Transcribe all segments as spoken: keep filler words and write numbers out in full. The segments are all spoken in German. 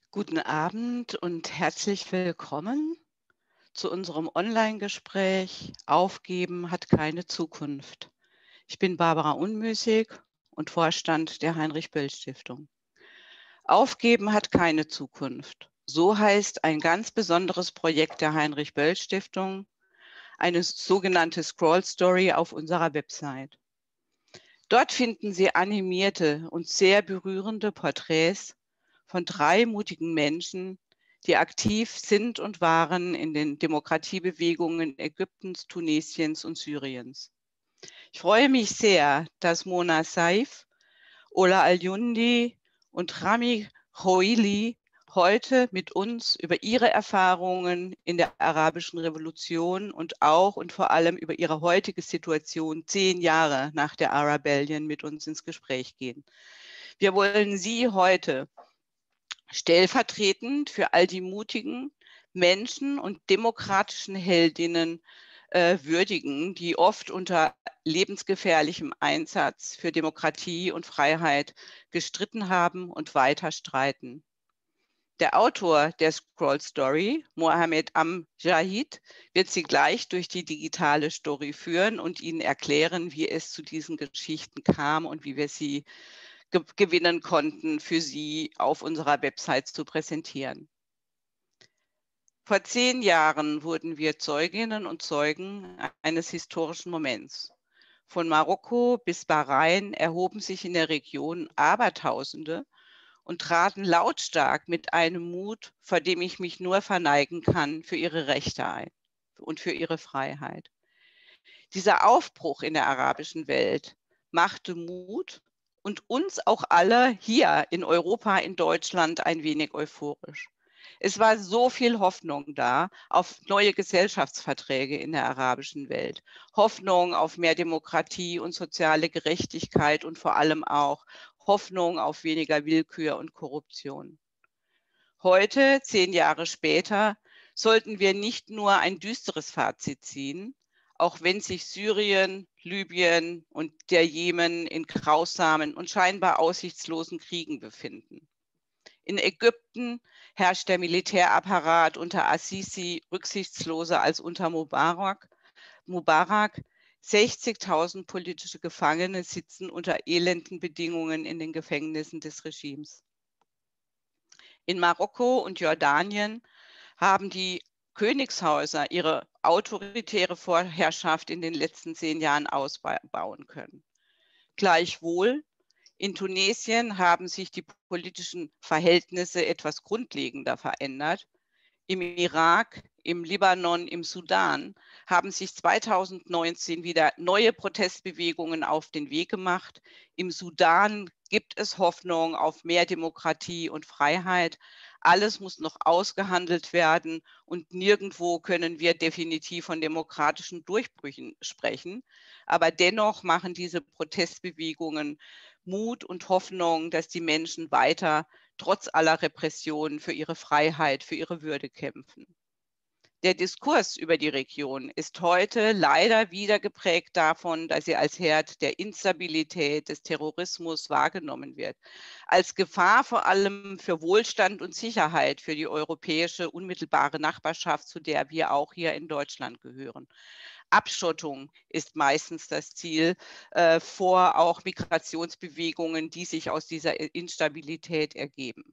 Guten Abend und herzlich willkommen zu unserem Online-Gespräch „Aufgeben hat keine Zukunft“. Ich bin Barbara Unmüßig und Vorstand der Heinrich-Böll-Stiftung. „Aufgeben hat keine Zukunft“, so heißt ein ganz besonderes Projekt der Heinrich-Böll-Stiftung, eine sogenannte Scroll Story auf unserer Website. Dort finden Sie animierte und sehr berührende Porträts von drei mutigen Menschen, die aktiv sind und waren in den Demokratiebewegungen Ägyptens, Tunesiens und Syriens. Ich freue mich sehr, dass Mona Saif, Ola Alyoundi und Rami Khoili heute mit uns über ihre Erfahrungen in der arabischen Revolution und auch und vor allem über ihre heutige Situation zehn Jahre nach der Arabellion mit uns ins Gespräch gehen. Wir wollen Sie heute stellvertretend für all die mutigen Menschen und demokratischen Heldinnen äh, würdigen, die oft unter lebensgefährlichem Einsatz für Demokratie und Freiheit gestritten haben und weiter streiten. Der Autor der Scroll Story, Mohammed Amjahid, wird Sie gleich durch die digitale Story führen und Ihnen erklären, wie es zu diesen Geschichten kam und wie wir sie ge gewinnen konnten, für Sie auf unserer Website zu präsentieren. Vor zehn Jahren wurden wir Zeuginnen und Zeugen eines historischen Moments. Von Marokko bis Bahrain erhoben sich in der Region Abertausende und traten lautstark mit einem Mut, vor dem ich mich nur verneigen kann, für ihre Rechte ein und für ihre Freiheit. Dieser Aufbruch in der arabischen Welt machte Mut und uns auch alle hier in Europa, in Deutschland ein wenig euphorisch. Es war so viel Hoffnung da auf neue Gesellschaftsverträge in der arabischen Welt, Hoffnung auf mehr Demokratie und soziale Gerechtigkeit und vor allem auch Hoffnung auf weniger Willkür und Korruption. Heute, zehn Jahre später, sollten wir nicht nur ein düsteres Fazit ziehen, auch wenn sich Syrien, Libyen und der Jemen in grausamen und scheinbar aussichtslosen Kriegen befinden. In Ägypten herrscht der Militärapparat unter Assisi rücksichtsloser als unter Mubarak. Mubarak, sechzigtausend politische Gefangene sitzen unter elenden Bedingungen in den Gefängnissen des Regimes. In Marokko und Jordanien haben die Königshäuser ihre autoritäre Vorherrschaft in den letzten zehn Jahren ausbauen können. Gleichwohl, in Tunesien haben sich die politischen Verhältnisse etwas grundlegender verändert. Im Irak, im Libanon, im Sudan haben sich zweitausendneunzehn wieder neue Protestbewegungen auf den Weg gemacht. Im Sudan gibt es Hoffnung auf mehr Demokratie und Freiheit. Alles muss noch ausgehandelt werden und nirgendwo können wir definitiv von demokratischen Durchbrüchen sprechen. Aber dennoch machen diese Protestbewegungen Mut und Hoffnung, dass die Menschen weiter trotz aller Repressionen für ihre Freiheit, für ihre Würde kämpfen. Der Diskurs über die Region ist heute leider wieder geprägt davon, dass sie als Herd der Instabilität, des Terrorismus wahrgenommen wird, als Gefahr vor allem für Wohlstand und Sicherheit für die europäische unmittelbare Nachbarschaft, zu der wir auch hier in Deutschland gehören. Abschottung ist meistens das Ziel äh, vor auch Migrationsbewegungen, die sich aus dieser Instabilität ergeben.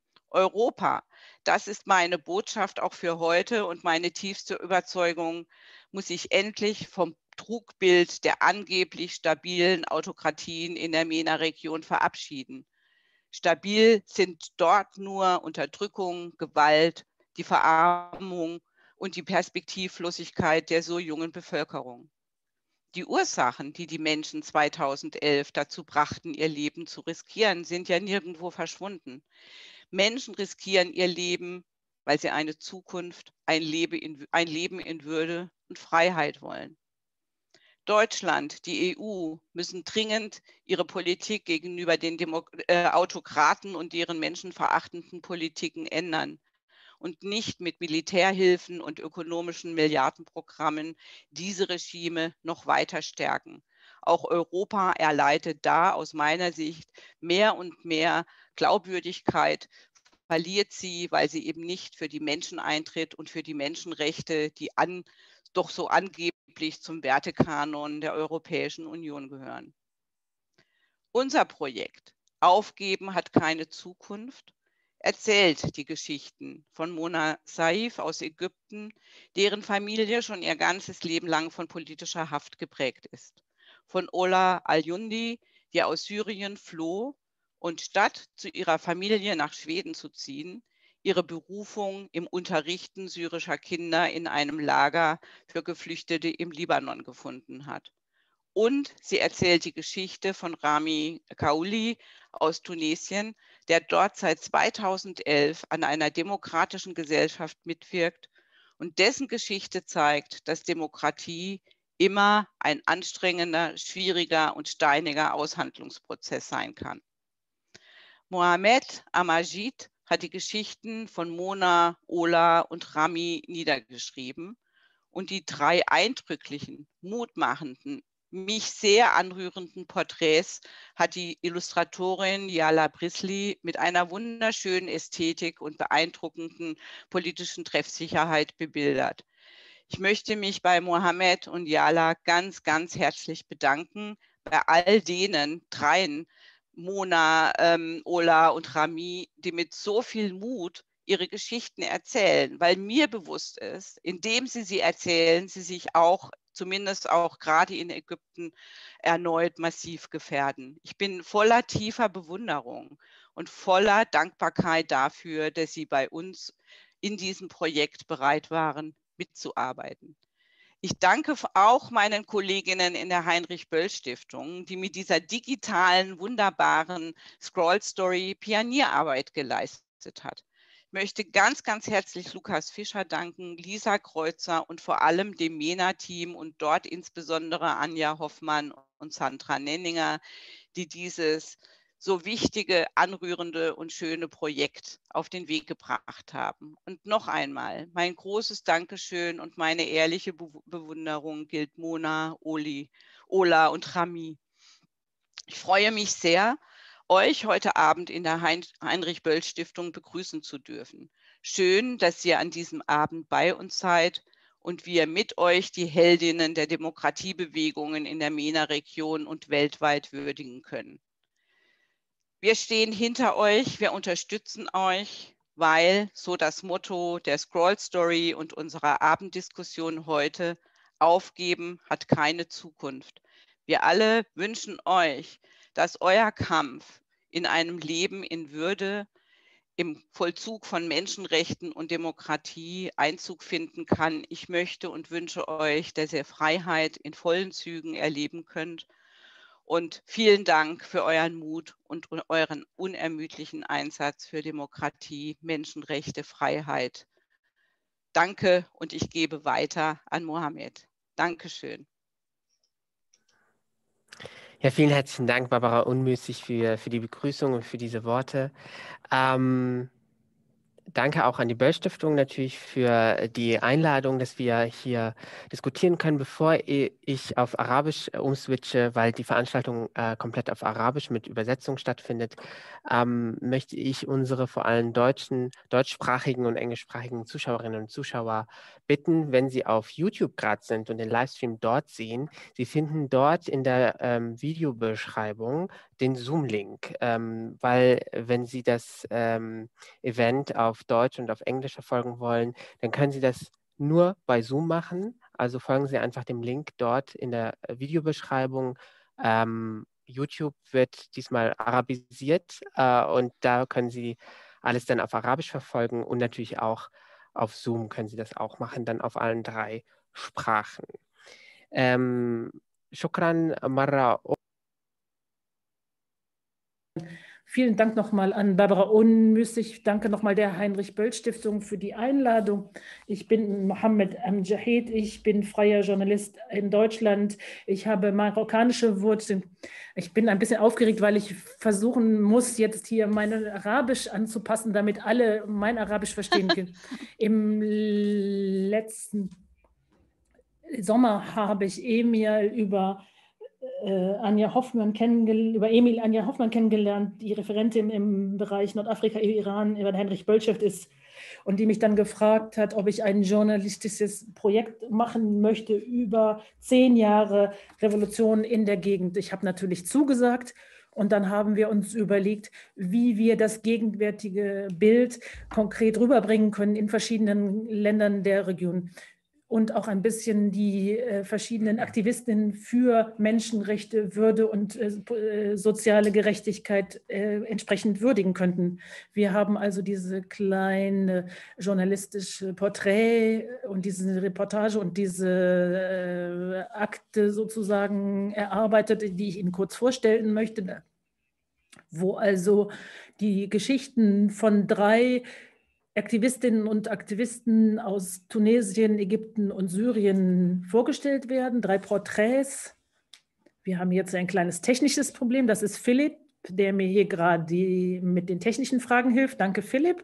Europa, das ist meine Botschaft auch für heute und meine tiefste Überzeugung, muss sich endlich vom Trugbild der angeblich stabilen Autokratien in der MENA-Region verabschieden. Stabil sind dort nur Unterdrückung, Gewalt, die Verarmung und die Perspektivlosigkeit der so jungen Bevölkerung. Die Ursachen, die die Menschen zweitausendelf dazu brachten, ihr Leben zu riskieren, sind ja nirgendwo verschwunden. Menschen riskieren ihr Leben, weil sie eine Zukunft, ein Leben in, ein Leben in Würde und Freiheit wollen. Deutschland, die E U müssen dringend ihre Politik gegenüber den Demo äh, Autokraten und deren menschenverachtenden Politiken ändern und nicht mit Militärhilfen und ökonomischen Milliardenprogrammen diese Regime noch weiter stärken. Auch Europa erleidet da aus meiner Sicht mehr und mehr Glaubwürdigkeit verliert sie, weil sie eben nicht für die Menschen eintritt und für die Menschenrechte, die an, doch so angeblich zum Wertekanon der Europäischen Union gehören. Unser Projekt Aufgeben hat keine Zukunft erzählt die Geschichten von Mona Saif aus Ägypten, deren Familie schon ihr ganzes Leben lang von politischer Haft geprägt ist. Von Ola Al-Yundi, die aus Syrien floh und statt zu ihrer Familie nach Schweden zu ziehen, ihre Berufung im Unterrichten syrischer Kinder in einem Lager für Geflüchtete im Libanon gefunden hat. Und sie erzählt die Geschichte von Rami Kaouli aus Tunesien, der dort seit zweitausendelf an einer demokratischen Gesellschaft mitwirkt und dessen Geschichte zeigt, dass Demokratie immer ein anstrengender, schwieriger und steiniger Aushandlungsprozess sein kann. Mohamed Amajid hat die Geschichten von Mona, Ola und Rami niedergeschrieben und die drei eindrücklichen, mutmachenden, mich sehr anrührenden Porträts hat die Illustratorin Yala Brisli mit einer wunderschönen Ästhetik und beeindruckenden politischen Treffsicherheit bebildert. Ich möchte mich bei Mohamed und Yala ganz, ganz herzlich bedanken, bei all denen dreien, Mona, ähm, Ola und Rami, die mit so viel Mut ihre Geschichten erzählen, weil mir bewusst ist, indem sie sie erzählen, sie sich auch, zumindest auch gerade in Ägypten, erneut massiv gefährden. Ich bin voller tiefer Bewunderung und voller Dankbarkeit dafür, dass sie bei uns in diesem Projekt bereit waren, mitzuarbeiten. Ich danke auch meinen Kolleginnen in der Heinrich-Böll-Stiftung, die mit dieser digitalen, wunderbaren Scroll-Story Pionierarbeit geleistet hat. Ich möchte ganz, ganz herzlich Lukas Fischer danken, Lisa Kreuzer und vor allem dem MENA-Team und dort insbesondere Anja Hoffmann und Sandra Nenninger, die dieses so wichtige, anrührende und schöne Projekt auf den Weg gebracht haben. Und noch einmal, mein großes Dankeschön und meine ehrliche Bewunderung gilt Mona, Oli, Ola und Rami. Ich freue mich sehr, euch heute Abend in der Heinrich-Böll-Stiftung begrüßen zu dürfen. Schön, dass ihr an diesem Abend bei uns seid und wir mit euch die Heldinnen der Demokratiebewegungen in der MENA-Region und weltweit würdigen können. Wir stehen hinter euch, wir unterstützen euch, weil, so das Motto der Scroll Story und unserer Abenddiskussion heute, Aufgeben hat keine Zukunft. Wir alle wünschen euch, dass euer Kampf in einem Leben in Würde, im Vollzug von Menschenrechten und Demokratie Einzug finden kann. Ich möchte und wünsche euch, dass ihr Freiheit in vollen Zügen erleben könnt. Und vielen Dank für euren Mut und euren unermüdlichen Einsatz für Demokratie, Menschenrechte, Freiheit. Danke und ich gebe weiter an Mohamed. Dankeschön. Ja, vielen herzlichen Dank, Barbara Unmüßig, für, für die Begrüßung und für diese Worte. Ähm, Danke auch an die Böll-Stiftung natürlich für die Einladung, dass wir hier diskutieren können. Bevor ich auf Arabisch umswitche, weil die Veranstaltung äh, komplett auf Arabisch mit Übersetzung stattfindet, ähm, möchte ich unsere vor allem deutschen, deutschsprachigen und englischsprachigen Zuschauerinnen und Zuschauer bitten, wenn sie auf YouTube gerade sind und den Livestream dort sehen, sie finden dort in der ähm, Videobeschreibung den Zoom-Link, ähm, weil wenn Sie das ähm, Event auf Deutsch und auf Englisch verfolgen wollen, dann können Sie das nur bei Zoom machen. Also folgen Sie einfach dem Link dort in der Videobeschreibung. Ähm, YouTube wird diesmal arabisiert äh, und da können Sie alles dann auf Arabisch verfolgen und natürlich auch auf Zoom können Sie das auch machen, dann auf allen drei Sprachen. Ähm, Shukran Marra. Vielen Dank nochmal an Barbara Unmüßig. Danke nochmal der Heinrich-Böll-Stiftung für die Einladung. Ich bin Mohamed Amjahid. Ich bin freier Journalist in Deutschland. Ich habe marokkanische Wurzeln. Ich bin ein bisschen aufgeregt, weil ich versuchen muss, jetzt hier mein Arabisch anzupassen, damit alle mein Arabisch verstehen können. Im letzten Sommer habe ich Emir über äh, Anja Hoffmann kennengelernt, über Emil Anja Hoffmann kennengelernt, die Referentin im Bereich Nordafrika, Iran, über Heinrich Böltscheft ist und die mich dann gefragt hat, ob ich ein journalistisches Projekt machen möchte über zehn Jahre Revolution in der Gegend. Ich habe natürlich zugesagt. Und dann haben wir uns überlegt, wie wir das gegenwärtige Bild konkret rüberbringen können in verschiedenen Ländern der Region und auch ein bisschen die äh, verschiedenen Aktivistinnen für Menschenrechte, Würde und äh, soziale Gerechtigkeit äh, entsprechend würdigen könnten. Wir haben also diese kleine journalistische Porträt und diese Reportage und diese äh, Akte sozusagen erarbeitet, die ich Ihnen kurz vorstellen möchte, wo also die Geschichten von drei Aktivistinnen und Aktivisten aus Tunesien, Ägypten und Syrien vorgestellt werden. Drei Porträts. Wir haben jetzt ein kleines technisches Problem. Das ist Philipp, der mir hier gerade mit den technischen Fragen hilft. Danke, Philipp.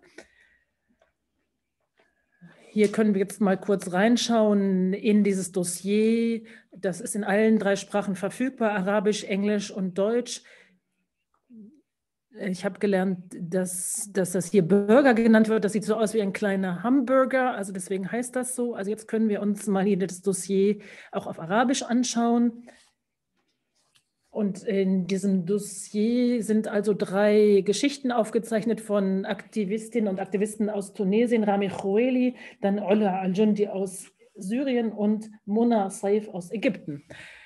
Hier können wir jetzt mal kurz reinschauen in dieses Dossier. Das ist in allen drei Sprachen verfügbar, Arabisch, Englisch und Deutsch. Ich habe gelernt, dass, dass das hier Burger genannt wird. Das sieht so aus wie ein kleiner Hamburger, also deswegen heißt das so. Also jetzt können wir uns mal hier das Dossier auch auf Arabisch anschauen. Und in diesem Dossier sind also drei Geschichten aufgezeichnet von Aktivistinnen und Aktivisten aus Tunesien, Rami Khoueli, dann Ola Al-Jundi aus Syrien und Mona Saif aus Ägypten.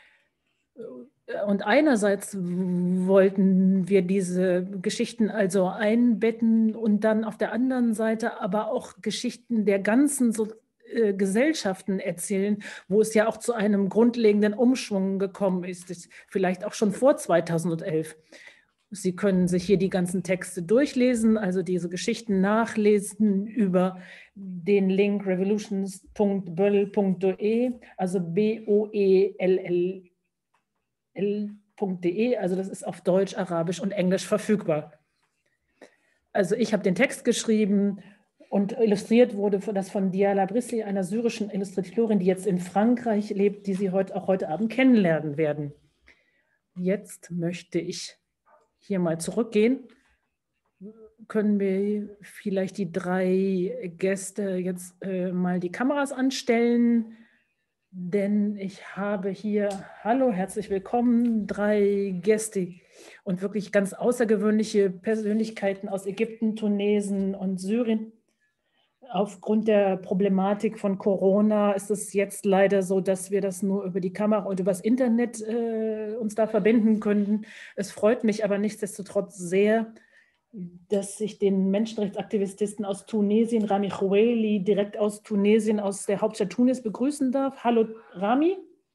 Und einerseits wollten wir diese Geschichten also einbetten und dann auf der anderen Seite aber auch Geschichten der ganzen so, äh, Gesellschaften erzählen, wo es ja auch zu einem grundlegenden Umschwung gekommen ist, vielleicht auch schon vor zweitausendelf. Sie können sich hier die ganzen Texte durchlesen, also diese Geschichten nachlesen über den Link revolutions punkt böll punkt de, also B O E L L punkt de, also das ist auf Deutsch, Arabisch und Englisch verfügbar. Also ich habe den Text geschrieben und illustriert wurde das von Diala Brisli, einer syrischen Illustratorin, die jetzt in Frankreich lebt, die Sie heute, auch heute Abend kennenlernen werden. Jetzt möchte ich hier mal zurückgehen. Können wir vielleicht die drei Gäste jetzt äh, mal die Kameras anstellen? Denn ich habe hier, hallo, herzlich willkommen, drei Gäste und wirklich ganz außergewöhnliche Persönlichkeiten aus Ägypten, Tunesien und Syrien. Aufgrund der Problematik von Corona ist es jetzt leider so, dass wir das nur über die Kamera und über das Internet äh, uns da verbinden können. Es freut mich aber nichtsdestotrotz sehr, dass ich den Menschenrechtsaktivisten aus Tunesien, Rami Khoueli, direkt aus Tunesien, aus der Hauptstadt Tunis begrüßen darf. Hallo Rami.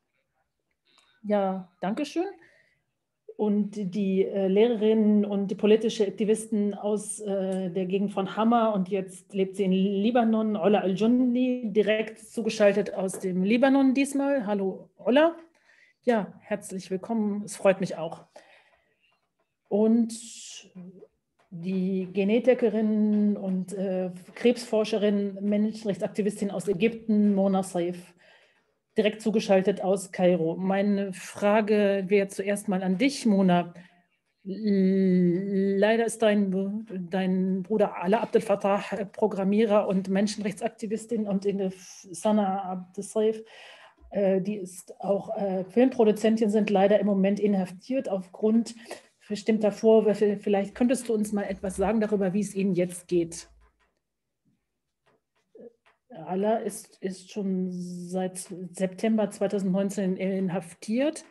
Ja, danke schön. Und die äh, Lehrerinnen und die politische Aktivisten aus äh, der Gegend von Hama und jetzt lebt sie in Libanon, Ola Al-Jundi, direkt zugeschaltet aus dem Libanon diesmal. Hallo Ola. Ja, herzlich willkommen. Es freut mich auch. Und die Genetikerin und äh, Krebsforscherin, Menschenrechtsaktivistin aus Ägypten, Mona Saif, direkt zugeschaltet aus Kairo. Meine Frage wäre zuerst mal an dich, Mona. Leider ist dein, dein Bruder Ala Abdel Fattah Programmierer und Menschenrechtsaktivistin und in der Sana Abdel Saif, äh, die ist auch äh, Filmproduzentin, sind leider im Moment inhaftiert aufgrund bestimmter Vorwürfe. Vielleicht könntest du uns mal etwas sagen darüber, wie es Ihnen jetzt geht. Ala ist, ist schon seit September zweitausendneunzehn inhaftiert.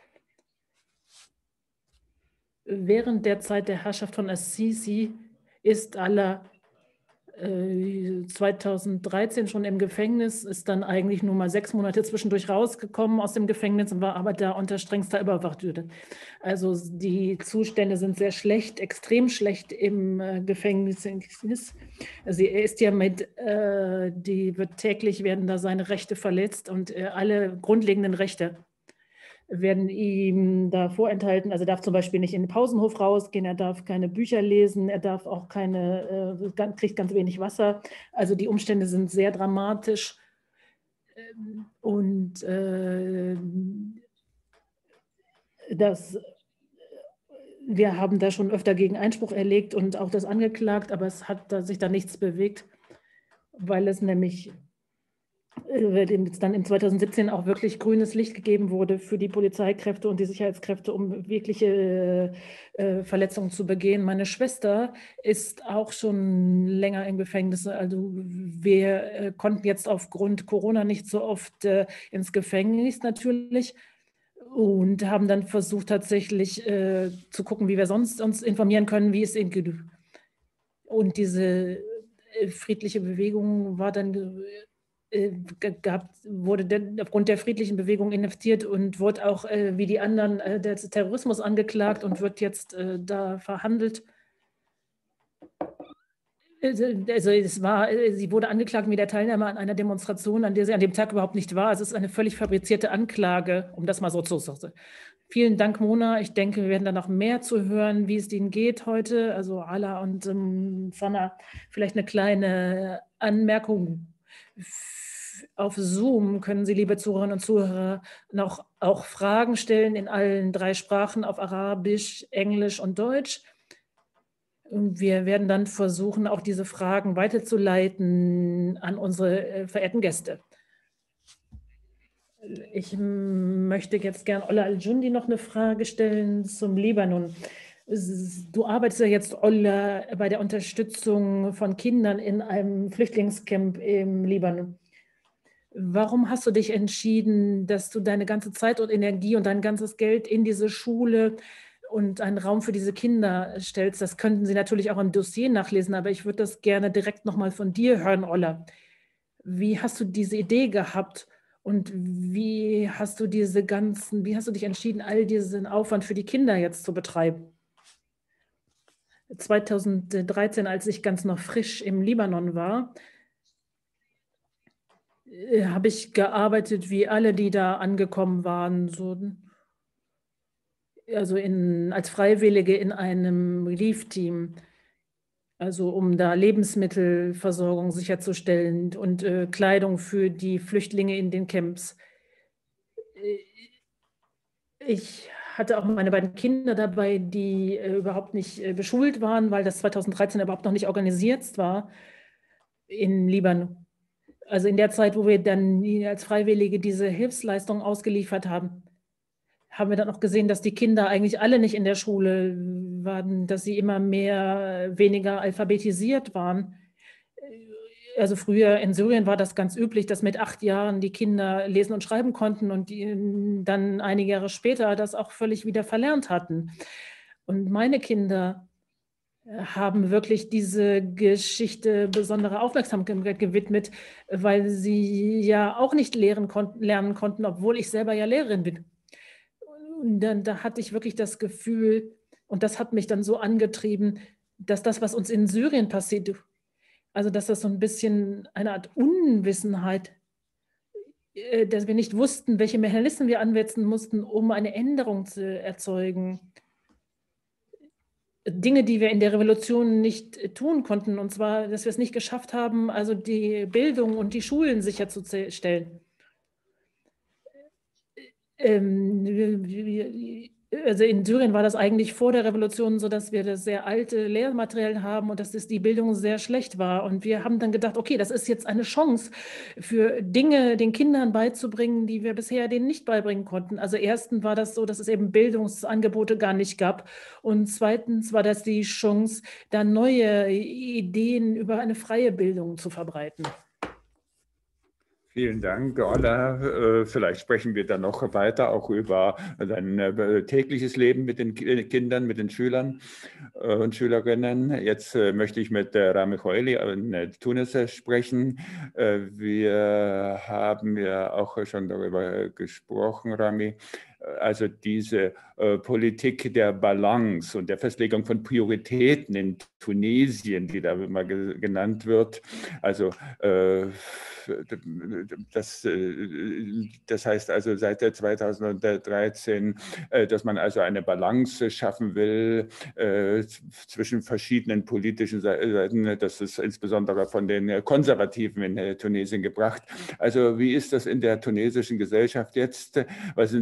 Während der Zeit der Herrschaft von Assisi ist Ala äh, zweitausenddreizehn schon im Gefängnis, ist dann eigentlich nur mal sechs Monate zwischendurch rausgekommen aus dem Gefängnis und war aber da unter strengster Überwachung. Also die Zustände sind sehr schlecht, extrem schlecht im äh, Gefängnis. Also er ist ja mit, äh, die wird täglich werden da seine Rechte verletzt und äh, alle grundlegenden Rechte werden ihm da vorenthalten. Also er darf zum Beispiel nicht in den Pausenhof rausgehen, er darf keine Bücher lesen, er darf auch keine, äh, kriegt ganz wenig Wasser. Also die Umstände sind sehr dramatisch. Und äh, das, wir haben da schon öfter gegen Einspruch erlegt und auch das angeklagt, aber es hat da sich da nichts bewegt, weil es nämlich dann im zweitausendsiebzehn auch wirklich grünes Licht gegeben wurde für die Polizeikräfte und die Sicherheitskräfte, um wirkliche äh, Verletzungen zu begehen. Meine Schwester ist auch schon länger im Gefängnis. Also wir äh, konnten jetzt aufgrund Corona nicht so oft äh, ins Gefängnis natürlich und haben dann versucht tatsächlich äh, zu gucken, wie wir sonst uns informieren können, wie es ihnen geht. Und diese äh, friedliche Bewegung war dann Gab, wurde der, aufgrund der friedlichen Bewegung inhaftiert und wurde auch äh, wie die anderen äh, der Terrorismus angeklagt und wird jetzt äh, da verhandelt. Also es war, sie wurde angeklagt wie der Teilnehmer an einer Demonstration, an der sie an dem Tag überhaupt nicht war. Also es ist eine völlig fabrizierte Anklage, um das mal so zu sagen. Vielen Dank, Mona. Ich denke, wir werden da noch mehr zu hören, wie es Ihnen geht heute. Also Ala und ähm, Sanna, vielleicht eine kleine Anmerkung. Auf Zoom können Sie, liebe Zuhörerinnen und Zuhörer, noch auch Fragen stellen in allen drei Sprachen, auf Arabisch, Englisch und Deutsch. Und wir werden dann versuchen, auch diese Fragen weiterzuleiten an unsere verehrten Gäste. Ich möchte jetzt gern Ola Al-Jundi noch eine Frage stellen zum Libanon. Du arbeitest ja jetzt, Ola, bei der Unterstützung von Kindern in einem Flüchtlingscamp im Libanon. Warum hast du dich entschieden, dass du deine ganze Zeit und Energie und dein ganzes Geld in diese Schule und einen Raum für diese Kinder stellst? Das könnten Sie natürlich auch im Dossier nachlesen, aber ich würde das gerne direkt nochmal von dir hören, Ola. Wie hast du diese Idee gehabt und wie hast du diese ganzen, wie hast du dich entschieden, all diesen Aufwand für die Kinder jetzt zu betreiben? zweitausenddreizehn, als ich ganz noch frisch im Libanon war, habe ich gearbeitet wie alle, die da angekommen waren, so, also in, als Freiwillige in einem Relief-Team, also um da Lebensmittelversorgung sicherzustellen und äh, Kleidung für die Flüchtlinge in den Camps. Ich hatte auch meine beiden Kinder dabei, die äh, überhaupt nicht äh, beschult waren, weil das zweitausenddreizehn überhaupt noch nicht organisiert war in Libanon. Also in der Zeit, wo wir dann als Freiwillige diese Hilfsleistung ausgeliefert haben, haben wir dann auch gesehen, dass die Kinder eigentlich alle nicht in der Schule waren, dass sie immer mehr, weniger alphabetisiert waren. Also früher in Syrien war das ganz üblich, dass mit acht Jahren die Kinder lesen und schreiben konnten und die dann einige Jahre später das auch völlig wieder verlernt hatten. Und meine Kinder haben wirklich diese Geschichte besondere Aufmerksamkeit gewidmet, weil sie ja auch nicht lehren konnten, lernen konnten, obwohl ich selber ja Lehrerin bin. Und dann da hatte ich wirklich das Gefühl, und das hat mich dann so angetrieben, dass das, was uns in Syrien passiert, also dass das so ein bisschen eine Art Unwissenheit, dass wir nicht wussten, welche Mechanismen wir ansetzen mussten, um eine Änderung zu erzeugen. Dinge, die wir in der Revolution nicht tun konnten, und zwar, dass wir es nicht geschafft haben, also die Bildung und die Schulen sicherzustellen. Ähm, also in Syrien war das eigentlich vor der Revolution so, dass wir das sehr alte Lehrmaterial haben und dass das die Bildung sehr schlecht war. Und wir haben dann gedacht, okay, das ist jetzt eine Chance für Dinge den Kindern beizubringen, die wir bisher denen nicht beibringen konnten. Also erstens war das so, dass es eben Bildungsangebote gar nicht gab. Und zweitens war das die Chance, dann neue Ideen über eine freie Bildung zu verbreiten. Vielen Dank, Ola. Vielleicht sprechen wir dann noch weiter auch über dein tägliches Leben mit den Kindern, mit den Schülern und Schülerinnen. Jetzt möchte ich mit Rami Khoeli in Tunis sprechen. Wir haben ja auch schon darüber gesprochen, Rami. Also diese äh, Politik der Balance und der Festlegung von Prioritäten in Tunesien, die da immer ge genannt wird. Also äh, das, äh, das heißt also seit zweitausenddreizehn, äh, dass man also eine Balance schaffen will äh, zwischen verschiedenen politischen Seiten. Das ist insbesondere von den Konservativen in äh, Tunesien gebracht. Also wie ist das in der tunesischen Gesellschaft jetzt? Was sind die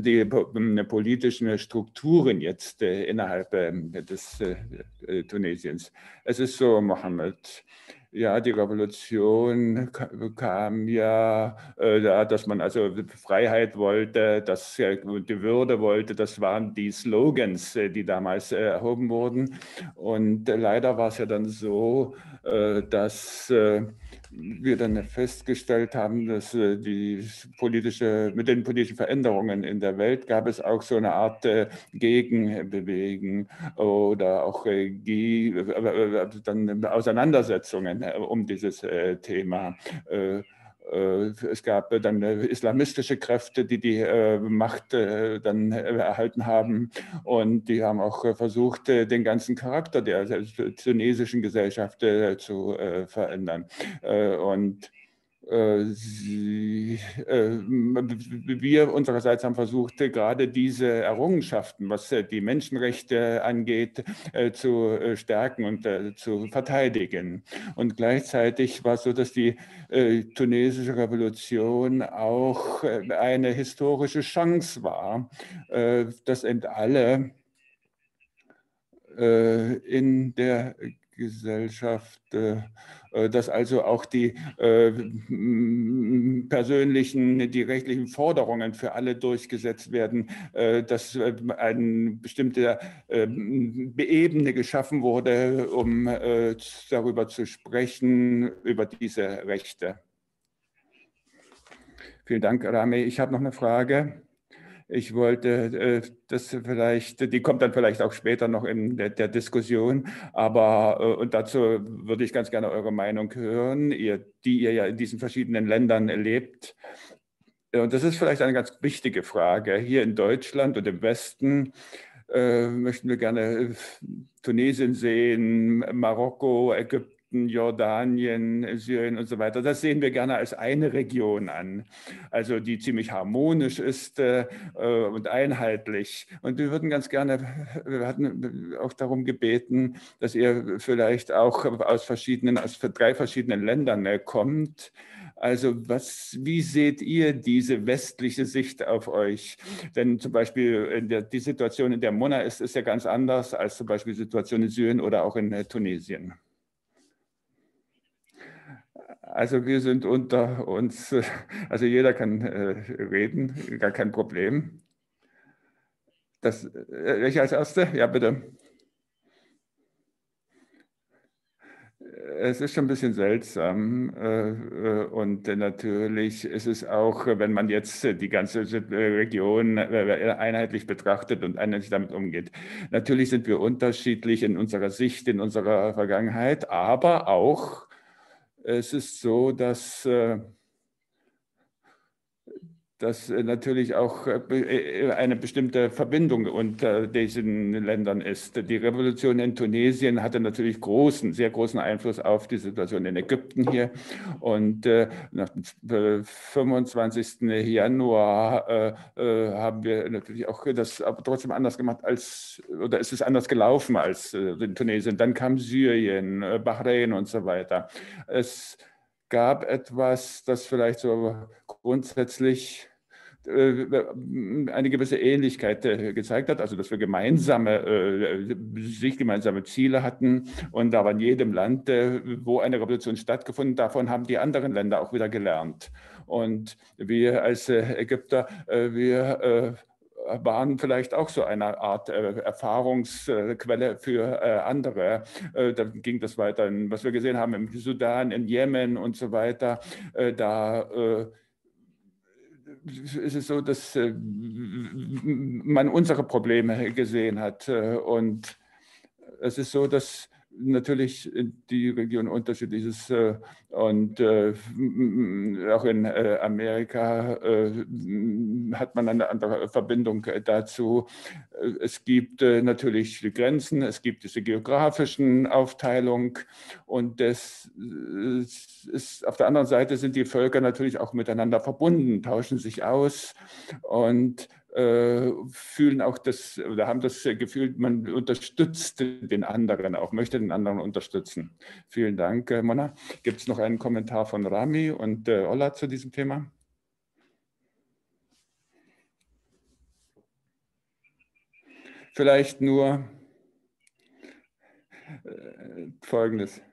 politischen Strukturen jetzt innerhalb des Tunesiens. Es ist so, Mohammed, ja, die Revolution kam ja, äh, dass man also Freiheit wollte, dass äh, die Würde wollte, das waren die Slogans, äh, die damals äh, erhoben wurden. Und äh, leider war es ja dann so, äh, dass äh, wir dann festgestellt haben, dass äh, die politische, mit den politischen Veränderungen in der Welt gab es auch so eine Art äh, Gegenbewegen oder auch äh, äh, dann Auseinandersetzungen um dieses äh, Thema. Äh, Es gab dann islamistische Kräfte, die die Macht dann erhalten haben, und die haben auch versucht, den ganzen Charakter der tunesischen Gesellschaft zu verändern. Und Sie, äh, wir unsererseits haben versucht, gerade diese Errungenschaften, was die Menschenrechte angeht, äh, zu stärken und äh, zu verteidigen. Und gleichzeitig war es so, dass die äh, tunesische Revolution auch äh, eine historische Chance war, äh, dass eben alle äh, in der Gesellschaft, dass also auch die persönlichen, die rechtlichen Forderungen für alle durchgesetzt werden, dass eine bestimmte Ebene geschaffen wurde, um darüber zu sprechen, über diese Rechte. Vielen Dank, Rami. Ich habe noch eine Frage. Ich wollte das vielleicht, die kommt dann vielleicht auch später noch in der, der Diskussion, aber und dazu würde ich ganz gerne eure Meinung hören, ihr, die ihr ja in diesen verschiedenen Ländern lebt. Und das ist vielleicht eine ganz wichtige Frage. Hier in Deutschland und im Westen äh, möchten wir gerne Tunesien sehen, Marokko, Ägypten, Jordanien, Syrien und so weiter. Das sehen wir gerne als eine Region an, also die ziemlich harmonisch ist äh, und einheitlich. Und wir würden ganz gerne, wir hatten auch darum gebeten, dass ihr vielleicht auch aus verschiedenen, aus drei verschiedenen Ländern äh, kommt. Also was, wie seht ihr diese westliche Sicht auf euch? Denn zum Beispiel in der, die Situation, in der Mona ist, ist ja ganz anders als zum Beispiel die Situation in Syrien oder auch in äh, Tunesien. Also wir sind unter uns, also jeder kann äh, reden, gar kein Problem. Das, äh, welche als Erste? Ja, bitte. Es ist schon ein bisschen seltsam äh, und natürlich ist es auch, wenn man jetzt die ganze Region einheitlich betrachtet und einheitlich damit umgeht. Natürlich sind wir unterschiedlich in unserer Sicht, in unserer Vergangenheit, aber auch es ist so, dass, dass natürlich auch eine bestimmte Verbindung unter diesen Ländern ist. Die Revolution in Tunesien hatte natürlich großen, sehr großen Einfluss auf die Situation in Ägypten hier. Und nach dem fünfundzwanzigsten Januar haben wir natürlich auch das aber trotzdem anders gemacht als, oder ist es anders gelaufen als in Tunesien. Dann kam Syrien, Bahrain und so weiter. Es gab etwas, das vielleicht so grundsätzlich eine gewisse Ähnlichkeit gezeigt hat, also dass wir gemeinsame, sich gemeinsame Ziele hatten, und da war in jedem Land, wo eine Revolution stattgefunden, davon haben die anderen Länder auch wieder gelernt. Und wir als Ägypter, wir waren vielleicht auch so eine Art äh, Erfahrungsquelle für äh, andere. Äh, da ging das weiter, in, was wir gesehen haben im Sudan, in Jemen und so weiter. Äh, da äh, ist es so, dass äh, man unsere Probleme gesehen hat. Äh, und es ist so, dass natürlich die Region unterschiedlich ist äh, und äh, auch in äh, Amerika äh, hat man eine andere Verbindung dazu. Es gibt äh, natürlich die Grenzen, es gibt diese geografischen Aufteilung, und das ist, auf der anderen Seite sind die Völker natürlich auch miteinander verbunden, tauschen sich aus und Äh, fühlen auch das, oder haben das Gefühl, man unterstützt den anderen auch, möchte den anderen unterstützen. Vielen Dank, Mona. Gibt es noch einen Kommentar von Rami und äh, Ola zu diesem Thema? Vielleicht nur äh, Folgendes.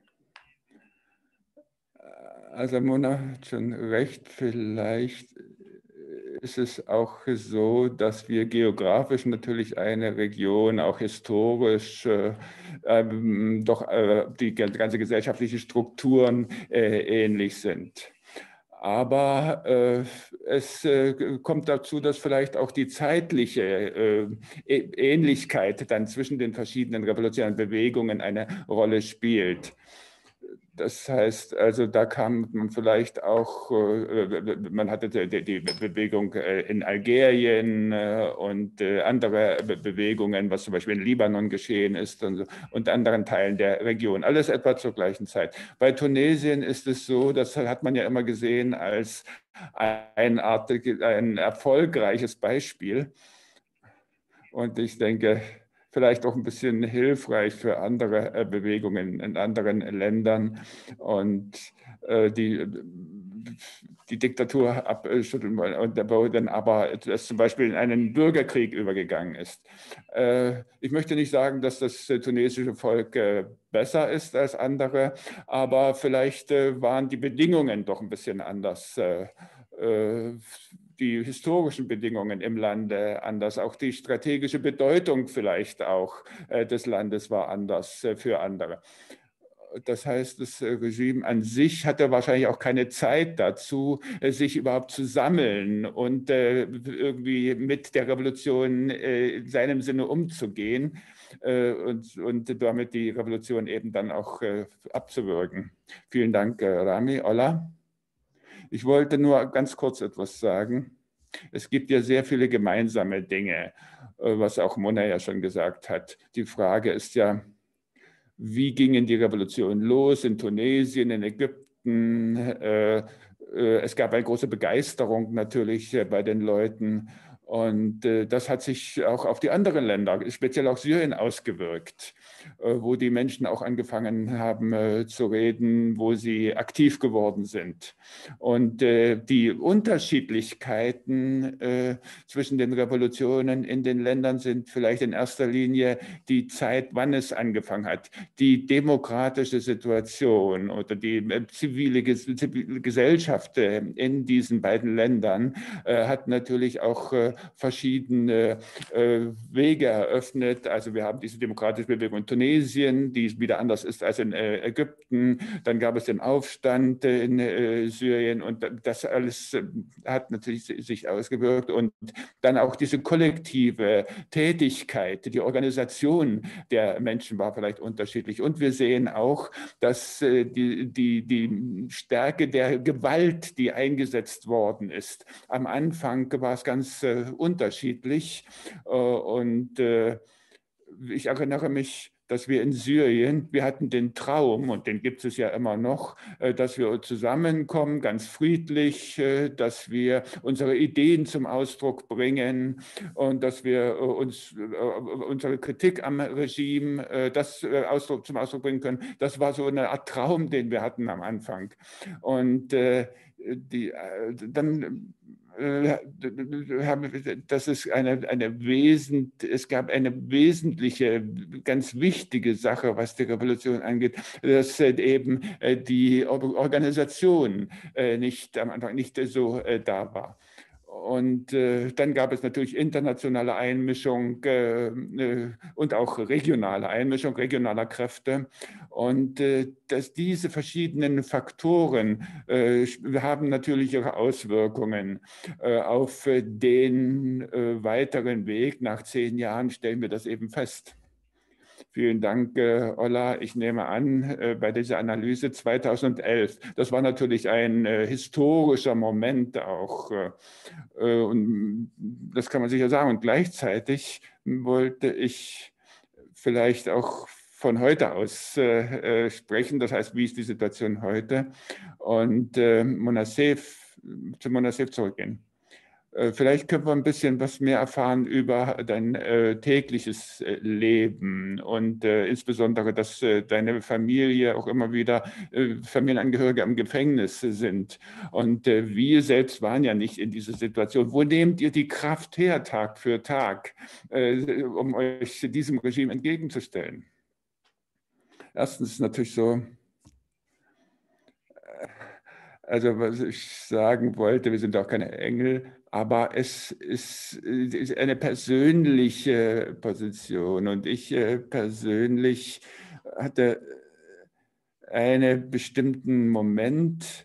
Also Mona hat schon recht, vielleicht ist es auch so, dass wir geografisch natürlich eine Region, auch historisch, äh, ähm, doch äh, die ganze gesellschaftliche Strukturen äh, ähnlich sind. Aber äh, es äh, kommt dazu, dass vielleicht auch die zeitliche äh, Ähnlichkeit dann zwischen den verschiedenen revolutionären Bewegungen eine Rolle spielt. Das heißt, also da kam man vielleicht auch, man hatte die Bewegung in Algerien und andere Bewegungen, was zum Beispiel in Libanon geschehen ist und, und anderen Teilen der Region. Alles etwa zur gleichen Zeit. Bei Tunesien ist es so, das hat man ja immer gesehen als ein, Art, ein erfolgreiches Beispiel. Und ich denke, vielleicht auch ein bisschen hilfreich für andere äh, Bewegungen in anderen Ländern und äh, die, die Diktatur abschütteln wollen, und wo dann aber es zum Beispiel in einen Bürgerkrieg übergegangen ist. Äh, ich möchte nicht sagen, dass das tunesische Volk äh, besser ist als andere, aber vielleicht äh, waren die Bedingungen doch ein bisschen anders. Äh, äh, die historischen Bedingungen im Lande anders, auch die strategische Bedeutung vielleicht auch äh, des Landes war anders äh, für andere. Das heißt, das Regime an sich hatte wahrscheinlich auch keine Zeit dazu, äh, sich überhaupt zu sammeln und äh, irgendwie mit der Revolution äh, in seinem Sinne umzugehen äh, und, und damit die Revolution eben dann auch äh, abzuwürgen. Vielen Dank, äh, Rami. Ola? Ich wollte nur ganz kurz etwas sagen. Es gibt ja sehr viele gemeinsame Dinge, was auch Mona ja schon gesagt hat. Die Frage ist ja, wie gingen die Revolutionen los in Tunesien, in Ägypten? Es gab eine große Begeisterung natürlich bei den Leuten. Und das hat sich auch auf die anderen Länder, speziell auch Syrien, ausgewirkt, wo die Menschen auch angefangen haben zu reden, wo sie aktiv geworden sind. Und die Unterschiedlichkeiten zwischen den Revolutionen in den Ländern sind vielleicht in erster Linie die Zeit, wann es angefangen hat. Die demokratische Situation oder die zivile Gesellschaft in diesen beiden Ländern hat natürlich auch verschiedene äh, Wege eröffnet. Also wir haben diese demokratische Bewegung in Tunesien, die wieder anders ist als in äh, Ägypten. Dann gab es den Aufstand in äh, Syrien und das alles äh, hat natürlich sich ausgewirkt. Und dann auch diese kollektive Tätigkeit, die Organisation der Menschen war vielleicht unterschiedlich. Und wir sehen auch, dass äh, die, die, die Stärke der Gewalt, die eingesetzt worden ist, am Anfang war es ganz äh, unterschiedlich und ich erinnere mich, dass wir in Syrien, wir hatten den Traum, und den gibt es ja immer noch, dass wir zusammenkommen, ganz friedlich, dass wir unsere Ideen zum Ausdruck bringen und dass wir uns unsere Kritik am Regime das Ausdruck, zum Ausdruck bringen können. Das war so eine Art Traum, den wir hatten am Anfang. Und die, dann das ist eine, eine Wesen, es gab eine wesentliche, ganz wichtige Sache, was die Revolution angeht, dass eben die Organisation nicht am Anfang nicht so da war. Und äh, dann gab es natürlich internationale Einmischung äh, und auch regionale Einmischung, regionaler Kräfte. Und äh, dass diese verschiedenen Faktoren äh, haben natürlich ihre Auswirkungen äh, auf den äh, weiteren Weg. Nach zehn Jahren stellen wir das eben fest. Vielen Dank, äh, Ola. Ich nehme an, äh, bei dieser Analyse zweitausendelf, das war natürlich ein äh, historischer Moment auch. Äh, und das kann man sicher sagen. Und gleichzeitig wollte ich vielleicht auch von heute aus äh, sprechen. Das heißt, wie ist die Situation heute? Und äh, Monasef, zu Monasef zurückgehen. Vielleicht können wir ein bisschen was mehr erfahren über dein äh, tägliches Leben und äh, insbesondere, dass äh, deine Familie auch immer wieder äh, Familienangehörige im Gefängnis sind. Und äh, wir selbst waren ja nicht in dieser Situation. Wo nehmt ihr die Kraft her, Tag für Tag, äh, um euch diesem Regime entgegenzustellen? Erstens ist natürlich so, also was ich sagen wollte, wir sind auch keine Engel, aber es ist eine persönliche Position und ich persönlich hatte einen bestimmten Moment,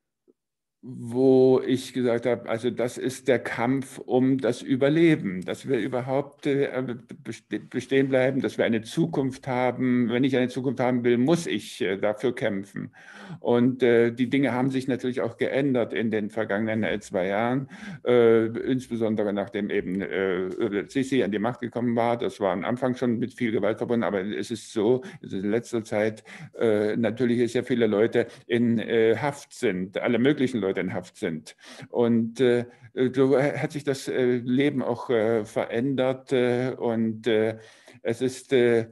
wo ich gesagt habe, also das ist der Kampf um das Überleben, dass wir überhaupt bestehen bleiben, dass wir eine Zukunft haben. Wenn ich eine Zukunft haben will, muss ich dafür kämpfen. Und die Dinge haben sich natürlich auch geändert in den vergangenen zwei Jahren, insbesondere nachdem eben Sisi an die Macht gekommen war. Das war am Anfang schon mit viel Gewalt verbunden, aber es ist so, dass in letzter Zeit natürlich sehr viele Leute in Haft sind, alle möglichen Leute in Haft sind. Und äh, so hat sich das äh, Leben auch äh, verändert äh, und äh, es ist, äh,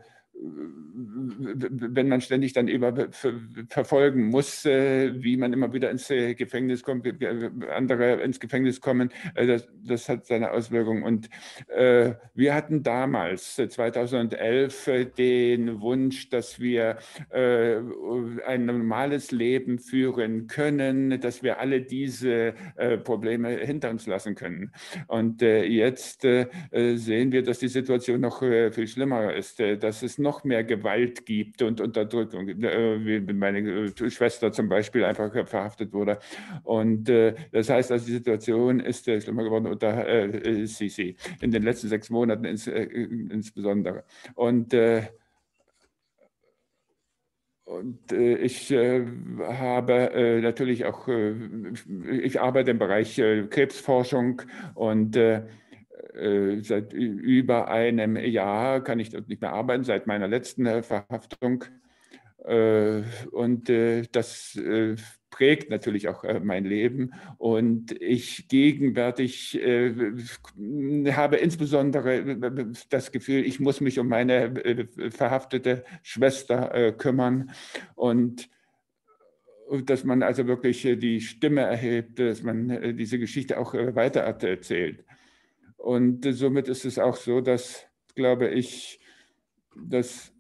wenn man ständig dann über verfolgen muss, äh, wie man immer wieder ins äh, Gefängnis kommt, wie andere ins Gefängnis kommen, äh, das, das hat seine Auswirkungen. Und äh, wir hatten damals, zweitausendelf, äh, den Wunsch, dass wir äh, ein normales Leben führen können, dass wir alle diese äh, Probleme hinter uns lassen können. Und äh, jetzt äh, sehen wir, dass die Situation noch äh, viel schlimmer ist, äh, dass es noch mehr Gewalt gibt und Unterdrückung, äh, wie meine äh, Schwester zum Beispiel einfach verhaftet wurde. Und äh, das heißt, also die Situation ist äh, schlimmer geworden unter äh, Sisi, in den letzten sechs Monaten ins, äh, insbesondere. Und äh, Und äh, ich äh, habe äh, natürlich auch, äh, ich arbeite im Bereich äh, Krebsforschung und äh, äh, seit über einem Jahr kann ich dort nicht mehr arbeiten, seit meiner letzten äh, Verhaftung. Äh, und äh, das äh, prägt natürlich auch äh, mein Leben. Und ich gegenwärtig äh, habe insbesondere das Gefühl, ich muss mich um meine äh, verhaftete Schwester äh, kümmern. Und dass man also wirklich äh, die Stimme erhebt, dass man äh, diese Geschichte auch äh, weiter erzählt. Und äh, somit ist es auch so, dass, glaube ich, dass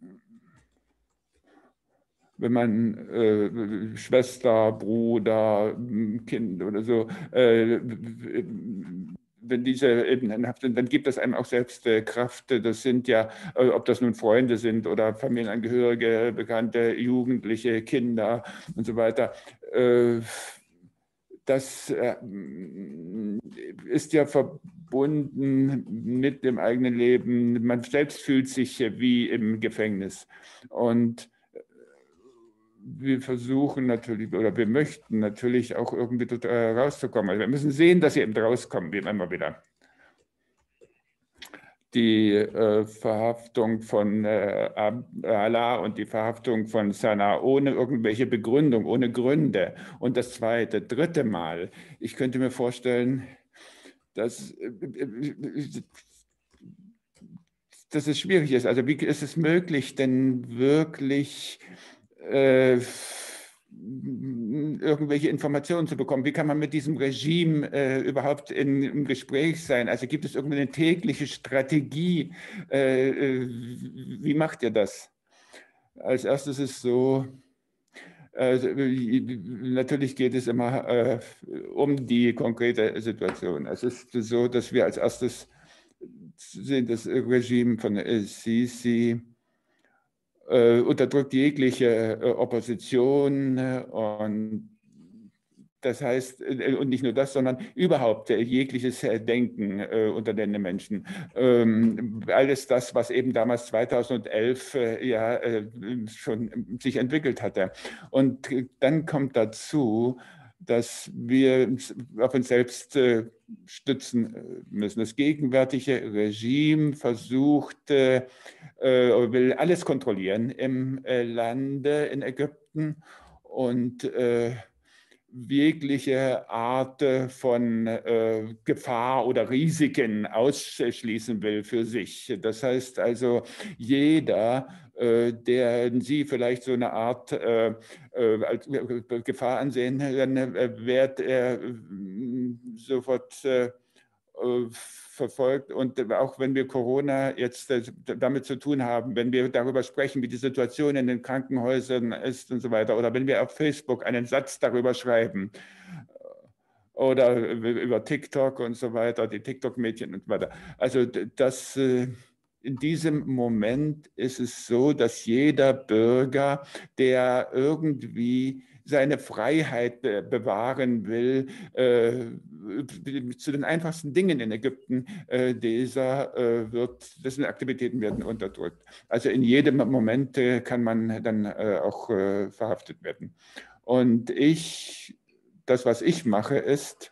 wenn man äh, Schwester, Bruder, Kind oder so, äh, wenn diese eben in Haft sind, dann gibt es einem auch selbst äh, Kraft. Das sind ja, äh, ob das nun Freunde sind oder Familienangehörige, Bekannte, Jugendliche, Kinder und so weiter. Äh, das äh, ist ja verbunden mit dem eigenen Leben. Man selbst fühlt sich wie im Gefängnis. Und wir versuchen natürlich, oder wir möchten natürlich auch irgendwie dort äh, rauszukommen. Also wir müssen sehen, dass sie eben rauskommen, wie immer wieder. Die äh, Verhaftung von äh, Alaa und die Verhaftung von Sanaa ohne irgendwelche Begründung, ohne Gründe. Und das zweite, dritte Mal, ich könnte mir vorstellen, dass, äh, dass es schwierig ist. Also wie ist es möglich, denn wirklich Äh, irgendwelche Informationen zu bekommen. Wie kann man mit diesem Regime äh, überhaupt in, im Gespräch sein? Also gibt es irgendeine tägliche Strategie? Äh, wie macht ihr das? Als erstes ist es so, äh, natürlich geht es immer äh, um die konkrete Situation. Es ist so, dass wir als erstes sehen, das Regime von Sisi Äh, unterdrückt jegliche äh, Opposition äh, und das heißt, äh, und nicht nur das, sondern überhaupt äh, jegliches äh, Denken äh, unter den Menschen. Ähm, alles das, was eben damals zweitausendelf äh, ja äh, schon sich entwickelt hatte. Und dann kommt dazu, dass wir auf uns selbst äh, stützen müssen. Das gegenwärtige Regime versucht, äh, will alles kontrollieren im äh, Lande, in Ägypten. Und äh, jegliche Art von äh, Gefahr oder Risiken ausschließen will für sich. Das heißt also, jeder, äh, der Sie vielleicht so eine Art äh, äh, als Gefahr ansehen, dann äh, wird er äh, sofort äh, verfolgt. Und auch wenn wir Corona jetzt damit zu tun haben, wenn wir darüber sprechen, wie die Situation in den Krankenhäusern ist und so weiter, oder wenn wir auf Facebook einen Satz darüber schreiben oder über TikTok und so weiter, die TikTok-Mädchen und so weiter. Also das, in diesem Moment ist es so, dass jeder Bürger, der irgendwie seine Freiheit bewahren will, äh, zu den einfachsten Dingen in Ägypten, äh, dieser äh, wird, dessen Aktivitäten werden unterdrückt. Also in jedem Moment äh, kann man dann äh, auch äh, verhaftet werden. Und ich, das, was ich mache, ist,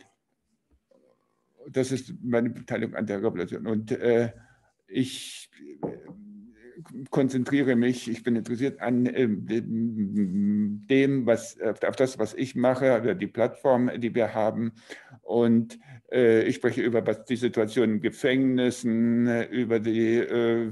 das ist meine Beteiligung an der Revolution. Und äh, ich konzentriere mich, ich bin interessiert an äh, dem, was, auf das, was ich mache, oder die Plattform, die wir haben. Und äh, ich spreche über die Situation in Gefängnissen, über die, äh,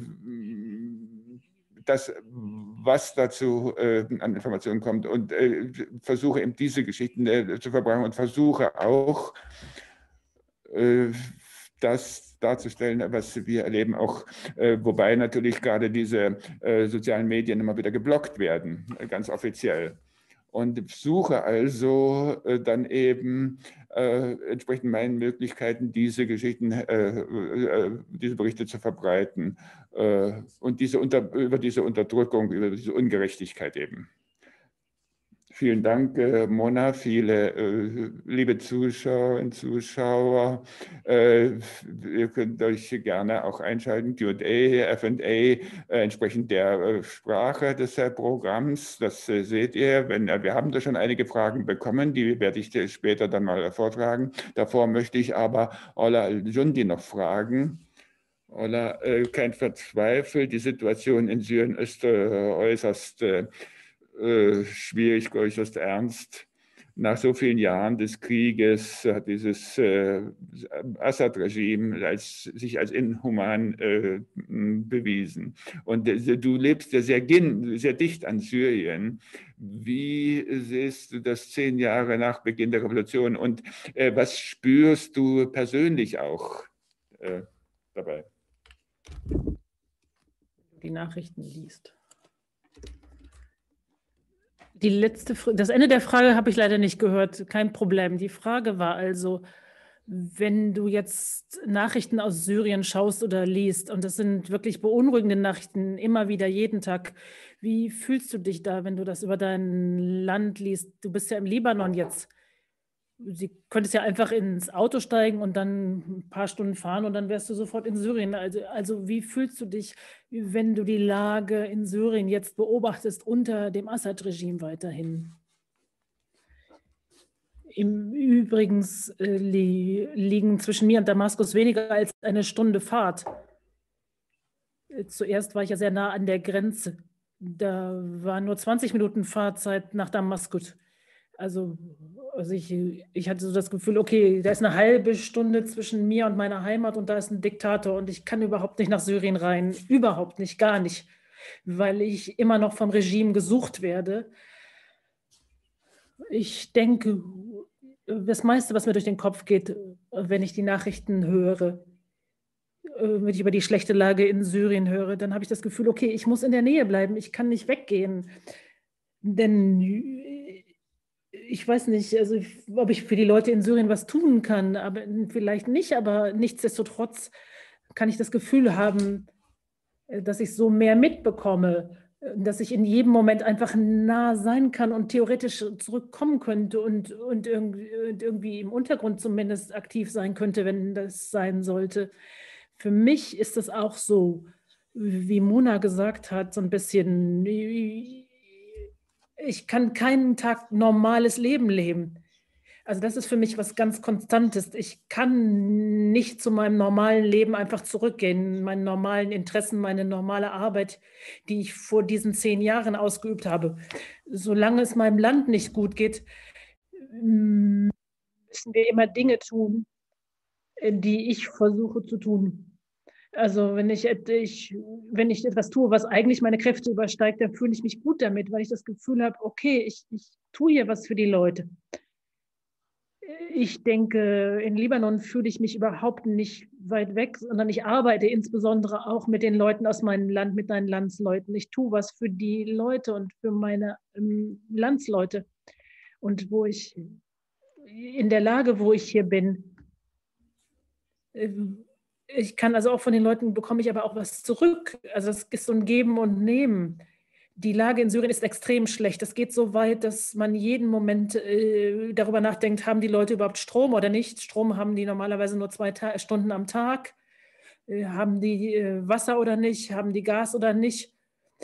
das, was dazu äh, an Informationen kommt, und äh, versuche eben diese Geschichten äh, zu verbreiten und versuche auch, äh, das darzustellen, was wir erleben, auch äh, wobei natürlich gerade diese äh, sozialen Medien immer wieder geblockt werden, ganz offiziell. Und suche also äh, dann eben äh, entsprechend meinen Möglichkeiten, diese Geschichten, äh, äh, diese Berichte zu verbreiten äh, und diese unter, über diese Unterdrückung, über diese Ungerechtigkeit eben. Vielen Dank, äh, Mona, viele äh, liebe Zuschauerinnen und Zuschauer. Äh, ihr könnt euch gerne auch einschalten, Q und A, F und A, äh, entsprechend der äh, Sprache des äh, Programms. Das äh, seht ihr. Wenn, äh, wir haben da schon einige Fragen bekommen, die werde ich dir später dann mal vortragen. Davor möchte ich aber Ola Al-Jundi noch fragen. Ola, äh, kein Verzweifel, die Situation in Syrien ist äh, äußerst äh, Äh, schwierig, äußerst ernst. Nach so vielen Jahren des Krieges hat dieses äh, Assad-Regime als, sich als inhuman äh, bewiesen. Und äh, du lebst ja sehr, sehr dicht an Syrien. Wie siehst du das zehn Jahre nach Beginn der Revolution, und äh, was spürst du persönlich auch äh, dabei? Die Nachrichten liest. Die letzte, das Ende der Frage habe ich leider nicht gehört, kein Problem. Die Frage war also, wenn du jetzt Nachrichten aus Syrien schaust oder liest, und das sind wirklich beunruhigende Nachrichten, immer wieder, jeden Tag, wie fühlst du dich da, wenn du das über dein Land liest? Du bist ja im Libanon jetzt. Du könntest ja einfach ins Auto steigen und dann ein paar Stunden fahren und dann wärst du sofort in Syrien. Also, also wie fühlst du dich, wenn du die Lage in Syrien jetzt beobachtest unter dem Assad-Regime weiterhin? Im Übrigen äh, li liegen zwischen mir und Damaskus weniger als eine Stunde Fahrt. Zuerst war ich ja sehr nah an der Grenze. Da waren nur zwanzig Minuten Fahrzeit nach Damaskus. Also, also ich, ich hatte so das Gefühl, okay, da ist eine halbe Stunde zwischen mir und meiner Heimat und da ist ein Diktator und ich kann überhaupt nicht nach Syrien rein. Überhaupt nicht, gar nicht, weil ich immer noch vom Regime gesucht werde. Ich denke, das meiste, was mir durch den Kopf geht, wenn ich die Nachrichten höre, wenn ich über die schlechte Lage in Syrien höre, dann habe ich das Gefühl, okay, ich muss in der Nähe bleiben, ich kann nicht weggehen. Denn ich weiß nicht, also ob ich für die Leute in Syrien was tun kann, aber vielleicht nicht, aber nichtsdestotrotz kann ich das Gefühl haben, dass ich so mehr mitbekomme, dass ich in jedem Moment einfach nah sein kann und theoretisch zurückkommen könnte und, und irgendwie im Untergrund zumindest aktiv sein könnte, wenn das sein sollte. Für mich ist es auch so, wie Mona gesagt hat, so ein bisschen, ich kann keinen Tag normales Leben leben. Also das ist für mich was ganz Konstantes. Ich kann nicht zu meinem normalen Leben einfach zurückgehen, meinen normalen Interessen, meine normale Arbeit, die ich vor diesen zehn Jahren ausgeübt habe. Solange es meinem Land nicht gut geht, müssen wir immer Dinge tun, die ich versuche zu tun. Also wenn ich, ich, wenn ich etwas tue, was eigentlich meine Kräfte übersteigt, dann fühle ich mich gut damit, weil ich das Gefühl habe, okay, ich, ich tue hier was für die Leute. Ich denke, in Libanon fühle ich mich überhaupt nicht weit weg, sondern ich arbeite insbesondere auch mit den Leuten aus meinem Land, mit meinen Landsleuten. Ich tue was für die Leute und für meine ähm, Landsleute. Und wo ich in der Lage, wo ich hier bin, ich kann also auch von den Leuten, bekomme ich aber auch was zurück. Also es ist so ein Geben und Nehmen. Die Lage in Syrien ist extrem schlecht. Es geht so weit, dass man jeden Moment äh, darüber nachdenkt, haben die Leute überhaupt Strom oder nicht? Strom haben die normalerweise nur zwei Ta- Stunden am Tag. Äh, haben die äh, Wasser oder nicht? Haben die Gas oder nicht?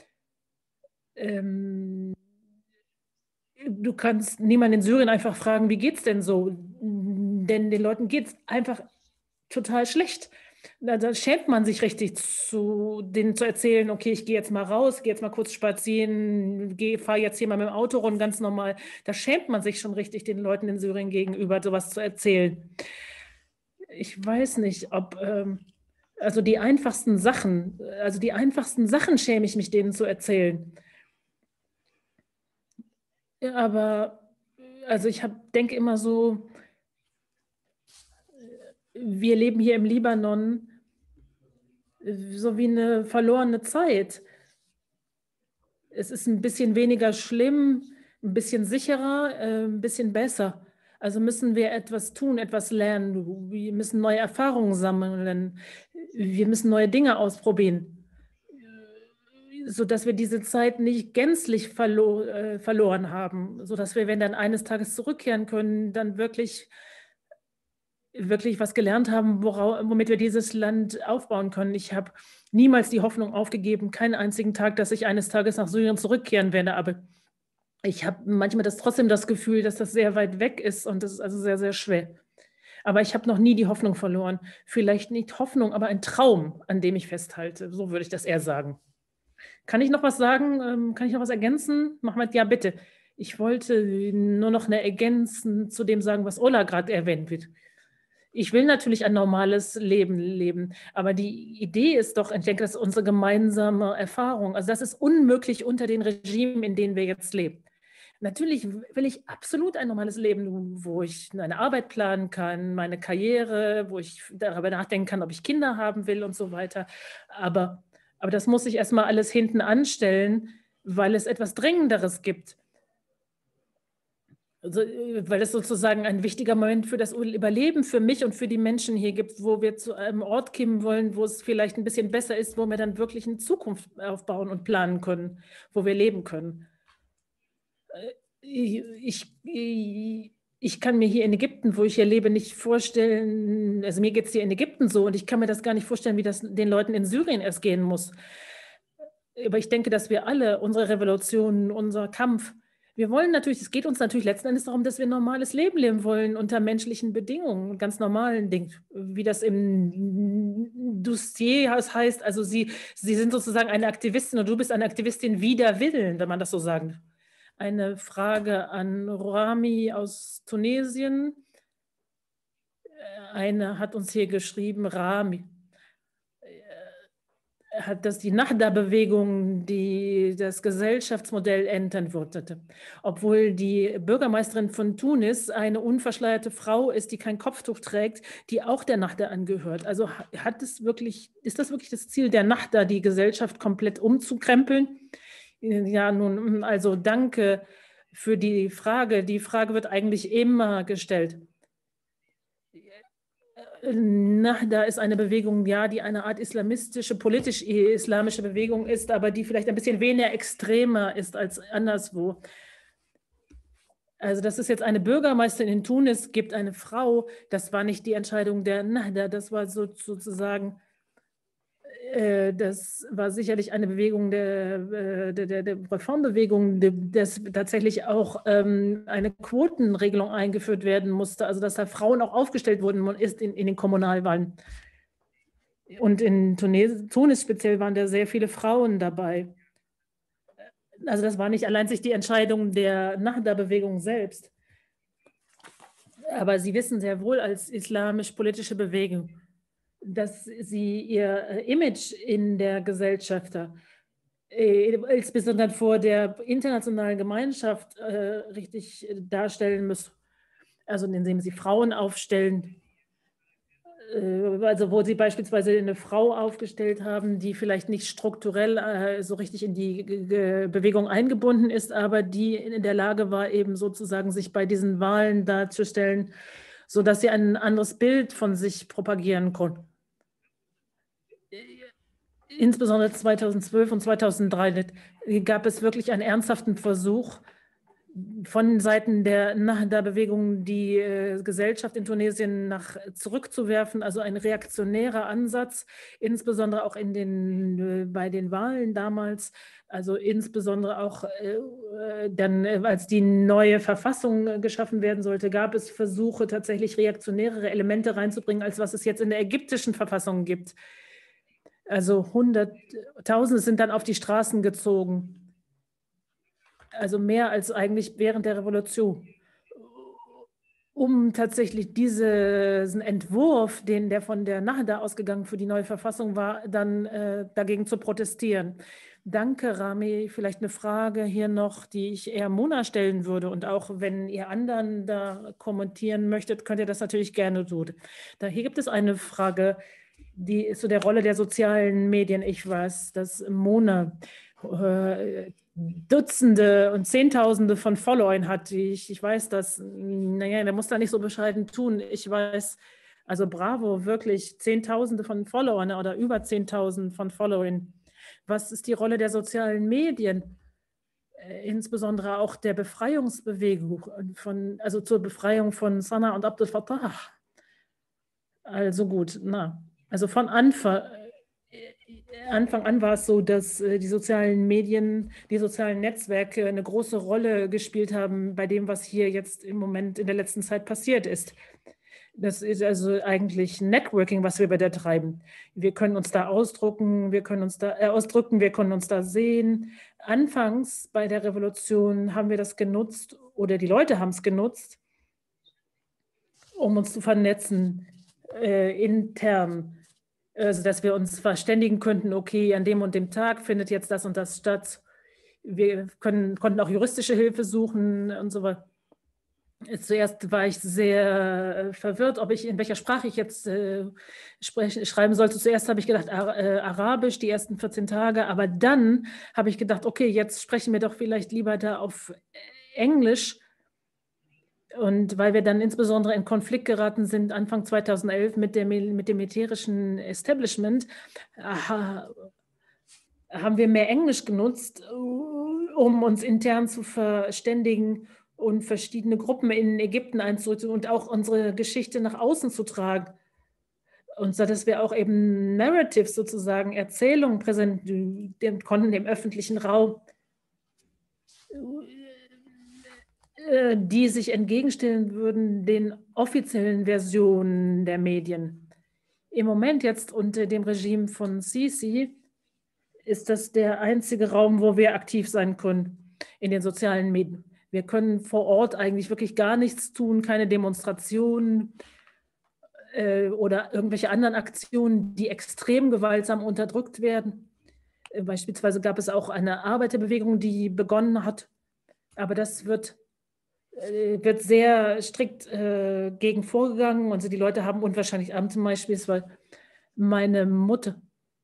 Ähm, du kannst niemanden in Syrien einfach fragen, wie geht es denn so? Denn den Leuten geht es einfach total schlecht. Da, da schämt man sich richtig, zu denen zu erzählen, okay, ich gehe jetzt mal raus, gehe jetzt mal kurz spazieren, fahre jetzt hier mal mit dem Auto rum, ganz normal. Da schämt man sich schon richtig, den Leuten in Syrien gegenüber sowas zu erzählen. Ich weiß nicht, ob, ähm, also die einfachsten Sachen, also die einfachsten Sachen schäme ich mich, denen zu erzählen. Ja, aber, also ich hab, denke immer so, wir leben hier im Libanon so wie eine verlorene Zeit. Es ist ein bisschen weniger schlimm, ein bisschen sicherer, ein bisschen besser. Also müssen wir etwas tun, etwas lernen. Wir müssen neue Erfahrungen sammeln. Wir müssen neue Dinge ausprobieren, sodass wir diese Zeit nicht gänzlich verlo äh, verloren haben, sodass wir, wenn dann eines Tages zurückkehren können, dann wirklich wirklich was gelernt haben, womit wir dieses Land aufbauen können. Ich habe niemals die Hoffnung aufgegeben, keinen einzigen Tag, dass ich eines Tages nach Syrien zurückkehren werde. Aber ich habe manchmal das, trotzdem das Gefühl, dass das sehr weit weg ist und das ist also sehr, sehr schwer. Aber ich habe noch nie die Hoffnung verloren. Vielleicht nicht Hoffnung, aber ein Traum, an dem ich festhalte. So würde ich das eher sagen. Kann ich noch was sagen? Kann ich noch was ergänzen? Mohammed, ja, bitte. Ich wollte nur noch eine Ergänzen zu dem sagen, was Ola gerade erwähnt wird. Ich will natürlich ein normales Leben leben, aber die Idee ist doch, ich denke, das ist unsere gemeinsame Erfahrung. Also das ist unmöglich unter den Regimen, in denen wir jetzt leben. Natürlich will ich absolut ein normales Leben, wo ich eine Arbeit planen kann, meine Karriere, wo ich darüber nachdenken kann, ob ich Kinder haben will und so weiter. Aber, aber das muss ich erstmal alles hinten anstellen, weil es etwas Dringenderes gibt. Also, weil es sozusagen ein wichtiger Moment für das Überleben für mich und für die Menschen hier gibt, wo wir zu einem Ort kommen wollen, wo es vielleicht ein bisschen besser ist, wo wir dann wirklich eine Zukunft aufbauen und planen können, wo wir leben können. Ich, ich, ich kann mir hier in Ägypten, wo ich hier lebe, nicht vorstellen, also mir geht es hier in Ägypten so und ich kann mir das gar nicht vorstellen, wie das den Leuten in Syrien erst gehen muss. Aber ich denke, dass wir alle, unsere Revolution, unser Kampf, wir wollen natürlich, es geht uns natürlich letzten Endes darum, dass wir ein normales Leben leben wollen unter menschlichen Bedingungen, ganz normalen Dingen, wie das im Dossier heißt. Also Sie, Sie sind sozusagen eine Aktivistin und du bist eine Aktivistin wider Willen, wenn man das so sagt. Eine Frage an Rami aus Tunesien. Eine hat uns hier geschrieben, Rami. Hat das die Nahda-Bewegung, die das Gesellschaftsmodell entwürdigte. Obwohl die Bürgermeisterin von Tunis eine unverschleierte Frau ist, die kein Kopftuch trägt, die auch der Nahda angehört. Also hat es wirklich, ist das wirklich das Ziel der Nahda, die Gesellschaft komplett umzukrempeln? Ja, nun, also danke für die Frage. Die Frage wird eigentlich immer gestellt. Nahda ist eine Bewegung, ja, die eine Art islamistische, politisch-islamische Bewegung ist, aber die vielleicht ein bisschen weniger extremer ist als anderswo. Also, dass es jetzt eine Bürgermeisterin in Tunis gibt, eine Frau, das war nicht die Entscheidung der Nahda, das war so, sozusagen, äh, das war sicherlich eine Bewegung der, der, der, der Reformbewegung, dass tatsächlich auch ähm, eine Quotenregelung eingeführt werden musste, also dass da Frauen auch aufgestellt wurden ist in, in den Kommunalwahlen. Und in Tunis, Tunis speziell waren da sehr viele Frauen dabei. Also das war nicht allein sich die Entscheidung der Nahda-Bewegung selbst. Aber Sie wissen sehr wohl als islamisch-politische Bewegung, dass Sie Ihr Image in der Gesellschaft, äh, insbesondere vor der internationalen Gemeinschaft, äh, richtig darstellen müssen. Also indem Sie Frauen aufstellen, also wo Sie beispielsweise eine Frau aufgestellt haben, die vielleicht nicht strukturell äh, so richtig in die G Bewegung eingebunden ist, aber die in der Lage war, eben sozusagen sich bei diesen Wahlen darzustellen, sodass sie ein anderes Bild von sich propagieren konnten. Insbesondere zweitausendzwölf und zweitausenddreizehn gab es wirklich einen ernsthaften Versuch, von Seiten der Nahda-Bewegung die äh, Gesellschaft in Tunesien nach zurückzuwerfen, also ein reaktionärer Ansatz, insbesondere auch in den, äh, bei den Wahlen damals, also insbesondere auch äh, dann, äh, als die neue Verfassung äh, geschaffen werden sollte, gab es Versuche, tatsächlich reaktionärere Elemente reinzubringen, als was es jetzt in der ägyptischen Verfassung gibt. Also Hunderttausende sind dann auf die Straßen gezogen. Also mehr als eigentlich während der Revolution, um tatsächlich diesen Entwurf, den der von der Nahda ausgegangen für die neue Verfassung war, dann äh, dagegen zu protestieren. Danke, Rami. Vielleicht eine Frage hier noch, die ich eher Mona stellen würde. Und auch wenn ihr anderen da kommentieren möchtet, könnt ihr das natürlich gerne tun. Da hier gibt es eine Frage, die ist zu der Rolle der sozialen Medien. Ich weiß, dass Mona äh, Dutzende und Zehntausende von Followern hat. Ich, ich weiß das, naja, der muss da nicht so bescheiden tun. Ich weiß, also bravo, wirklich Zehntausende von Followern oder über Zehntausend von Followern. Was ist die Rolle der sozialen Medien? Äh, insbesondere auch der Befreiungsbewegung, von, also zur Befreiung von Sana und Abdel Fattah. Also gut, na, also von Anfang Anfang an war es so, dass die sozialen Medien, die sozialen Netzwerke eine große Rolle gespielt haben bei dem, was hier jetzt im Moment in der letzten Zeit passiert ist. Das ist also eigentlich Networking, was wir bei der treiben. Wir können uns da ausdrucken, wir können uns da äh, ausdrücken, wir können uns da sehen. Anfangs bei der Revolution haben wir das genutzt oder die Leute haben es genutzt, um uns zu vernetzen, äh, intern. Also, dass wir uns verständigen könnten, okay, an dem und dem Tag findet jetzt das und das statt. Wir können, konnten auch juristische Hilfe suchen und so weiter. Zuerst war ich sehr verwirrt, ob ich in welcher Sprache ich jetzt äh, sprechen, schreiben sollte. Zuerst habe ich gedacht, Ar äh, Arabisch, die ersten vierzehn Tage, aber dann habe ich gedacht, okay, jetzt sprechen wir doch vielleicht lieber da auf Englisch. Und weil wir dann insbesondere in Konflikt geraten sind, Anfang zweitausendelf mit, der, mit dem militärischen Establishment, aha, haben wir mehr Englisch genutzt, um uns intern zu verständigen und verschiedene Gruppen in Ägypten einzurichten und auch unsere Geschichte nach außen zu tragen. Und so, dass wir auch eben Narratives sozusagen, Erzählungen präsentieren konnten im öffentlichen Raum, die sich entgegenstellen würden den offiziellen Versionen der Medien. Im Moment jetzt unter dem Regime von Sisi ist das der einzige Raum, wo wir aktiv sein können in den sozialen Medien. Wir können vor Ort eigentlich wirklich gar nichts tun, keine Demonstrationen äh, oder irgendwelche anderen Aktionen, die extrem gewaltsam unterdrückt werden. Äh, beispielsweise gab es auch eine Arbeiterbewegung, die begonnen hat, aber das wird wird sehr strikt äh, gegen vorgegangen. Also die Leute haben unwahrscheinlich Abend zum Beispiel, weil meine Mutter,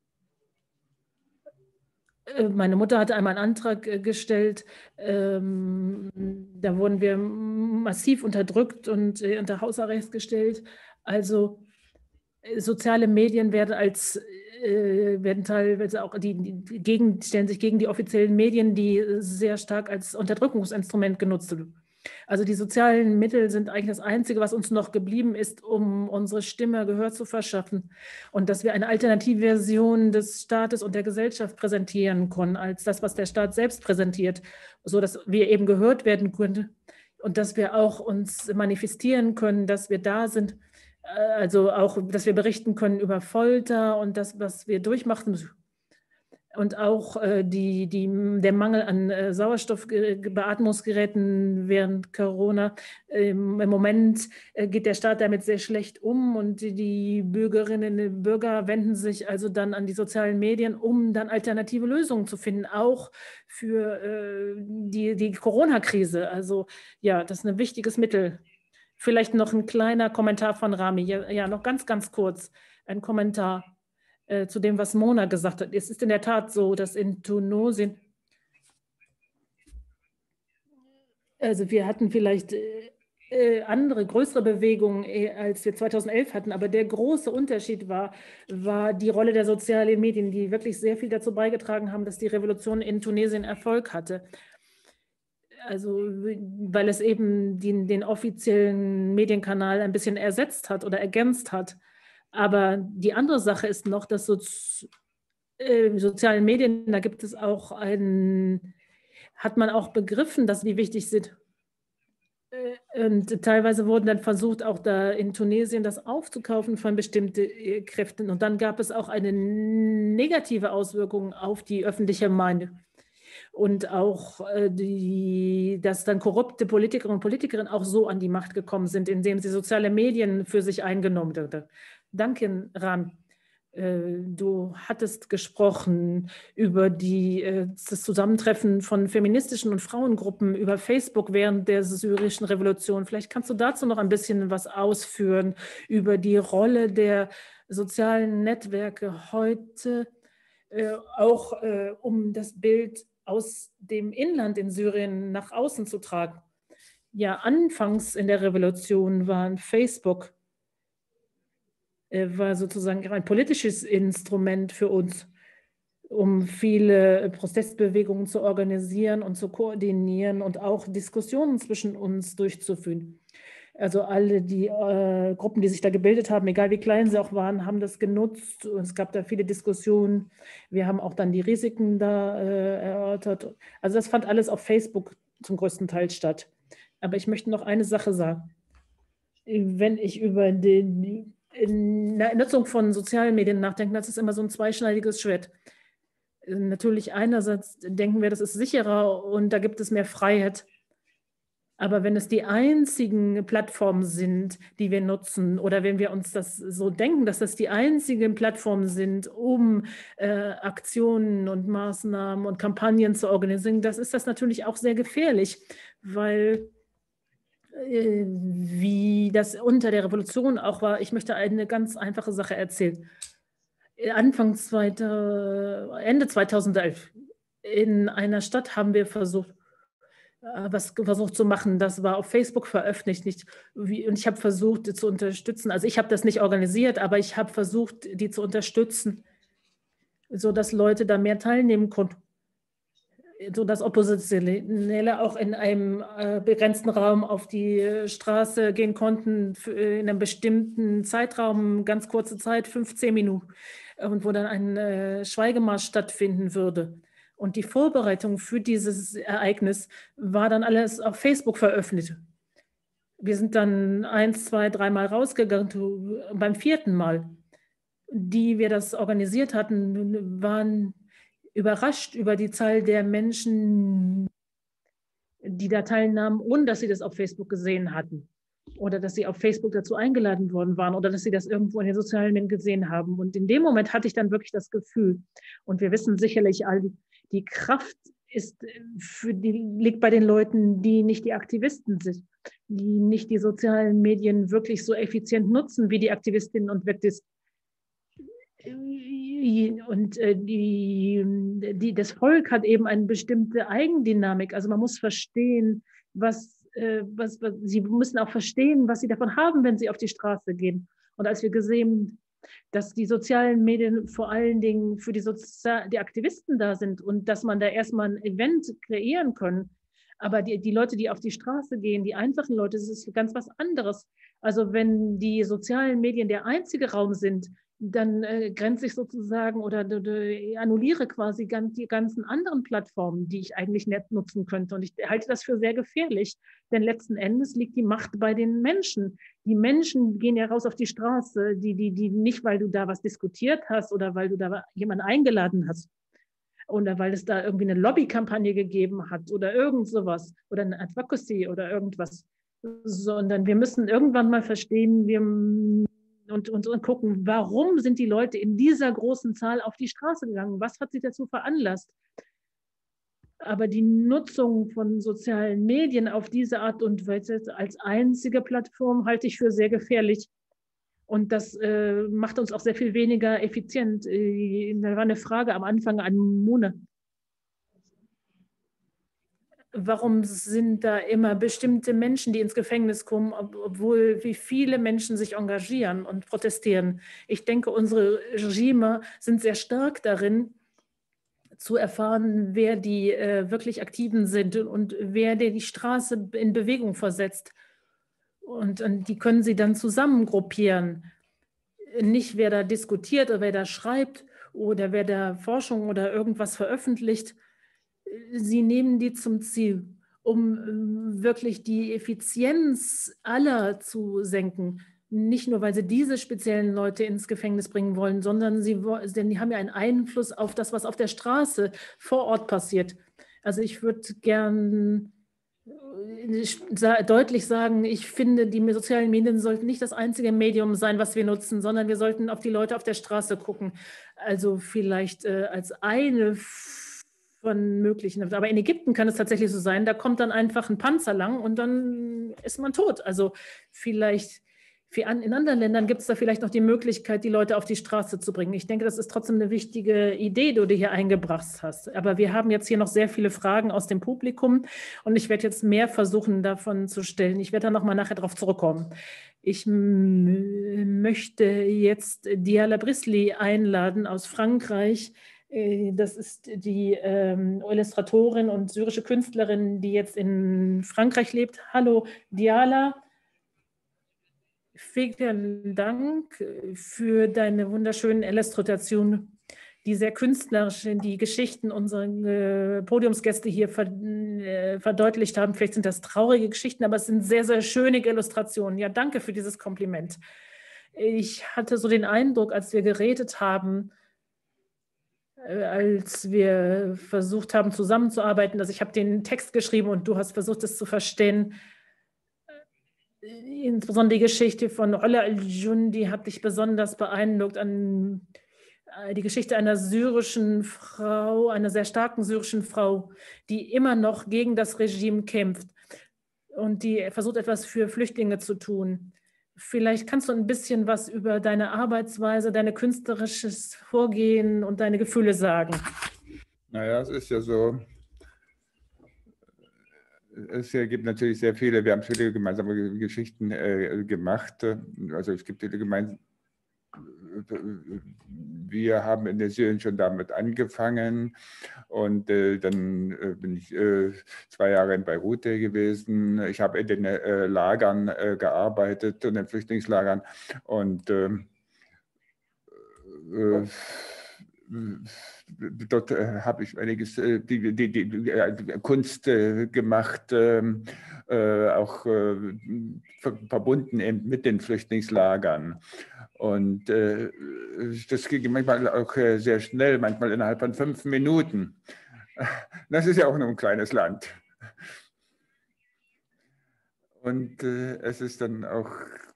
äh, meine Mutter hatte einmal einen Antrag äh, gestellt, ähm, da wurden wir massiv unterdrückt und äh, unter Hausarrest gestellt. Also äh, soziale Medien werden als äh, werden teilweise auch die, die gegen, stellen sich gegen die offiziellen Medien, die sehr stark als Unterdrückungsinstrument genutzt werden. Also die sozialen Mittel sind eigentlich das Einzige, was uns noch geblieben ist, um unsere Stimme Gehör zu verschaffen und dass wir eine alternative Version des Staates und der Gesellschaft präsentieren können, als das, was der Staat selbst präsentiert, sodass wir eben gehört werden können und dass wir auch uns manifestieren können, dass wir da sind, also auch, dass wir berichten können über Folter und das, was wir durchmachen müssen. Und auch äh, die, die, der Mangel an äh, Sauerstoffbeatmungsgeräten während Corona. Ähm, Im Moment äh, geht der Staat damit sehr schlecht um und die, die Bürgerinnen und Bürger wenden sich also dann an die sozialen Medien, um dann alternative Lösungen zu finden, auch für äh, die, die Corona-Krise. Also ja, das ist ein wichtiges Mittel. Vielleicht noch ein kleiner Kommentar von Rami. Ja, ja noch ganz, ganz kurz ein Kommentar zu dem, was Mona gesagt hat. Es ist in der Tat so, dass in Tunesien, also wir hatten vielleicht äh, andere, größere Bewegungen, äh, als wir zweitausendelf hatten, aber der große Unterschied war, war die Rolle der sozialen Medien, die wirklich sehr viel dazu beigetragen haben, dass die Revolution in Tunesien Erfolg hatte. Also, weil es eben den, den offiziellen Medienkanal ein bisschen ersetzt hat oder ergänzt hat. Aber die andere Sache ist noch, dass so, äh, sozialen Medien, da gibt es auch ein, hat man auch begriffen, dass die wichtig sind. Und teilweise wurden dann versucht, auch da in Tunesien das aufzukaufen von bestimmten Kräften. Und dann gab es auch eine negative Auswirkung auf die öffentliche Meinung. Und auch, äh, die, dass dann korrupte Politikerinnen und Politiker auch so an die Macht gekommen sind, indem sie soziale Medien für sich eingenommen haben. Danke, Ram. Du hattest gesprochen über die, das Zusammentreffen von feministischen und Frauengruppen über Facebook während der syrischen Revolution. Vielleicht kannst du dazu noch ein bisschen was ausführen über die Rolle der sozialen Netzwerke heute, auch um das Bild aus dem Inland in Syrien nach außen zu tragen. Ja, anfangs in der Revolution waren Facebook war sozusagen ein politisches Instrument für uns, um viele Protestbewegungen zu organisieren und zu koordinieren und auch Diskussionen zwischen uns durchzuführen. Also alle die äh, Gruppen, die sich da gebildet haben, egal wie klein sie auch waren, haben das genutzt. Und es gab da viele Diskussionen. Wir haben auch dann die Risiken da äh, erörtert. Also das fand alles auf Facebook zum größten Teil statt. Aber ich möchte noch eine Sache sagen. Wenn ich über den in der Nutzung von sozialen Medien nachdenken, das ist immer so ein zweischneidiges Schwert. Natürlich einerseits denken wir, das ist sicherer und da gibt es mehr Freiheit. Aber wenn es die einzigen Plattformen sind, die wir nutzen, oder wenn wir uns das so denken, dass das die einzigen Plattformen sind, um äh, Aktionen und Maßnahmen und Kampagnen zu organisieren, das ist das natürlich auch sehr gefährlich, weil wie das unter der Revolution auch war. Ich möchte eine ganz einfache Sache erzählen. Anfang zweiter, Ende zweitausendelf in einer Stadt haben wir versucht, was versucht zu machen. Das war auf Facebook veröffentlicht. Und ich habe versucht, die zu unterstützen. Also ich habe das nicht organisiert, aber ich habe versucht, die zu unterstützen, sodass Leute da mehr teilnehmen konnten. Sodass Oppositionelle auch in einem äh, begrenzten Raum auf die Straße gehen konnten, für, in einem bestimmten Zeitraum, ganz kurze Zeit, fünfzehn Minuten, und wo dann ein äh, Schweigemarsch stattfinden würde. Und die Vorbereitung für dieses Ereignis war dann alles auf Facebook veröffentlicht. Wir sind dann eins, zwei, dreimal rausgegangen. Beim vierten Mal, die wir das organisiert hatten, waren überrascht über die Zahl der Menschen, die da teilnahmen, ohne dass sie das auf Facebook gesehen hatten oder dass sie auf Facebook dazu eingeladen worden waren oder dass sie das irgendwo in den sozialen Medien gesehen haben. Und in dem Moment hatte ich dann wirklich das Gefühl, und wir wissen sicherlich alle, die Kraft ist für die, liegt bei den Leuten, die nicht die Aktivisten sind, die nicht die sozialen Medien wirklich so effizient nutzen wie die Aktivistinnen und Aktivisten. Und äh, die, die, das Volk hat eben eine bestimmte Eigendynamik. Also man muss verstehen, was, äh, was, was sie müssen auch verstehen, was sie davon haben, wenn sie auf die Straße gehen. Und als wir gesehen, dass die sozialen Medien vor allen Dingen für die, Sozi- die Aktivisten da sind und dass man da erstmal ein Event kreieren kann, aber die, die Leute, die auf die Straße gehen, die einfachen Leute, das ist ganz was anderes. Also wenn die sozialen Medien der einzige Raum sind, dann äh, grenze ich sozusagen oder äh, annulliere quasi ganz, die ganzen anderen Plattformen, die ich eigentlich nicht nutzen könnte. Und ich halte das für sehr gefährlich, denn letzten Endes liegt die Macht bei den Menschen. Die Menschen gehen ja raus auf die Straße, die, die, die nicht, weil du da was diskutiert hast oder weil du da jemanden eingeladen hast. oder weil es da irgendwie eine Lobbykampagne gegeben hat oder irgend sowas oder eine Advocacy oder irgendwas, sondern wir müssen irgendwann mal verstehen, wir und, und, und gucken, warum sind die Leute in dieser großen Zahl auf die Straße gegangen? Was hat sie dazu veranlasst? Aber die Nutzung von sozialen Medien auf diese Art und Weise als einzige Plattform halte ich für sehr gefährlich. Und das äh, macht uns auch sehr viel weniger effizient. Äh, da war eine Frage am Anfang an Mona. Warum sind da immer bestimmte Menschen, die ins Gefängnis kommen, obwohl wie viele Menschen sich engagieren und protestieren? Ich denke, unsere Regime sind sehr stark darin, zu erfahren, wer die äh, wirklich Aktiven sind und wer der die Straße in Bewegung versetzt. Und, und die können sie dann zusammengruppieren. Nicht wer da diskutiert oder wer da schreibt oder wer da Forschung oder irgendwas veröffentlicht. Sie nehmen die zum Ziel, um wirklich die Effizienz aller zu senken. Nicht nur, weil sie diese speziellen Leute ins Gefängnis bringen wollen, sondern sie, denn die haben ja einen Einfluss auf das, was auf der Straße vor Ort passiert. Also ich würde gern deutlich sagen, ich finde, die sozialen Medien sollten nicht das einzige Medium sein, was wir nutzen, sondern wir sollten auf die Leute auf der Straße gucken. Also vielleicht äh, als eine von möglichen. Aber in Ägypten kann es tatsächlich so sein, da kommt dann einfach ein Panzer lang und dann ist man tot. Also vielleicht in anderen Ländern gibt es da vielleicht noch die Möglichkeit, die Leute auf die Straße zu bringen. Ich denke, das ist trotzdem eine wichtige Idee, die du hier eingebracht hast. Aber wir haben jetzt hier noch sehr viele Fragen aus dem Publikum und ich werde jetzt mehr versuchen, davon zu stellen. Ich werde da nochmal nachher drauf zurückkommen. Ich möchte jetzt Diala Brisli einladen aus Frankreich. Das ist die ähm, Illustratorin und syrische Künstlerin, die jetzt in Frankreich lebt. Hallo Diala. Vielen Dank für deine wunderschönen Illustrationen, die sehr künstlerisch die Geschichten unserer äh, Podiumsgäste hier ver, äh, verdeutlicht haben. Vielleicht sind das traurige Geschichten, aber es sind sehr, sehr schöne Illustrationen. Ja, danke für dieses Kompliment. Ich hatte so den Eindruck, als wir geredet haben, äh, als wir versucht haben zusammenzuarbeiten, dass ich habe den Text geschrieben und du hast versucht, es zu verstehen. Insbesondere die Geschichte von Ola al-Jundi hat dich besonders beeindruckt, an die Geschichte einer syrischen Frau, einer sehr starken syrischen Frau, die immer noch gegen das Regime kämpft und die versucht, etwas für Flüchtlinge zu tun. Vielleicht kannst du ein bisschen was über deine Arbeitsweise, dein künstlerisches Vorgehen und deine Gefühle sagen. Naja, es ist ja so, es gibt natürlich sehr viele, wir haben viele gemeinsame Geschichten äh, gemacht. Also es gibt viele gemeinsame, wir haben in der Syrien schon damit angefangen und äh, dann äh, bin ich äh, zwei Jahre in Beirut gewesen. Ich habe in den äh, Lagern äh, gearbeitet, in den Flüchtlingslagern und äh, äh, dort äh, habe ich einiges, äh, die, die, die, die äh, Kunst äh, gemacht, äh, äh, auch äh, verbunden eben mit den Flüchtlingslagern. Und äh, das ging manchmal auch äh, sehr schnell, manchmal innerhalb von fünf Minuten. Das ist ja auch nur ein kleines Land. Und äh, es ist dann auch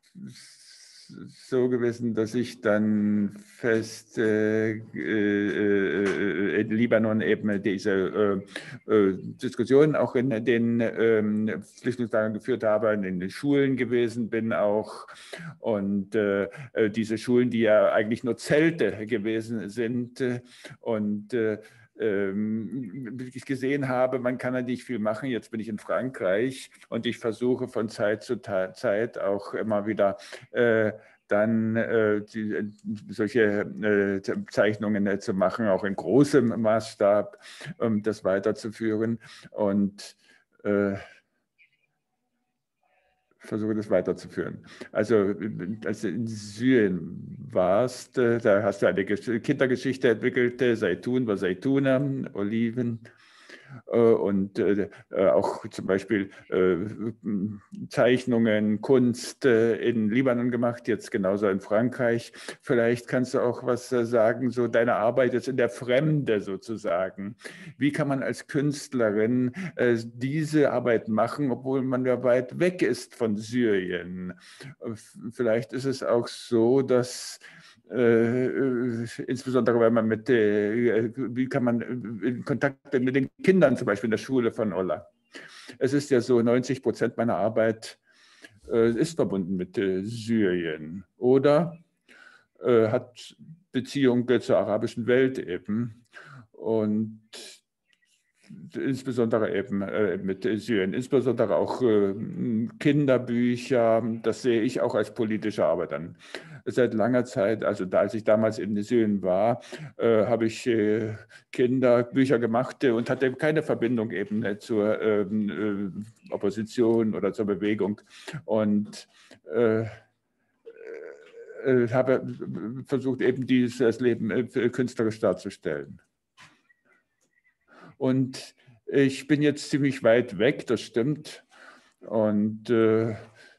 so gewesen, dass ich dann fest äh, äh, in Libanon eben diese äh, äh, Diskussionen auch in den äh, Flüchtlingslagern geführt habe, in den Schulen gewesen bin auch. Und äh, diese Schulen, die ja eigentlich nur Zelte gewesen sind und äh, ich gesehen habe, man kann ja nicht viel machen. Jetzt bin ich in Frankreich und ich versuche von Zeit zu Zeit auch immer wieder äh, dann äh, die, solche äh, Zeichnungen äh, zu machen, auch in großem Maßstab, um das weiterzuführen. Und äh, versuche das weiterzuführen. Also als du in Syrien warst, da hast du eine Kindergeschichte entwickelt, Zaitun war Zaituna, Oliven. und auch zum Beispiel Zeichnungen, Kunst in Libanon gemacht, jetzt genauso in Frankreich. Vielleicht kannst du auch was sagen, so deine Arbeit jetzt in der Fremde sozusagen. Wie kann man als Künstlerin diese Arbeit machen, obwohl man ja weit weg ist von Syrien? Vielleicht ist es auch so, dass Äh, insbesondere wenn man mit, äh, wie kann man in Kontakt mit den Kindern zum Beispiel in der Schule von Ola. Es ist ja so, neunzig Prozent meiner Arbeit äh, ist verbunden mit äh, Syrien oder äh, hat Beziehungen zur arabischen Welt eben und insbesondere eben äh, mit Syrien, insbesondere auch äh, Kinderbücher, das sehe ich auch als politische Arbeit an. Seit langer Zeit, also da, als ich damals in Syrien war, äh, habe ich äh, Kinderbücher gemacht äh, und hatte keine Verbindung eben äh, zur ähm, äh, Opposition oder zur Bewegung und äh, äh, habe versucht, eben dieses Leben äh, künstlerisch darzustellen. Und ich bin jetzt ziemlich weit weg, das stimmt. Und äh,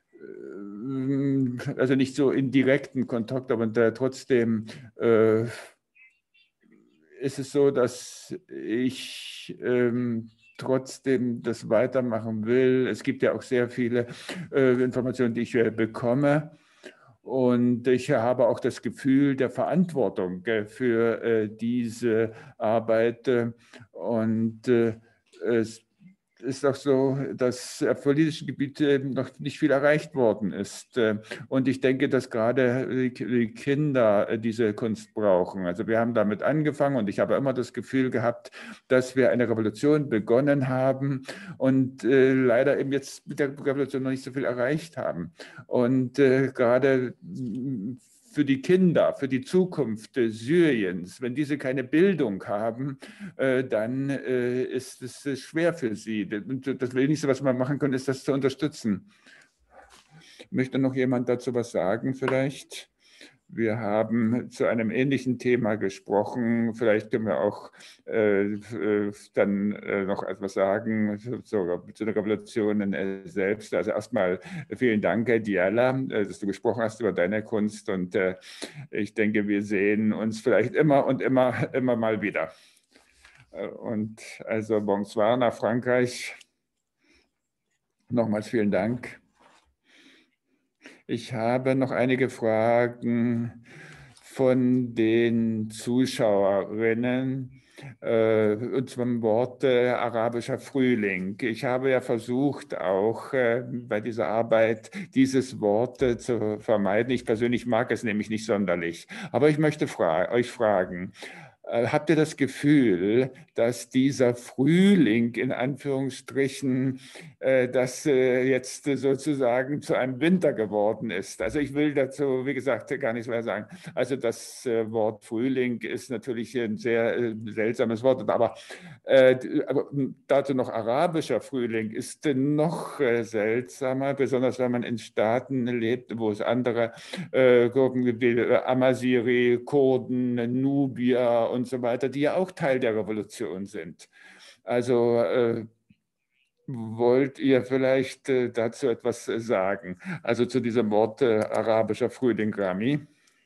also nicht so in direkten Kontakt, aber da trotzdem äh, ist es so, dass ich ähm, trotzdem das weitermachen will. Es gibt ja auch sehr viele äh, Informationen, die ich äh, bekomme. Und ich habe auch das Gefühl der Verantwortung äh, für äh, diese Arbeit. Äh, und äh, es ist auch so, dass auf politischen Gebieten noch nicht viel erreicht worden ist. Und ich denke, dass gerade die Kinder diese Kunst brauchen. Also wir haben damit angefangen und ich habe immer das Gefühl gehabt, dass wir eine Revolution begonnen haben und äh, leider eben jetzt mit der Revolution noch nicht so viel erreicht haben. Und äh, gerade für die Kinder, für die Zukunft Syriens, wenn diese keine Bildung haben, äh, dann äh, ist es äh, schwer für sie. Das Wenigste, was man machen kann, ist das zu unterstützen. Möchte noch jemand dazu was sagen vielleicht? Wir haben zu einem ähnlichen Thema gesprochen. Vielleicht können wir auch äh, dann äh, noch etwas sagen zu, zu den Revolutionen äh, selbst. Also erstmal vielen Dank, Diala, äh, dass du gesprochen hast über deine Kunst. Und äh, ich denke, wir sehen uns vielleicht immer und immer, immer mal wieder. Und also bonsoir nach Frankreich. Nochmals vielen Dank. Ich habe noch einige Fragen von den Zuschauerinnen, äh, und zwar im Wort äh, arabischer Frühling. Ich habe ja versucht, auch äh, bei dieser Arbeit dieses Wort äh, zu vermeiden. Ich persönlich mag es nämlich nicht sonderlich. Aber ich möchte fra- euch fragen, habt ihr das Gefühl, dass dieser Frühling in Anführungsstrichen, äh, das äh, jetzt sozusagen zu einem Winter geworden ist? Also ich will dazu, wie gesagt, gar nichts mehr sagen. Also das äh, Wort Frühling ist natürlich ein sehr äh, seltsames Wort, aber, äh, aber dazu noch arabischer Frühling ist noch äh, seltsamer, besonders wenn man in Staaten lebt, wo es andere äh, Gruppen gibt, wie Amazighi, Kurden, Nubier und so weiter, die ja auch Teil der Revolution sind. Also äh, wollt ihr vielleicht äh, dazu etwas sagen? Also zu diesem Wort äh, arabischer Frühling, Rami?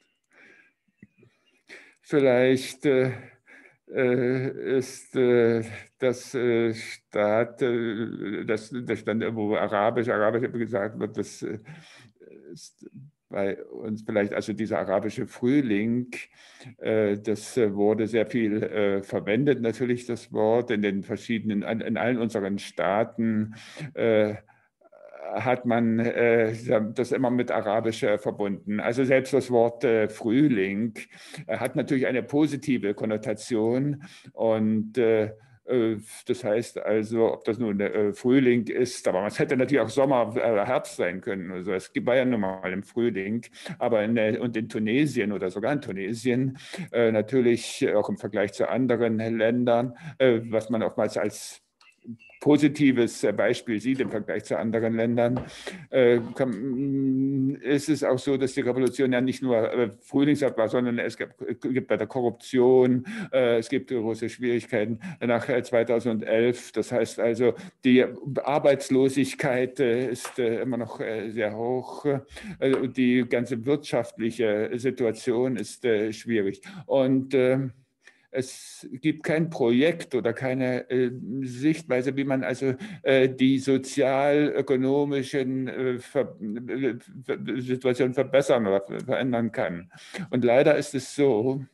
Vielleicht äh, äh, ist äh, das äh, Staat, äh, das, das stand irgendwo arabisch, arabisch gesagt wird, das äh, ist bei uns vielleicht, also dieser arabische Frühling, äh, das wurde sehr viel äh, verwendet, natürlich das Wort in den verschiedenen, in allen unseren Staaten äh, hat man äh, das immer mit Arabisch äh, verbunden. Also selbst das Wort äh, Frühling äh, hat natürlich eine positive Konnotation und äh, das heißt also, ob das nun äh, Frühling ist, aber es hätte natürlich auch Sommer, äh, Herbst sein können. Also es war ja nun mal im Frühling, aber in, äh, und in Tunesien oder sogar in Tunesien äh, natürlich auch im Vergleich zu anderen Ländern, äh, was man oftmals als positives Beispiel sieht im Vergleich zu anderen Ländern, äh, kann, ist es auch so, dass die Revolution ja nicht nur äh, Frühlingshaft war, sondern es gibt, gibt bei der Korruption, äh, es gibt große Schwierigkeiten nach äh, zweitausendelf. Das heißt also, die Arbeitslosigkeit äh, ist äh, immer noch äh, sehr hoch. Äh, die ganze wirtschaftliche Situation ist äh, schwierig. Und äh, es gibt kein Projekt oder keine äh, Sichtweise, wie man also äh, die sozial-ökonomischen äh, Ver äh, Situationen verbessern oder verändern kann. Und leider ist es so,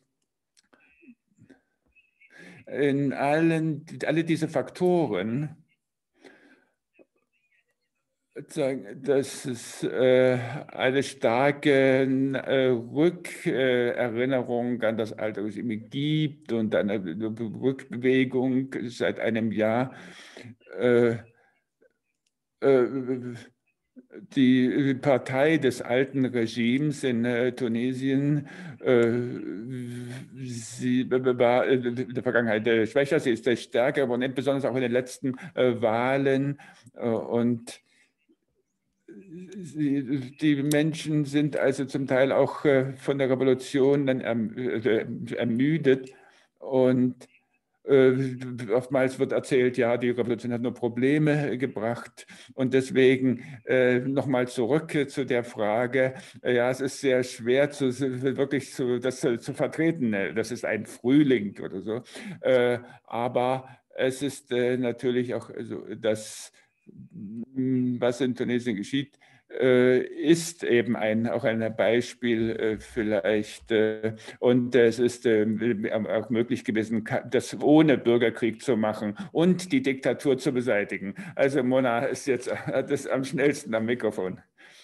in allen, alle diese Faktoren, dass es äh, eine starke äh, Rückerinnerung an das alte Regime gibt und eine Rückbewegung seit einem Jahr. Äh, äh, die Partei des alten Regimes in äh, Tunesien, äh, sie war in der Vergangenheit äh, schwächer, sie ist äh, stärker geworden, besonders auch in den letzten äh, Wahlen äh, und die Menschen sind also zum Teil auch von der Revolution dann ermüdet und oftmals wird erzählt, ja, die Revolution hat nur Probleme gebracht und deswegen nochmal zurück zu der Frage, ja, es ist sehr schwer, zu, wirklich zu, das zu vertreten, das ist ein Frühling oder so, aber es ist natürlich auch so, dass was in Tunesien geschieht, ist eben ein, auch ein Beispiel vielleicht. Und es ist auch möglich gewesen, das ohne Bürgerkrieg zu machen und die Diktatur zu beseitigen. Also Mona ist jetzt das am schnellsten am Mikrofon.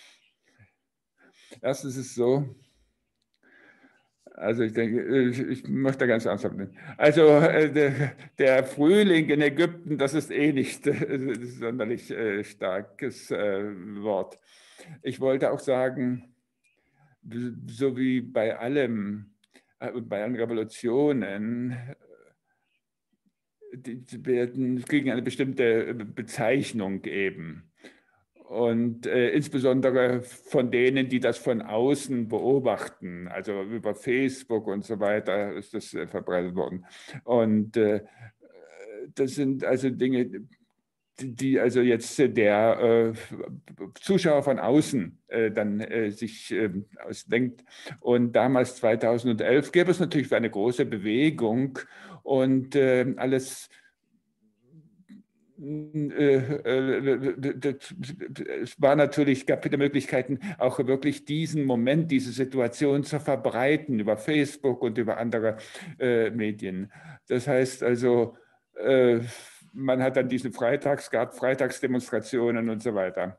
Erstens ist es so, also ich denke, ich, ich möchte ganz ernsthaft nehmen. Also äh, der, der Frühling in Ägypten, das ist eh nicht äh, sonderlich äh, starkes äh, Wort. Ich wollte auch sagen, so wie bei allem, äh, bei allen Revolutionen, die werden, kriegen eine bestimmte Bezeichnung geben. Und äh, insbesondere von denen, die das von außen beobachten, also über Facebook und so weiter ist das äh, verbreitet worden. Und äh, das sind also Dinge, die, die also jetzt der äh, Zuschauer von außen äh, dann äh, sich äh, ausdenkt. Und damals zweitausendelf gäbe es natürlich eine große Bewegung und äh, alles. Es war natürlich, gab viele Möglichkeiten, auch wirklich diesen Moment, diese Situation zu verbreiten über Facebook und über andere äh, Medien. Das heißt also, äh, man hat dann diesen Freitags, gab Freitagsdemonstrationen und so weiter.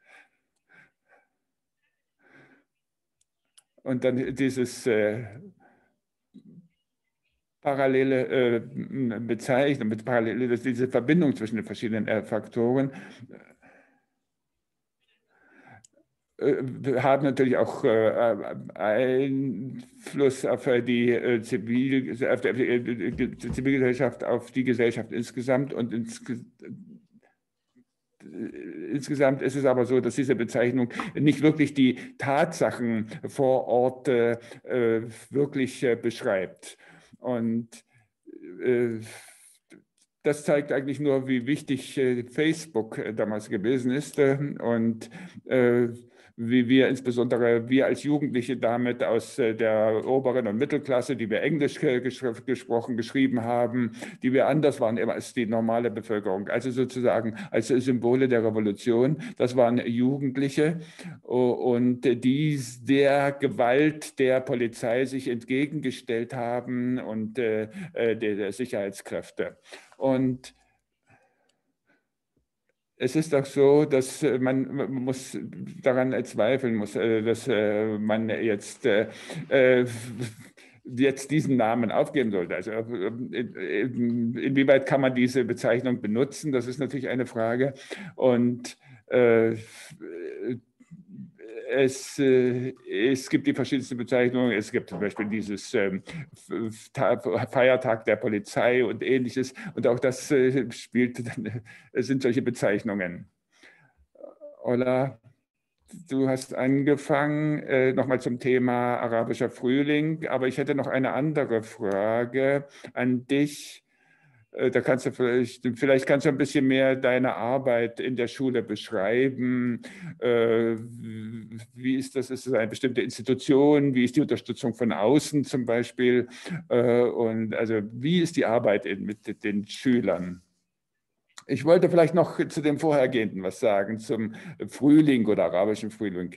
Und dann dieses äh, parallele äh, Bezeichnung, mit parallele, diese Verbindung zwischen den verschiedenen äh, Faktoren äh, haben natürlich auch äh, Einfluss auf die, äh, Zivil, auf die, äh, die Zivilgesellschaft, auf die Gesellschaft insgesamt und ins, Insgesamt ist es aber so, dass diese Bezeichnung nicht wirklich die Tatsachen vor Ort äh, wirklich äh, beschreibt. Und äh, das zeigt eigentlich nur, wie wichtig äh, Facebook äh, damals gewesen ist äh, und äh, wie wir insbesondere, wir als Jugendliche damit aus äh, der oberen und Mittelklasse, die wir Englisch äh, ges gesprochen, geschrieben haben, die wir anders waren als die normale Bevölkerung, also sozusagen als Symbole der Revolution. Das waren Jugendliche und die der Gewalt der Polizei sich entgegengestellt haben und äh, der, der Sicherheitskräfte. Und es ist auch so, dass man, man muss daran zweifeln muss, dass man jetzt, jetzt diesen Namen aufgeben sollte. Also inwieweit kann man diese Bezeichnung benutzen? Das ist natürlich eine Frage. Und äh, es äh, es gibt die verschiedensten Bezeichnungen. Es gibt zum Beispiel dieses ähm, Feiertag der Polizei und Ähnliches. Und auch das äh, spielt, äh, sind solche Bezeichnungen. Ola, du hast angefangen, äh, nochmal zum Thema arabischer Frühling, aber ich hätte noch eine andere Frage an dich. Äh, da kannst du vielleicht, vielleicht kannst du ein bisschen mehr deine Arbeit in der Schule beschreiben. Äh, wie ist das? Ist es eine bestimmte Institution? Wie ist die Unterstützung von außen zum Beispiel? Äh, und also wie ist die Arbeit in, mit den Schülern? Ich wollte vielleicht noch zu dem Vorhergehenden was sagen, zum Frühling oder arabischen Frühling.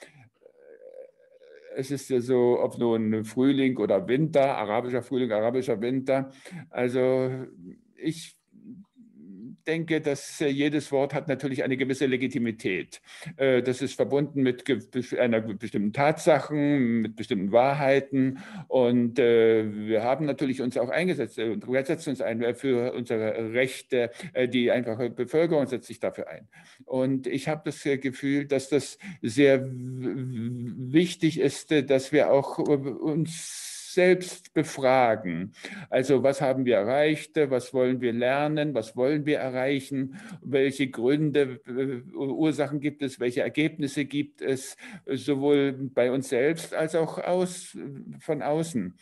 Es ist ja so, ob nun Frühling oder Winter, arabischer Frühling, arabischer Winter. Also ich denke, dass jedes Wort hat natürlich eine gewisse Legitimität. Das ist verbunden mit einer bestimmten Tatsachen, mit bestimmten Wahrheiten. Und wir haben natürlich uns auch eingesetzt und wir setzen uns ein für unsere Rechte. Die einfache Bevölkerung setzt sich dafür ein. Und ich habe das Gefühl, dass das sehr wichtig ist, dass wir auch uns selbst befragen. Also was haben wir erreicht, was wollen wir lernen, was wollen wir erreichen, welche Gründe, Ursachen gibt es, welche Ergebnisse gibt es, sowohl bei uns selbst als auch aus, von außen.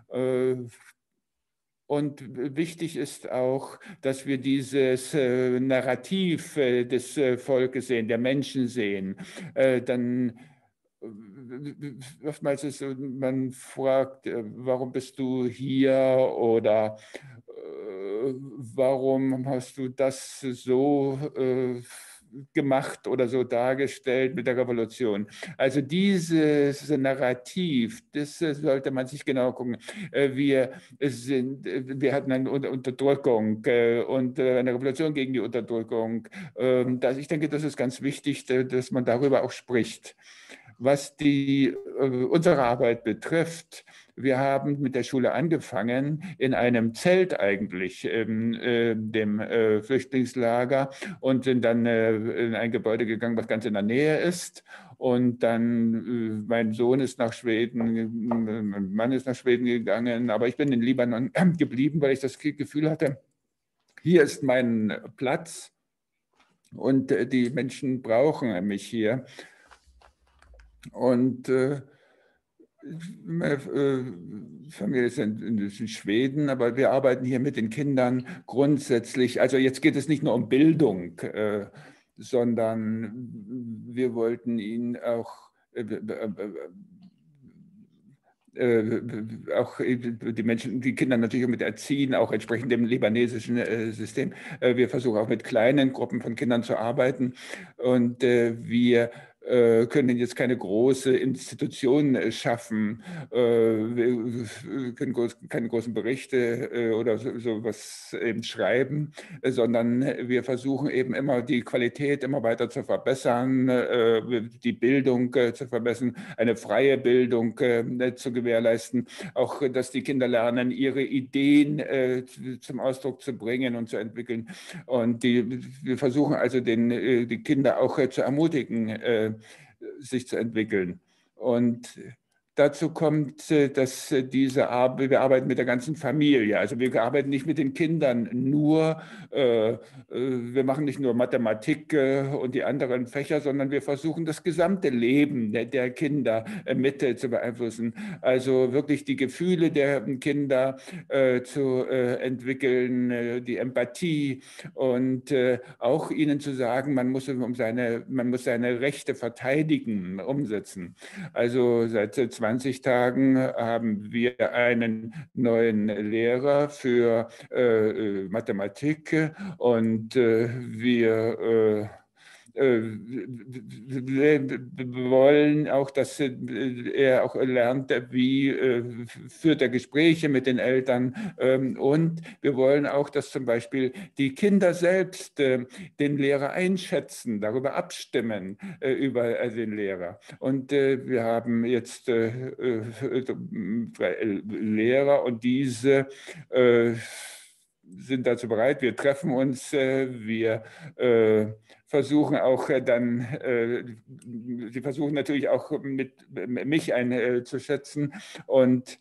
Und wichtig ist auch, dass wir dieses Narrativ des Volkes sehen, der Menschen sehen. Dann oftmals ist so, man fragt, warum bist du hier oder äh, warum hast du das so äh, gemacht oder so dargestellt mit der Revolution. Also dieses Narrativ, das sollte man sich genau gucken. Wir, sind, wir hatten eine Unterdrückung und eine Revolution gegen die Unterdrückung. Ich denke, das ist ganz wichtig, dass man darüber auch spricht. Was die, äh, unsere Arbeit betrifft, wir haben mit der Schule angefangen in einem Zelt eigentlich, in äh, dem äh, Flüchtlingslager und sind dann äh, in ein Gebäude gegangen, was ganz in der Nähe ist. Und dann, äh, mein Sohn ist nach Schweden, mein Mann ist nach Schweden gegangen, aber ich bin in Libanon geblieben, weil ich das Gefühl hatte, hier ist mein Platz und äh, die Menschen brauchen mich hier. Und äh, meine äh, Familie ist in, in Schweden, aber wir arbeiten hier mit den Kindern grundsätzlich. Also jetzt geht es nicht nur um Bildung, äh, sondern wir wollten ihnen auch äh, äh, auch die Menschen, die Kinder natürlich mit erziehen, auch entsprechend dem libanesischen äh, System. Äh, wir versuchen auch mit kleinen Gruppen von Kindern zu arbeiten und äh, wir können jetzt keine große Institution schaffen, wir können keine großen Berichte oder sowas eben schreiben, sondern wir versuchen eben immer die Qualität immer weiter zu verbessern, die Bildung zu verbessern, eine freie Bildung zu gewährleisten, auch dass die Kinder lernen, ihre Ideen zum Ausdruck zu bringen und zu entwickeln. Und die, wir versuchen also den, die Kinder auch zu ermutigen, sich zu entwickeln. Und dazu kommt, dass diese Arbeit, wir arbeiten mit der ganzen Familie. Also wir arbeiten nicht mit den Kindern nur, äh, wir machen nicht nur Mathematik äh, und die anderen Fächer, sondern wir versuchen das gesamte Leben der, der Kinder äh, mit äh, zu beeinflussen. Also wirklich die Gefühle der Kinder äh, zu äh, entwickeln, äh, die Empathie und äh, auch ihnen zu sagen, man muss, um seine, man muss seine Rechte verteidigen, umsetzen. Also seit zwanzig Tagen haben wir einen neuen Lehrer für äh, Mathematik und äh, wir äh, wir wollen auch, dass er auch lernt, wie führt er Gespräche mit den Eltern und wir wollen auch, dass zum Beispiel die Kinder selbst den Lehrer einschätzen, darüber abstimmen über den Lehrer. Und wir haben jetzt Lehrer und diese sind dazu bereit, wir treffen uns, wir versuchen auch dann, sie versuchen natürlich auch mit mich einzuschätzen und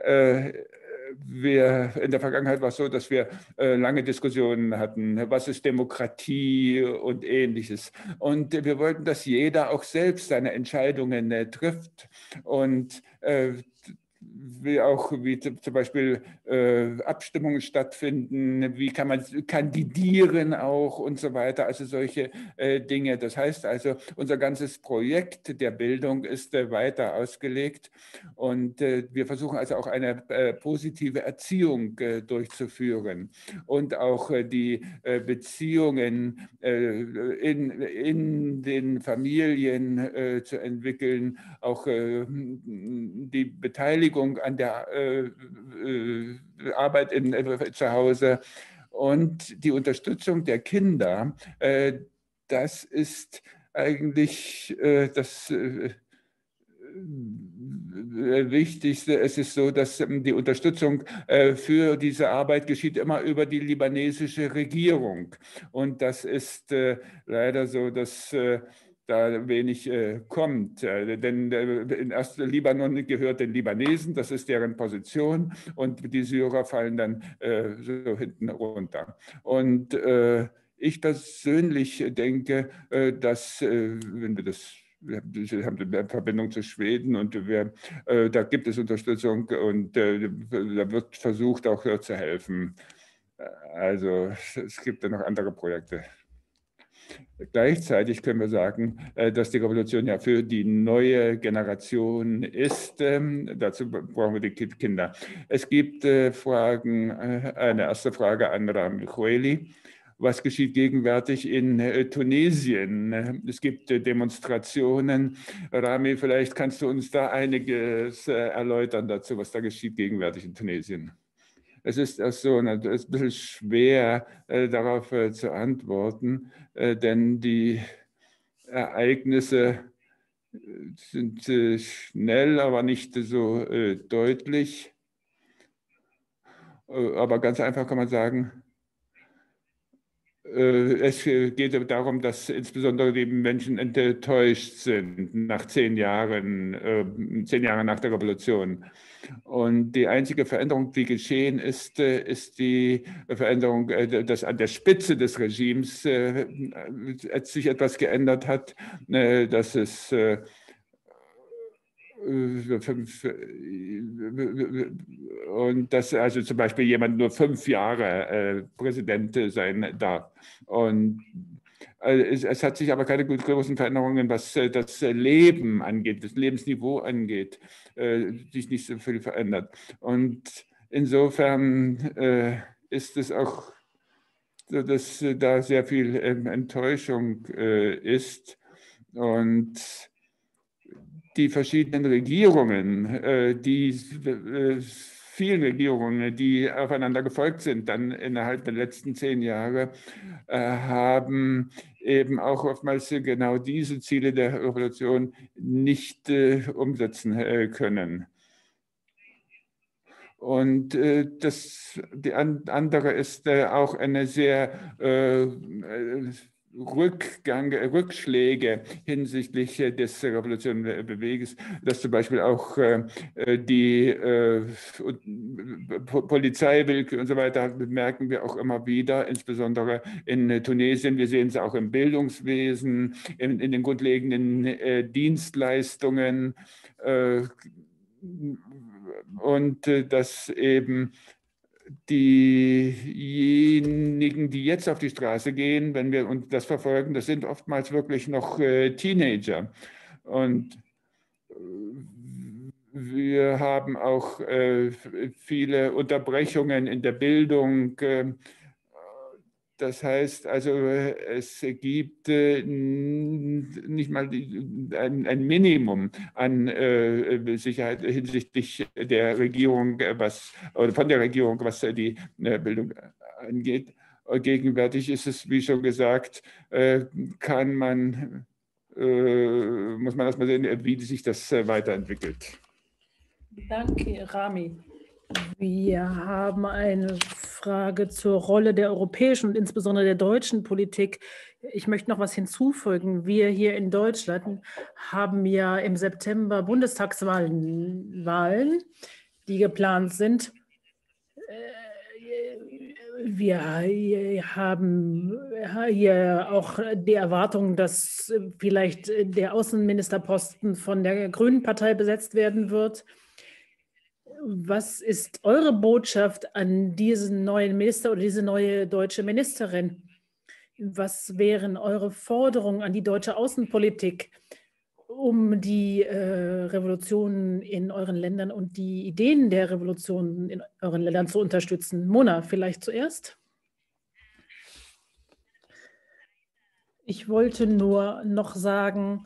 wir, in der Vergangenheit war es so, dass wir äh, lange Diskussionen hatten, was ist Demokratie und Ähnliches. Und äh, wir wollten, dass jeder auch selbst seine Entscheidungen äh, trifft und äh, wie auch, wie zum Beispiel äh, Abstimmungen stattfinden, wie kann man kandidieren auch und so weiter, also solche äh, Dinge. Das heißt also, unser ganzes Projekt der Bildung ist äh, weiter ausgelegt und äh, wir versuchen also auch eine äh, positive Erziehung äh, durchzuführen und auch äh, die äh, Beziehungen äh, in, in den Familien äh, zu entwickeln, auch äh, die Beteiligung an der äh, äh, Arbeit in, äh, zu Hause und die Unterstützung der Kinder, äh, das ist eigentlich äh, das äh, Wichtigste. Es ist so, dass die Unterstützung äh, für diese Arbeit geschieht immer über die libanesische Regierung. Und das ist äh, leider so, dass äh, da wenig äh, kommt. Äh, denn äh, in erster Libanon gehört den Libanesen, das ist deren Position, und die Syrer fallen dann äh, so hinten runter. Und äh, ich persönlich denke, äh, dass, äh, wenn wir das wir haben eine Verbindung zu Schweden und wir, äh, da gibt es Unterstützung und äh, da wird versucht auch äh, zu helfen. Also es gibt ja noch andere Projekte. Gleichzeitig können wir sagen, dass die Revolution ja für die neue Generation ist. Dazu brauchen wir die Kinder. Es gibt Fragen, eine erste Frage an Rami Khoeli. Was geschieht gegenwärtig in Tunesien? Es gibt Demonstrationen. Rami, vielleicht kannst du uns da einiges erläutern dazu, was da geschieht gegenwärtig in Tunesien. Es ist auch so, es ist ein bisschen schwer, äh, darauf äh, zu antworten, äh, denn die Ereignisse sind äh, schnell, aber nicht so äh, deutlich. Äh, aber ganz einfach kann man sagen, es geht darum, dass insbesondere die Menschen enttäuscht sind nach zehn Jahren, äh, zehn Jahre nach der Revolution. Und die einzige Veränderung, die geschehen ist, ist die Veränderung, dass an der Spitze des Regimes äh, sich etwas geändert hat, äh, dass es äh, und dass also zum Beispiel jemand nur fünf Jahre äh, Präsident sein darf. Und äh, es, es hat sich aber keine großen Veränderungen, was äh, das Leben angeht, das Lebensniveau angeht, äh, sich nicht so viel verändert. Und insofern äh, ist es auch so, dass äh, da sehr viel äh, Enttäuschung äh, ist und die verschiedenen Regierungen, die vielen Regierungen, die aufeinander gefolgt sind, dann innerhalb der letzten zehn Jahre, haben eben auch oftmals genau diese Ziele der Revolution nicht umsetzen können. Und das, die andere ist auch eine sehr Rückgang, Rückschläge hinsichtlich des Revolutionenbeweges, dass zum Beispiel auch äh, die äh, Polizeiwillkür und so weiter merken wir auch immer wieder, insbesondere in Tunesien. Wir sehen es auch im Bildungswesen, in, in den grundlegenden äh, Dienstleistungen äh, und äh, dass eben diejenigen, die jetzt auf die Straße gehen, wenn wir uns das verfolgen, das sind oftmals wirklich noch äh, Teenager. Und wir haben auch äh, viele Unterbrechungen in der Bildung. Äh, Das heißt also, es gibt äh, nicht mal die, ein, ein Minimum an äh, Sicherheit hinsichtlich der Regierung, was, oder von der Regierung, was die äh, Bildung angeht. Gegenwärtig ist es, wie schon gesagt, äh, kann man, äh, muss man erstmal sehen, wie sich das äh, weiterentwickelt. Danke, Rami. Wir haben eine Frage zur Rolle der europäischen und insbesondere der deutschen Politik. Ich möchte noch was hinzufügen. Wir hier in Deutschland haben ja im September Bundestagswahlen, Wahlen, die geplant sind. Wir haben hier auch die Erwartung, dass vielleicht der Außenministerposten von der Grünen Partei besetzt werden wird. Was ist eure Botschaft an diesen neuen Minister oder diese neue deutsche Ministerin? Was wären eure Forderungen an die deutsche Außenpolitik, um die äh, Revolutionen in euren Ländern und die Ideen der Revolutionen in euren Ländern zu unterstützen? Mona, vielleicht zuerst? Ich wollte nur noch sagen,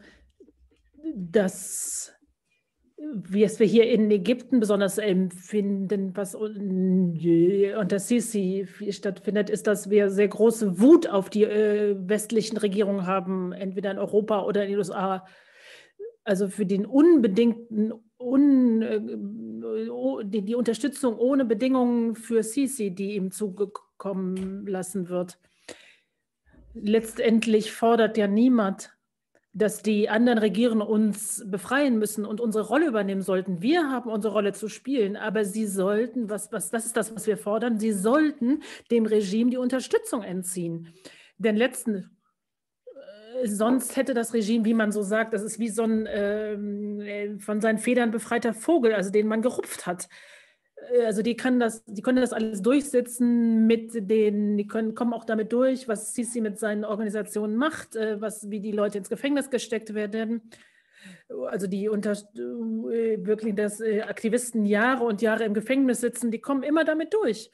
dass wie es wir hier in Ägypten besonders empfinden, was unter Sisi stattfindet, ist, dass wir sehr große Wut auf die äh, westlichen Regierungen haben, entweder in Europa oder in den U S A. Also für den unbedingten, un, äh, die, die Unterstützung ohne Bedingungen für Sisi, die ihm zugekommen lassen wird. Letztendlich fordert ja niemand, dass die anderen Regierungen uns befreien müssen und unsere Rolle übernehmen sollten. Wir haben unsere Rolle zu spielen, aber sie sollten, was, was, das ist das, was wir fordern, sie sollten dem Regime die Unterstützung entziehen. Denn letzten, äh, sonst hätte das Regime, wie man so sagt, das ist wie so ein äh, von seinen Federn befreiter Vogel, also den man gerupft hat. Also die, kann das, die können das alles durchsetzen, mit den, die können, kommen auch damit durch, was Sisi mit seinen Organisationen macht, was, wie die Leute ins Gefängnis gesteckt werden. Also die unter, wirklich, dass Aktivisten Jahre und Jahre im Gefängnis sitzen, die kommen immer damit durch.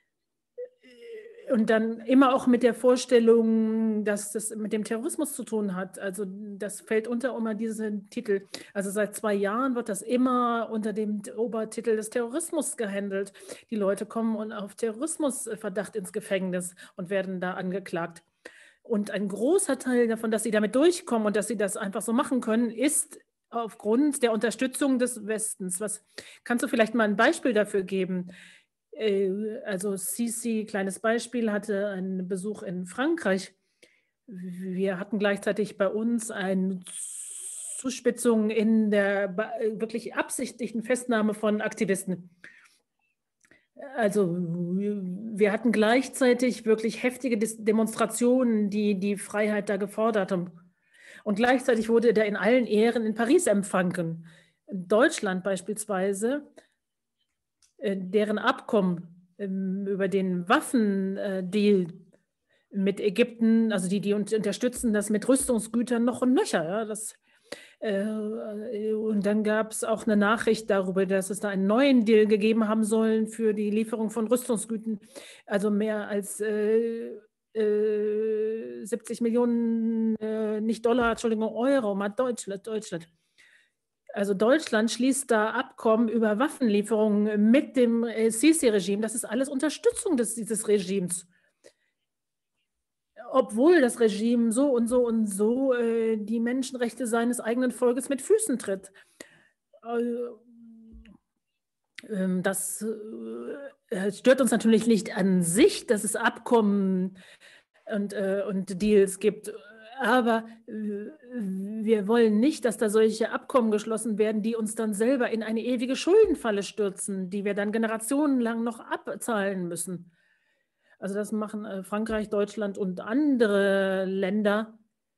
Und dann immer auch mit der Vorstellung, dass das mit dem Terrorismus zu tun hat. Also das fällt unter immer diesen Titel. Also seit zwei Jahren wird das immer unter dem Obertitel des Terrorismus gehandelt. Die Leute kommen und auf Terrorismusverdacht ins Gefängnis und werden da angeklagt. Und ein großer Teil davon, dass sie damit durchkommen und dass sie das einfach so machen können, ist aufgrund der Unterstützung des Westens. Was, kannst du vielleicht mal ein Beispiel dafür geben? Also Sisi, kleines Beispiel, hatte einen Besuch in Frankreich. Wir hatten gleichzeitig bei uns eine Zuspitzung in der wirklich absichtlichen Festnahme von Aktivisten. Also wir hatten gleichzeitig wirklich heftige Demonstrationen, die die Freiheit da gefordert haben. Und gleichzeitig wurde der in allen Ehren in Paris empfangen. In Deutschland beispielsweise, deren Abkommen über den Waffendeal mit Ägypten, also die, die unterstützen das mit Rüstungsgütern noch und nöcher. Ja, das, äh, und dann gab es auch eine Nachricht darüber, dass es da einen neuen Deal gegeben haben sollen für die Lieferung von Rüstungsgütern, also mehr als äh, äh, siebzig Millionen, äh, nicht Dollar, Entschuldigung, Euro, mal Deutschland, Deutschland. Also Deutschland schließt da Abkommen über Waffenlieferungen mit dem Sisi-Regime. Das ist alles Unterstützung des, dieses Regimes. Obwohl das Regime so und so und so äh, die Menschenrechte seines eigenen Volkes mit Füßen tritt. Äh, das äh, stört uns natürlich nicht an sich, dass es Abkommen und, äh, und Deals gibt. Aber wir wollen nicht, dass da solche Abkommen geschlossen werden, die uns dann selber in eine ewige Schuldenfalle stürzen, die wir dann generationenlang noch abzahlen müssen. Also das machen Frankreich, Deutschland und andere Länder.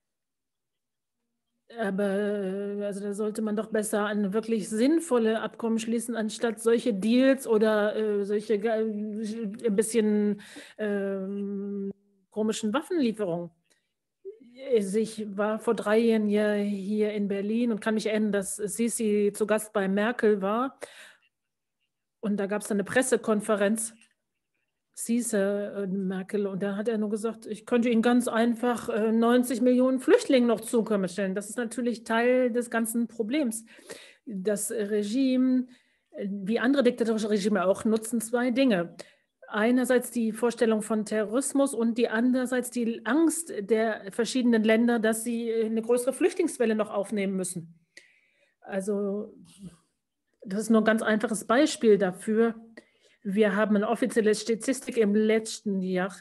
Aber also da sollte man doch besser an wirklich sinnvolle Abkommen schließen, anstatt solche Deals oder äh, solche äh, ein bisschen äh, komischen Waffenlieferungen. Ich war vor drei Jahren ja hier in Berlin und kann mich erinnern, dass Sisi zu Gast bei Merkel war. Und da gab es dann eine Pressekonferenz, Sisi und Merkel. Und da hat er nur gesagt, ich könnte Ihnen ganz einfach neunzig Millionen Flüchtlinge noch zukommen stellen. Das ist natürlich Teil des ganzen Problems. Das Regime, wie andere diktatorische Regime auch, nutzen zwei Dinge. Einerseits die Vorstellung von Terrorismus und die andererseits die Angst der verschiedenen Länder, dass sie eine größere Flüchtlingswelle noch aufnehmen müssen. Also das ist nur ein ganz einfaches Beispiel dafür, Wir haben eine offizielle Statistik im letzten Jahr.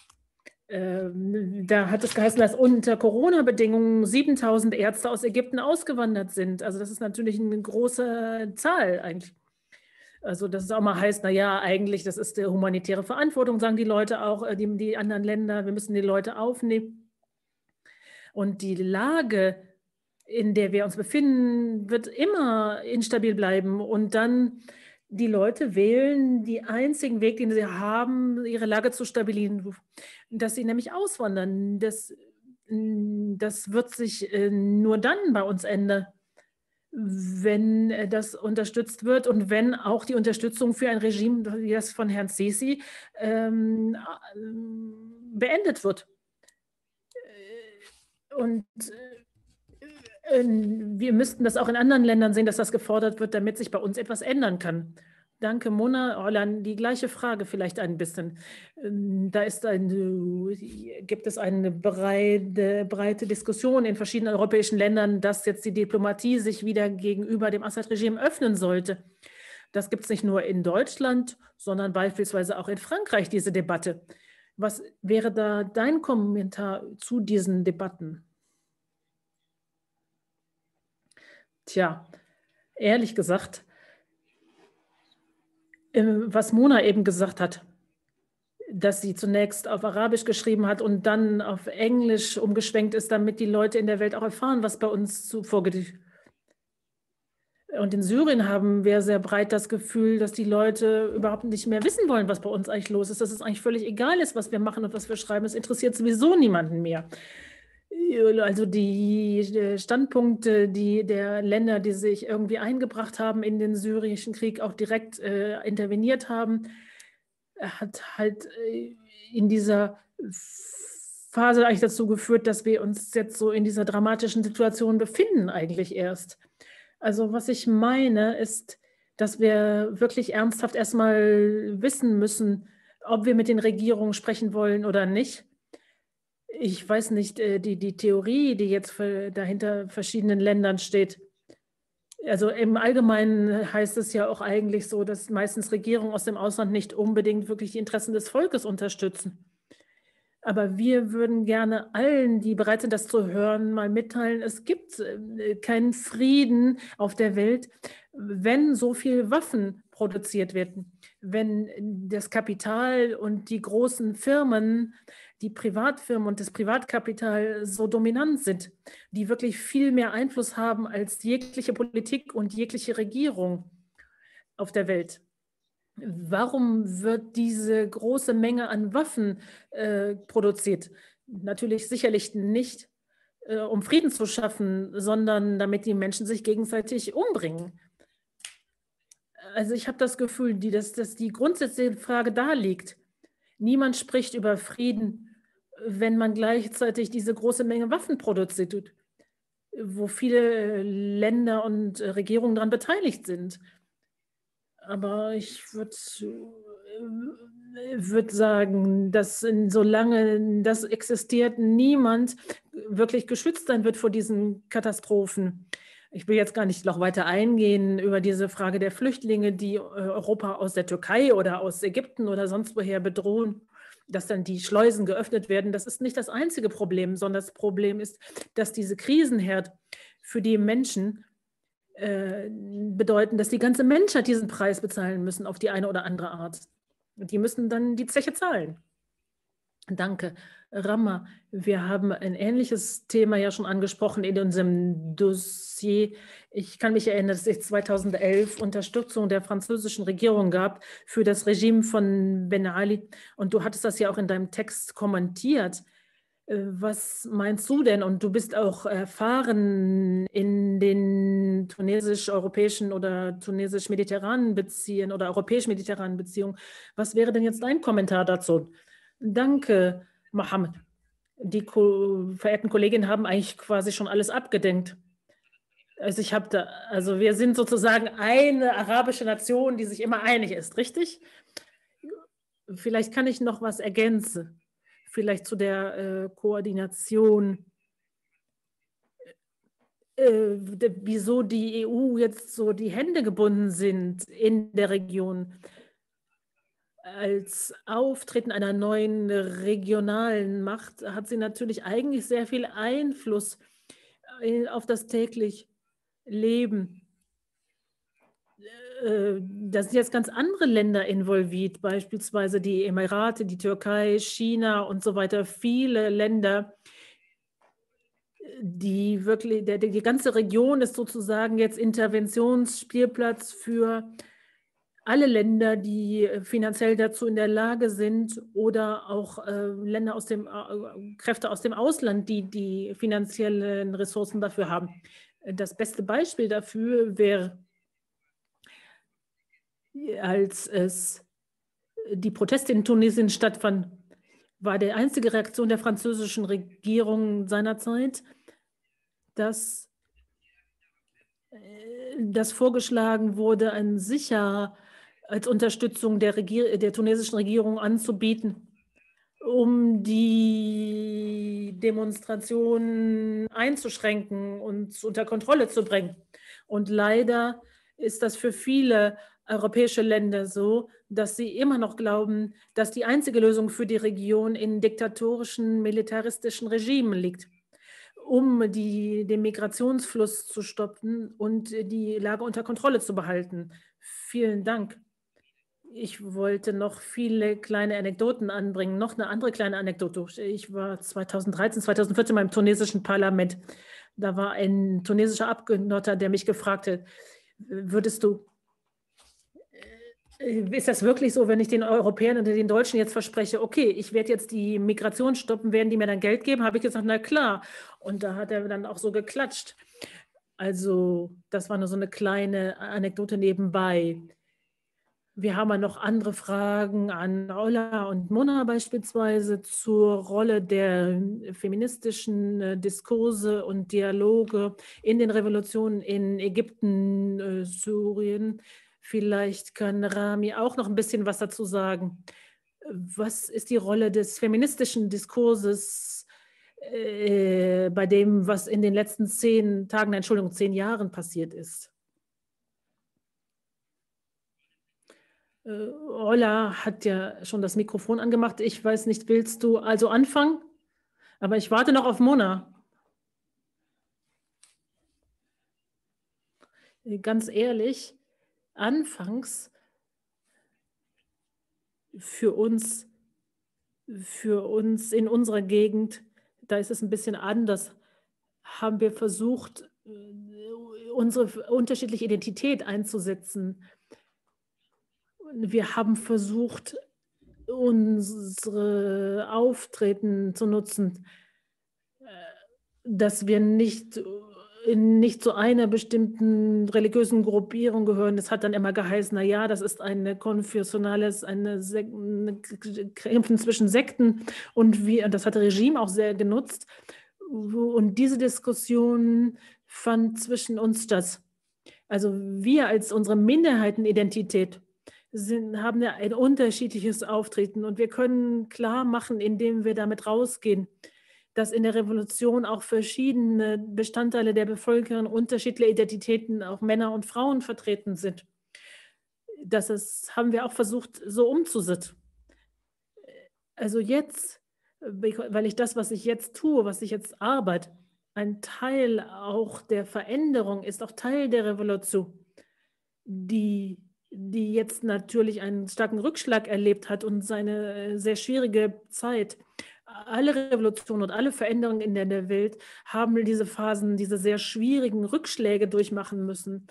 Da hat es geheißen, dass unter Corona-Bedingungen siebentausend Ärzte aus Ägypten ausgewandert sind. Also das ist natürlich eine große Zahl eigentlich. Also dass es auch mal heißt, naja, eigentlich, das ist die humanitäre Verantwortung, sagen die Leute auch, die, die anderen Länder, wir müssen die Leute aufnehmen. Und die Lage, in der wir uns befinden, wird immer instabil bleiben. Und dann die Leute wählen die einzigen Weg, den sie haben, ihre Lage zu stabilisieren, dass sie nämlich auswandern. Das, das wird sich nur dann bei uns ändern, wenn das unterstützt wird und wenn auch die Unterstützung für ein Regime, wie das von Herrn Sisi, ähm, beendet wird. Und wir müssten das auch in anderen Ländern sehen, dass das gefordert wird, damit sich bei uns etwas ändern kann. Danke, Mona. Orlan, die gleiche Frage vielleicht ein bisschen. Da ist ein, gibt es eine breite, breite Diskussion in verschiedenen europäischen Ländern, dass jetzt die Diplomatie sich wieder gegenüber dem Assad-Regime öffnen sollte. Das gibt es nicht nur in Deutschland, sondern beispielsweise auch in Frankreich, diese Debatte. Was wäre da dein Kommentar zu diesen Debatten? Tja, ehrlich gesagt, was Mona eben gesagt hat, dass sie zunächst auf Arabisch geschrieben hat und dann auf Englisch umgeschwenkt ist, damit die Leute in der Welt auch erfahren, was bei uns vorgeht. Und in Syrien haben wir sehr breit das Gefühl, dass die Leute überhaupt nicht mehr wissen wollen, was bei uns eigentlich los ist, dass es eigentlich völlig egal ist, was wir machen und was wir schreiben. Es interessiert sowieso niemanden mehr. Also die Standpunkte die der Länder, die sich irgendwie eingebracht haben in den syrischen Krieg, auch direkt äh, interveniert haben, hat halt äh, in dieser Phase eigentlich dazu geführt, dass wir uns jetzt so in dieser dramatischen Situation befinden eigentlich erst. Also was ich meine ist, dass wir wirklich ernsthaft erstmal wissen müssen, ob wir mit den Regierungen sprechen wollen oder nicht. Ich weiß nicht, die, die Theorie, die jetzt für, dahinter verschiedenen Ländern steht. Also im Allgemeinen heißt es ja auch eigentlich so, dass meistens Regierungen aus dem Ausland nicht unbedingt wirklich die Interessen des Volkes unterstützen. Aber wir würden gerne allen, die bereit sind, das zu hören, mal mitteilen, es gibt keinen Frieden auf der Welt, wenn so viel Waffen produziert werden, wenn das Kapital und die großen Firmen, die Privatfirmen und das Privatkapital so dominant sind, die wirklich viel mehr Einfluss haben als jegliche Politik und jegliche Regierung auf der Welt. Warum wird diese große Menge an Waffen äh, produziert? Natürlich sicherlich nicht, äh, um Frieden zu schaffen, sondern damit die Menschen sich gegenseitig umbringen. Also ich habe das Gefühl, die, dass, dass die grundsätzliche Frage da liegt. Niemand spricht über Frieden, wenn man gleichzeitig diese große Menge Waffen produziert, wo viele Länder und Regierungen daran beteiligt sind. Aber ich würde würd sagen, dass solange das existiert, niemand wirklich geschützt sein wird vor diesen Katastrophen. Ich will jetzt gar nicht noch weiter eingehen über diese Frage der Flüchtlinge, die Europa aus der Türkei oder aus Ägypten oder sonst woher bedrohen, dass dann die Schleusen geöffnet werden. Das ist nicht das einzige Problem, sondern das Problem ist, dass diese Krisenherd für die Menschen äh, bedeuten, dass die ganze Menschheit diesen Preis bezahlen müssen auf die eine oder andere Art. Die müssen dann die Zeche zahlen. Danke. Rama, wir haben ein ähnliches Thema ja schon angesprochen in unserem Dossier. Ich kann mich erinnern, dass es zweitausendelf Unterstützung der französischen Regierung gab für das Regime von Ben Ali. Und du hattest das ja auch in deinem Text kommentiert. Was meinst du denn? Und du bist auch erfahren in den tunesisch-europäischen oder tunesisch-mediterranen Beziehungen oder europäisch-mediterranen Beziehungen. Was wäre denn jetzt dein Kommentar dazu? Danke, Mohammed. Die verehrten Kolleginnen haben eigentlich quasi schon alles abgedenkt. Also ich habe da, also wir sind sozusagen eine arabische Nation, die sich immer einig ist, richtig? Vielleicht kann ich noch was ergänzen, vielleicht zu der äh, Koordination, äh, wieso die E U jetzt so die Hände gebunden sind in der Region. als Auftreten einer neuen regionalen Macht hat sie natürlich eigentlich sehr viel Einfluss äh, auf das tägliche Leben. Äh, Da sind jetzt ganz andere Länder involviert, beispielsweise die Emirate, die Türkei, China und so weiter. Viele Länder, die wirklich, der, die ganze Region ist sozusagen jetzt Interventionsspielplatz für alle Länder, die finanziell dazu in der Lage sind oder auch äh, Länder aus dem, äh, Kräfte aus dem Ausland, die die finanziellen Ressourcen dafür haben. Das beste Beispiel dafür wäre, als es die Proteste in Tunesien stattfanden, war die einzige Reaktion der französischen Regierung seinerzeit, dass, dass vorgeschlagen wurde, ein Sicher als Unterstützung der, Regier der tunesischen Regierung anzubieten, um die Demonstrationen einzuschränken und unter Kontrolle zu bringen. Und leider ist das für viele europäische Länder so, dass sie immer noch glauben, dass die einzige Lösung für die Region in diktatorischen, militaristischen Regimen liegt, um die, den Migrationsfluss zu stoppen und die Lage unter Kontrolle zu behalten. Vielen Dank. Ich wollte noch viele kleine Anekdoten anbringen. Noch eine andere kleine Anekdote. Ich war zweitausenddreizehn, zweitausendvierzehn mal im tunesischen Parlament. Da war ein tunesischer Abgeordneter, der mich gefragt hat, würdest du, ist das wirklich so, wenn ich den Europäern oder den Deutschen jetzt verspreche, okay, ich werde jetzt die Migration stoppen, werden die mir dann Geld geben? Habe ich gesagt, na klar. Und da hat er dann auch so geklatscht. Also das war nur so eine kleine Anekdote nebenbei. Wir haben ja noch andere Fragen an Ola und Mona beispielsweise zur Rolle der feministischen Diskurse und Dialoge in den Revolutionen in Ägypten, Syrien. Vielleicht kann Rami auch noch ein bisschen was dazu sagen. Was ist die Rolle des feministischen Diskurses äh, bei dem, was in den letzten zehn Tagen, Entschuldigung, zehn Jahren passiert ist? Ola hat ja schon das Mikrofon angemacht. Ich weiß nicht, willst du also anfangen? Aber ich warte noch auf Mona. Ganz ehrlich, anfangs für uns, für uns in unserer Gegend, da ist es ein bisschen anders, haben wir versucht, unsere unterschiedliche Identität einzusetzen. Wir haben versucht, unsere Auftreten zu nutzen, dass wir nicht, nicht zu einer bestimmten religiösen Gruppierung gehören. Das hat dann immer geheißen, na ja, das ist eine konfessionales, eine, eine Kämpfen zwischen Sekten und wir, das hat das Regime auch sehr genutzt. Und diese Diskussion fand zwischen uns statt. Also wir als unsere Minderheitenidentität Sind, haben ja ein unterschiedliches Auftreten und wir können klar machen, indem wir damit rausgehen, dass in der Revolution auch verschiedene Bestandteile der Bevölkerung, unterschiedliche Identitäten, auch Männer und Frauen vertreten sind. Das ist, haben wir auch versucht, so umzusetzen. Also jetzt, weil ich das, was ich jetzt tue, was ich jetzt arbeite, ein Teil auch der Veränderung ist, auch Teil der Revolution, die die jetzt natürlich einen starken Rückschlag erlebt hat und seine sehr schwierige Zeit. Alle Revolutionen und alle Veränderungen in der Welt haben diese Phasen, diese sehr schwierigen Rückschläge durchmachen müssen.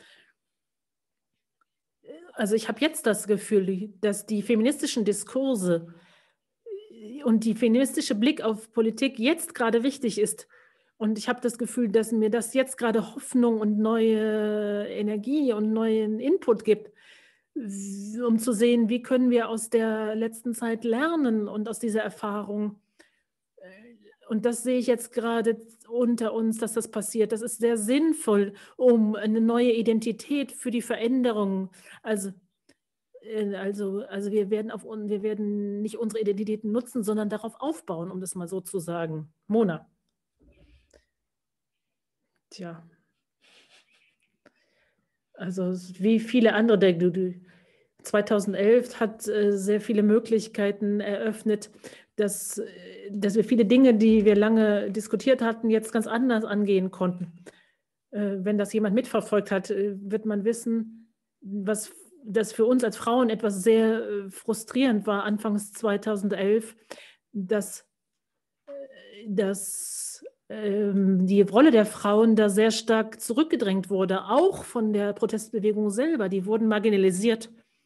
Also ich habe jetzt das Gefühl, dass die feministischen Diskurse und die feministische Blick auf Politik jetzt gerade wichtig ist. Und ich habe das Gefühl, dass mir das jetzt gerade Hoffnung und neue Energie und neuen Input gibt, um zu sehen, wie können wir aus der letzten Zeit lernen und aus dieser Erfahrung. Und das sehe ich jetzt gerade unter uns, dass das passiert. Das ist sehr sinnvoll, um eine neue Identität für die Veränderung. Also, also, also wir werden auf, wir werden nicht unsere Identitäten nutzen, sondern darauf aufbauen, um das mal so zu sagen. Mona. Tja. Also wie viele andere, du, du, zweitausendelf hat äh, sehr viele Möglichkeiten eröffnet, dass, dass wir viele Dinge, die wir lange diskutiert hatten, jetzt ganz anders angehen konnten. Äh, wenn das jemand mitverfolgt hat, äh, wird man wissen, was das für uns als Frauen etwas sehr äh, frustrierend war, anfangs zweitausendelf, dass, äh, dass ähm, die Rolle der Frauen da sehr stark zurückgedrängt wurde, auch von der Protestbewegung selber. Die wurden marginalisiert.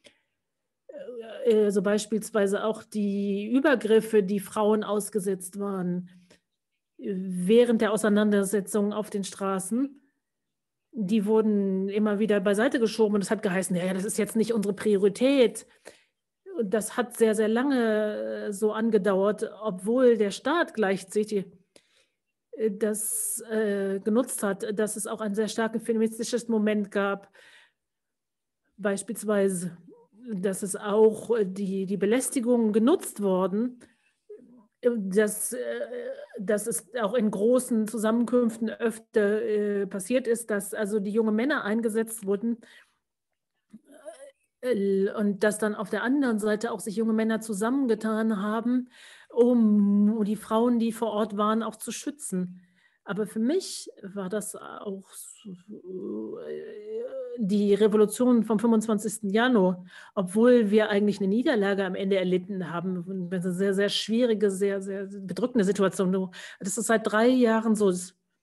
Also beispielsweise auch die Übergriffe, die Frauen ausgesetzt waren während der Auseinandersetzungen auf den Straßen, die wurden immer wieder beiseite geschoben und es hat geheißen, ja, das ist jetzt nicht unsere Priorität. Und das hat sehr, sehr lange so angedauert, obwohl der Staat gleichzeitig das äh, genutzt hat, dass es auch ein sehr starkes feministisches Moment gab, beispielsweise, dass es auch die, die Belästigungen genutzt worden, dass, dass es auch in großen Zusammenkünften öfter äh, passiert ist, dass also die jungen Männer eingesetzt wurden äh, und dass dann auf der anderen Seite auch sich junge Männer zusammengetan haben, um die Frauen, die vor Ort waren, auch zu schützen. Aber für mich war das auch die Revolution vom fünfundzwanzigsten Januar, obwohl wir eigentlich eine Niederlage am Ende erlitten haben. Eine sehr, sehr schwierige, sehr, sehr bedrückende Situation. Das ist seit drei Jahren so,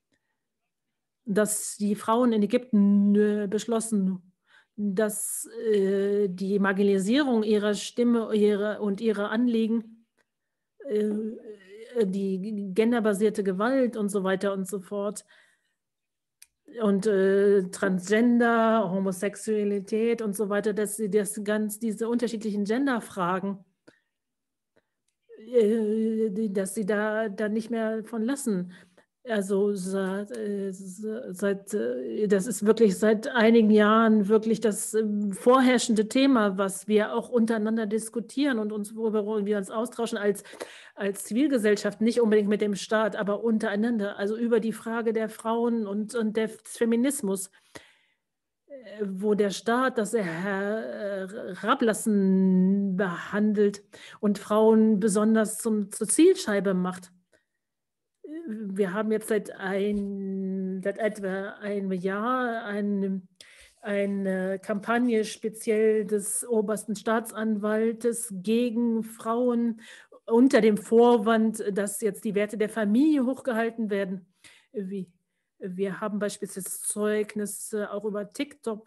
dass die Frauen in Ägypten beschlossen, dass die Marginalisierung ihrer Stimme ihre, und ihrer Anliegen, die genderbasierte Gewalt und so weiter und so fort und äh, Transgender, Homosexualität und so weiter, dass sie das ganz diese unterschiedlichen Genderfragen, äh, dass sie da, da nicht mehr von lassen. Also seit, äh, seit, das ist wirklich seit einigen Jahren wirklich das vorherrschende Thema, was wir auch untereinander diskutieren und uns, worüber wir uns austauschen als, als Zivilgesellschaft, nicht unbedingt mit dem Staat, aber untereinander, also über die Frage der Frauen und, und des Feminismus, wo der Staat das herablassen behandelt und Frauen besonders zum, zur Zielscheibe macht. Wir haben jetzt seit, ein, seit etwa einem Jahr eine, eine Kampagne speziell des obersten Staatsanwaltes gegen Frauen unter dem Vorwand, dass jetzt die Werte der Familie hochgehalten werden. Wie, wir haben beispielsweise Zeugnisse auch über TikTok,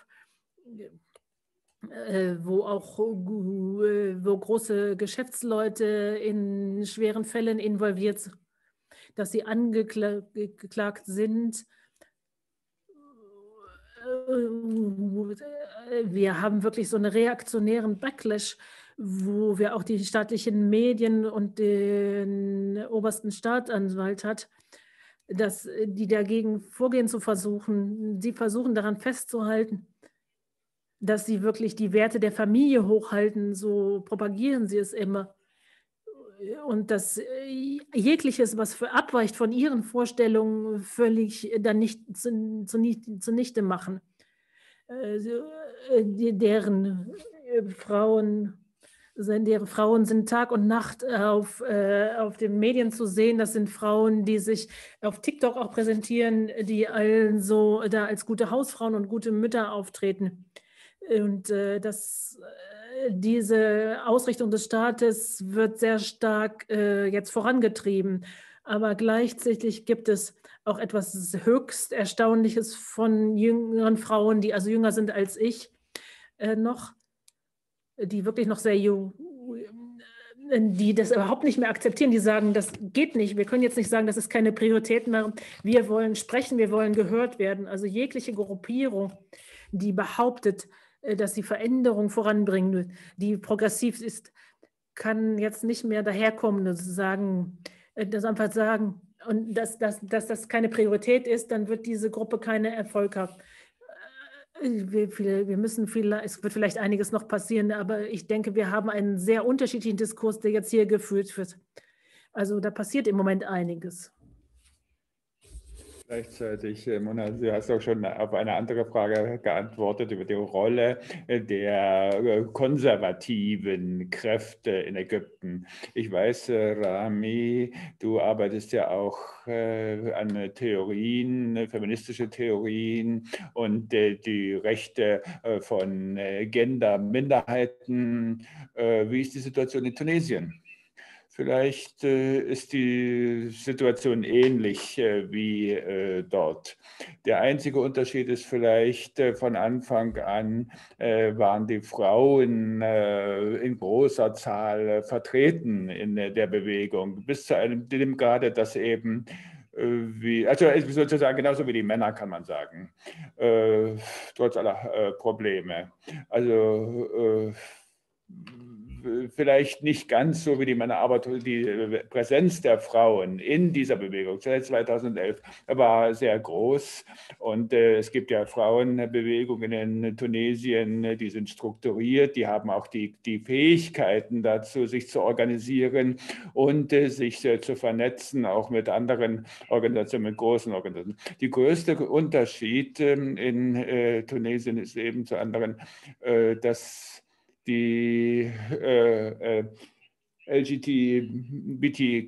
wo auch wo große Geschäftsleute in schweren Fällen involviert sind, dass sie angeklagt sind. Wir haben wirklich so einen reaktionären Backlash, wo wir auch die staatlichen Medien und den obersten Staatsanwalt hat, dass die dagegen vorgehen zu versuchen. Sie versuchen daran festzuhalten, dass sie wirklich die Werte der Familie hochhalten, so propagieren sie es immer. Und dass jegliches, was für abweicht von ihren Vorstellungen, völlig dann nicht zunichte machen. Deren Frauen, deren Frauen sind Tag und Nacht auf, auf den Medien zu sehen. Das sind Frauen, die sich auf TikTok auch präsentieren, die also da als gute Hausfrauen und gute Mütter auftreten. Und das diese Ausrichtung des Staates wird sehr stark äh, jetzt vorangetrieben. Aber gleichzeitig gibt es auch etwas höchst Erstaunliches von jüngeren Frauen, die also jünger sind als ich äh, noch, die wirklich noch sehr jung, die das überhaupt nicht mehr akzeptieren, die sagen, das geht nicht, wir können jetzt nicht sagen, das ist keine Priorität mehr, wir wollen sprechen, wir wollen gehört werden. Also jegliche Gruppierung, die behauptet, dass die Veränderung voranbringen, die progressiv ist, kann jetzt nicht mehr daherkommen, das sagen, das einfach sagen, und dass, dass, dass das keine Priorität ist, dann wird diese Gruppe keinen Erfolg haben. Wir, wir müssen viel, es wird vielleicht einiges noch passieren, aber ich denke, wir haben einen sehr unterschiedlichen Diskurs, der jetzt hier geführt wird. Also da passiert im Moment einiges. Gleichzeitig, Mona, du hast auch schon auf eine andere Frage geantwortet über die Rolle der konservativen Kräfte in Ägypten. Ich weiß, Rami, du arbeitest ja auch an Theorien, feministische Theorien und die Rechte von Gender-Minderheiten. Wie ist die Situation in Tunesien? Vielleicht äh, ist die Situation ähnlich äh, wie äh, dort. Der einzige Unterschied ist vielleicht, äh, von Anfang an äh, waren die Frauen äh, in großer Zahl vertreten in der Bewegung, bis zu einem dem Grade, dass eben äh, wie, also sozusagen genauso wie die Männer, kann man sagen, äh, trotz aller äh, Probleme. Also äh, vielleicht nicht ganz so wie die Männer, aber die Präsenz der Frauen in dieser Bewegung seit zweitausendelf war sehr groß. Und äh, es gibt ja Frauenbewegungen in Tunesien, die sind strukturiert, die haben auch die, die Fähigkeiten dazu, sich zu organisieren und äh, sich äh, zu vernetzen, auch mit anderen Organisationen, mit großen Organisationen. Der größte Unterschied äh, in äh, Tunesien ist eben zu anderen, äh, dass die äh, äh, L G B T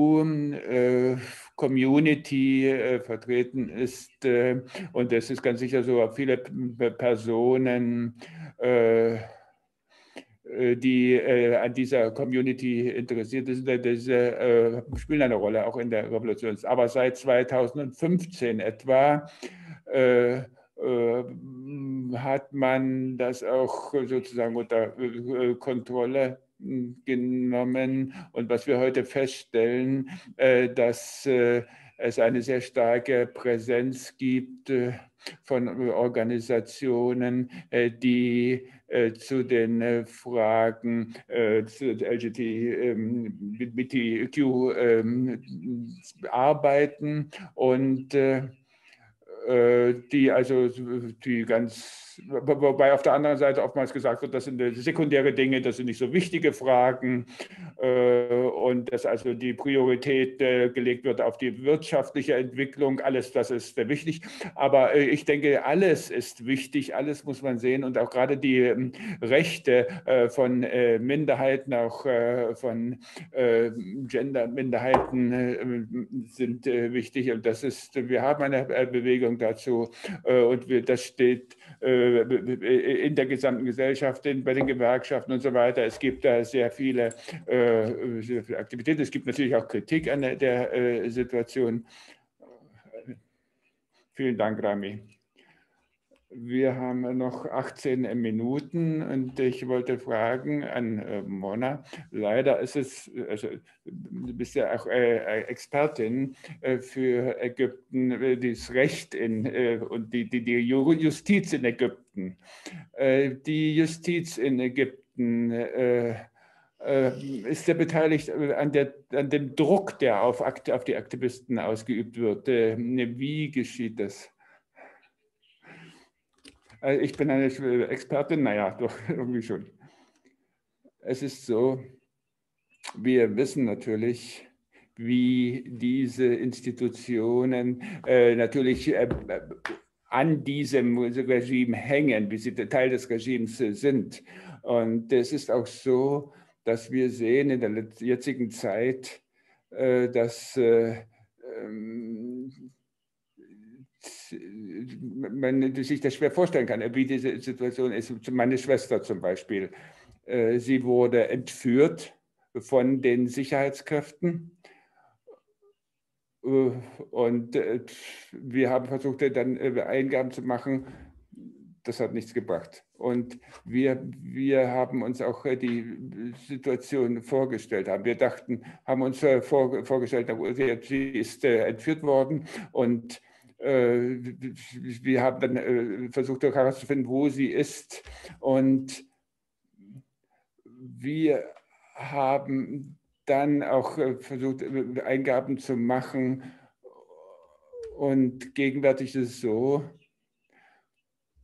Q-Community äh, äh, vertreten ist. Äh, und es ist ganz sicher so, viele Personen, äh, die äh, an dieser Community interessiert sind, das, äh, spielen eine Rolle auch in der Revolution. Aber seit zweitausendfünfzehn etwa äh, hat man das auch sozusagen unter Kontrolle genommen. Und was wir heute feststellen, dass es eine sehr starke Präsenz gibt von Organisationen, die zu den Fragen zu L G B T Q arbeiten und die also die ganz, wobei auf der anderen Seite oftmals gesagt wird, das sind sekundäre Dinge, das sind nicht so wichtige Fragen und dass also die Priorität gelegt wird auf die wirtschaftliche Entwicklung, alles das ist wichtig, aber ich denke, alles ist wichtig, alles muss man sehen und auch gerade die Rechte von Minderheiten, auch von Gender-Minderheiten sind wichtig und das ist, wir haben eine Bewegung dazu und wir, das steht in der gesamten Gesellschaft, bei den Gewerkschaften und so weiter. Es gibt da sehr viele, sehr viele Aktivitäten. Es gibt natürlich auch Kritik an der, der Situation. Vielen Dank, Rami. Wir haben noch achtzehn Minuten und ich wollte fragen an äh, Mona, leider ist es, also du bist ja auch äh, Expertin äh, für Ägypten, äh, das Recht in, äh, und die, die, die Justiz in Ägypten. Äh, die Justiz in Ägypten, äh, äh, ist der beteiligt an, der, an dem Druck, der auf, auf die Aktivisten ausgeübt wird? Äh, wie geschieht das? Ich bin eine Expertin, naja, doch irgendwie schon. Es ist so, wir wissen natürlich, wie diese Institutionen äh, natürlich äh, an diesem Regime hängen, wie sie Teil des Regimes sind. Und es ist auch so, dass wir sehen in der jetzigen Zeit, äh, dass äh, ähm, man sich das schwer vorstellen kann, wie diese Situation ist. Meine Schwester zum Beispiel, sie wurde entführt von den Sicherheitskräften und wir haben versucht, dann Eingaben zu machen. Das hat nichts gebracht. Und wir, wir haben uns auch die Situation vorgestellt. Haben. Wir dachten, haben uns vor, vorgestellt, sie ist entführt worden und wir haben dann versucht herauszufinden, wo sie ist und wir haben dann auch versucht, Eingaben zu machen und gegenwärtig ist es so,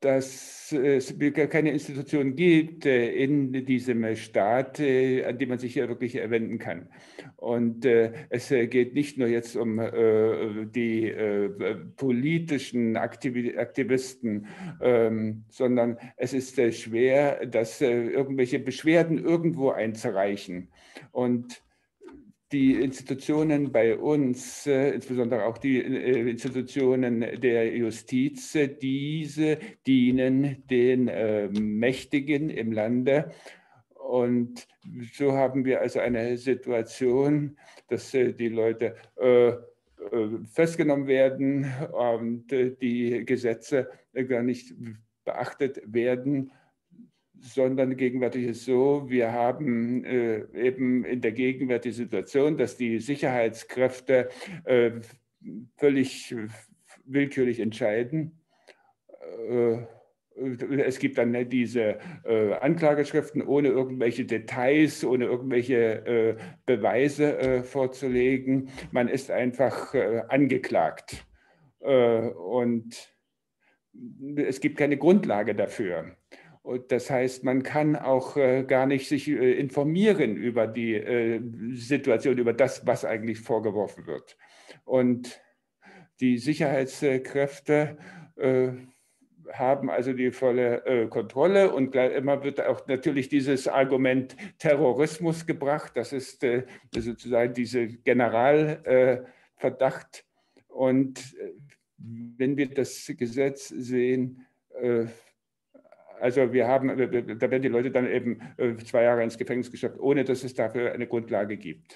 dass es keine Institution gibt in diesem Staat, an die man sich ja wirklich wenden kann. Und es geht nicht nur jetzt um die politischen Aktivisten, sondern es ist schwer, dass irgendwelche Beschwerden irgendwo einzureichen. Und die Institutionen bei uns, äh, insbesondere auch die äh, Institutionen der Justiz, diese dienen den äh, Mächtigen im Lande. Und so haben wir also eine Situation, dass äh, die Leute äh, festgenommen werden und äh, die Gesetze äh, gar nicht beachtet werden, sondern gegenwärtig ist so, wir haben äh, eben in der Gegenwart die Situation, dass die Sicherheitskräfte äh, völlig willkürlich entscheiden. Äh, es gibt dann diese äh, Anklageschriften ohne irgendwelche Details, ohne irgendwelche äh, Beweise äh, vorzulegen. Man ist einfach äh, angeklagt. Äh, und es gibt keine Grundlage dafür. Und das heißt, man kann auch äh, gar nicht sich äh, informieren über die äh, Situation, über das, was eigentlich vorgeworfen wird. Und die Sicherheitskräfte äh, haben also die volle äh, Kontrolle und immer wird auch natürlich dieses Argument Terrorismus gebracht. Das ist äh, sozusagen dieser Generalverdacht. Äh, und äh, wenn wir das Gesetz sehen, äh, also wir haben, da werden die Leute dann eben zwei Jahre ins Gefängnis gesteckt, ohne dass es dafür eine Grundlage gibt.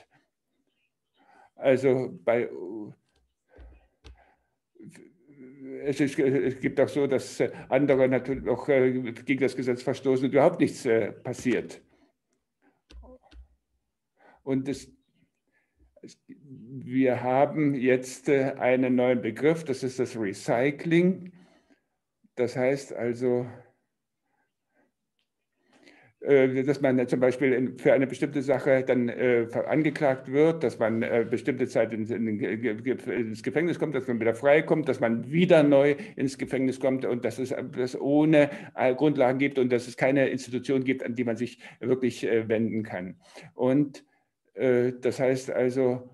Also bei, es, ist, es gibt auch so, dass andere natürlich auch gegen das Gesetz verstoßen und überhaupt nichts passiert. Und es, wir haben jetzt einen neuen Begriff, das ist das Recycling. Das heißt also, dass man zum Beispiel für eine bestimmte Sache dann äh, angeklagt wird, dass man äh, bestimmte Zeit in, in, ins Gefängnis kommt, dass man wieder freikommt, dass man wieder neu ins Gefängnis kommt und dass es das ohne äh, Grundlagen gibt und dass es keine Institution gibt, an die man sich wirklich äh, wenden kann. Und äh, das heißt also,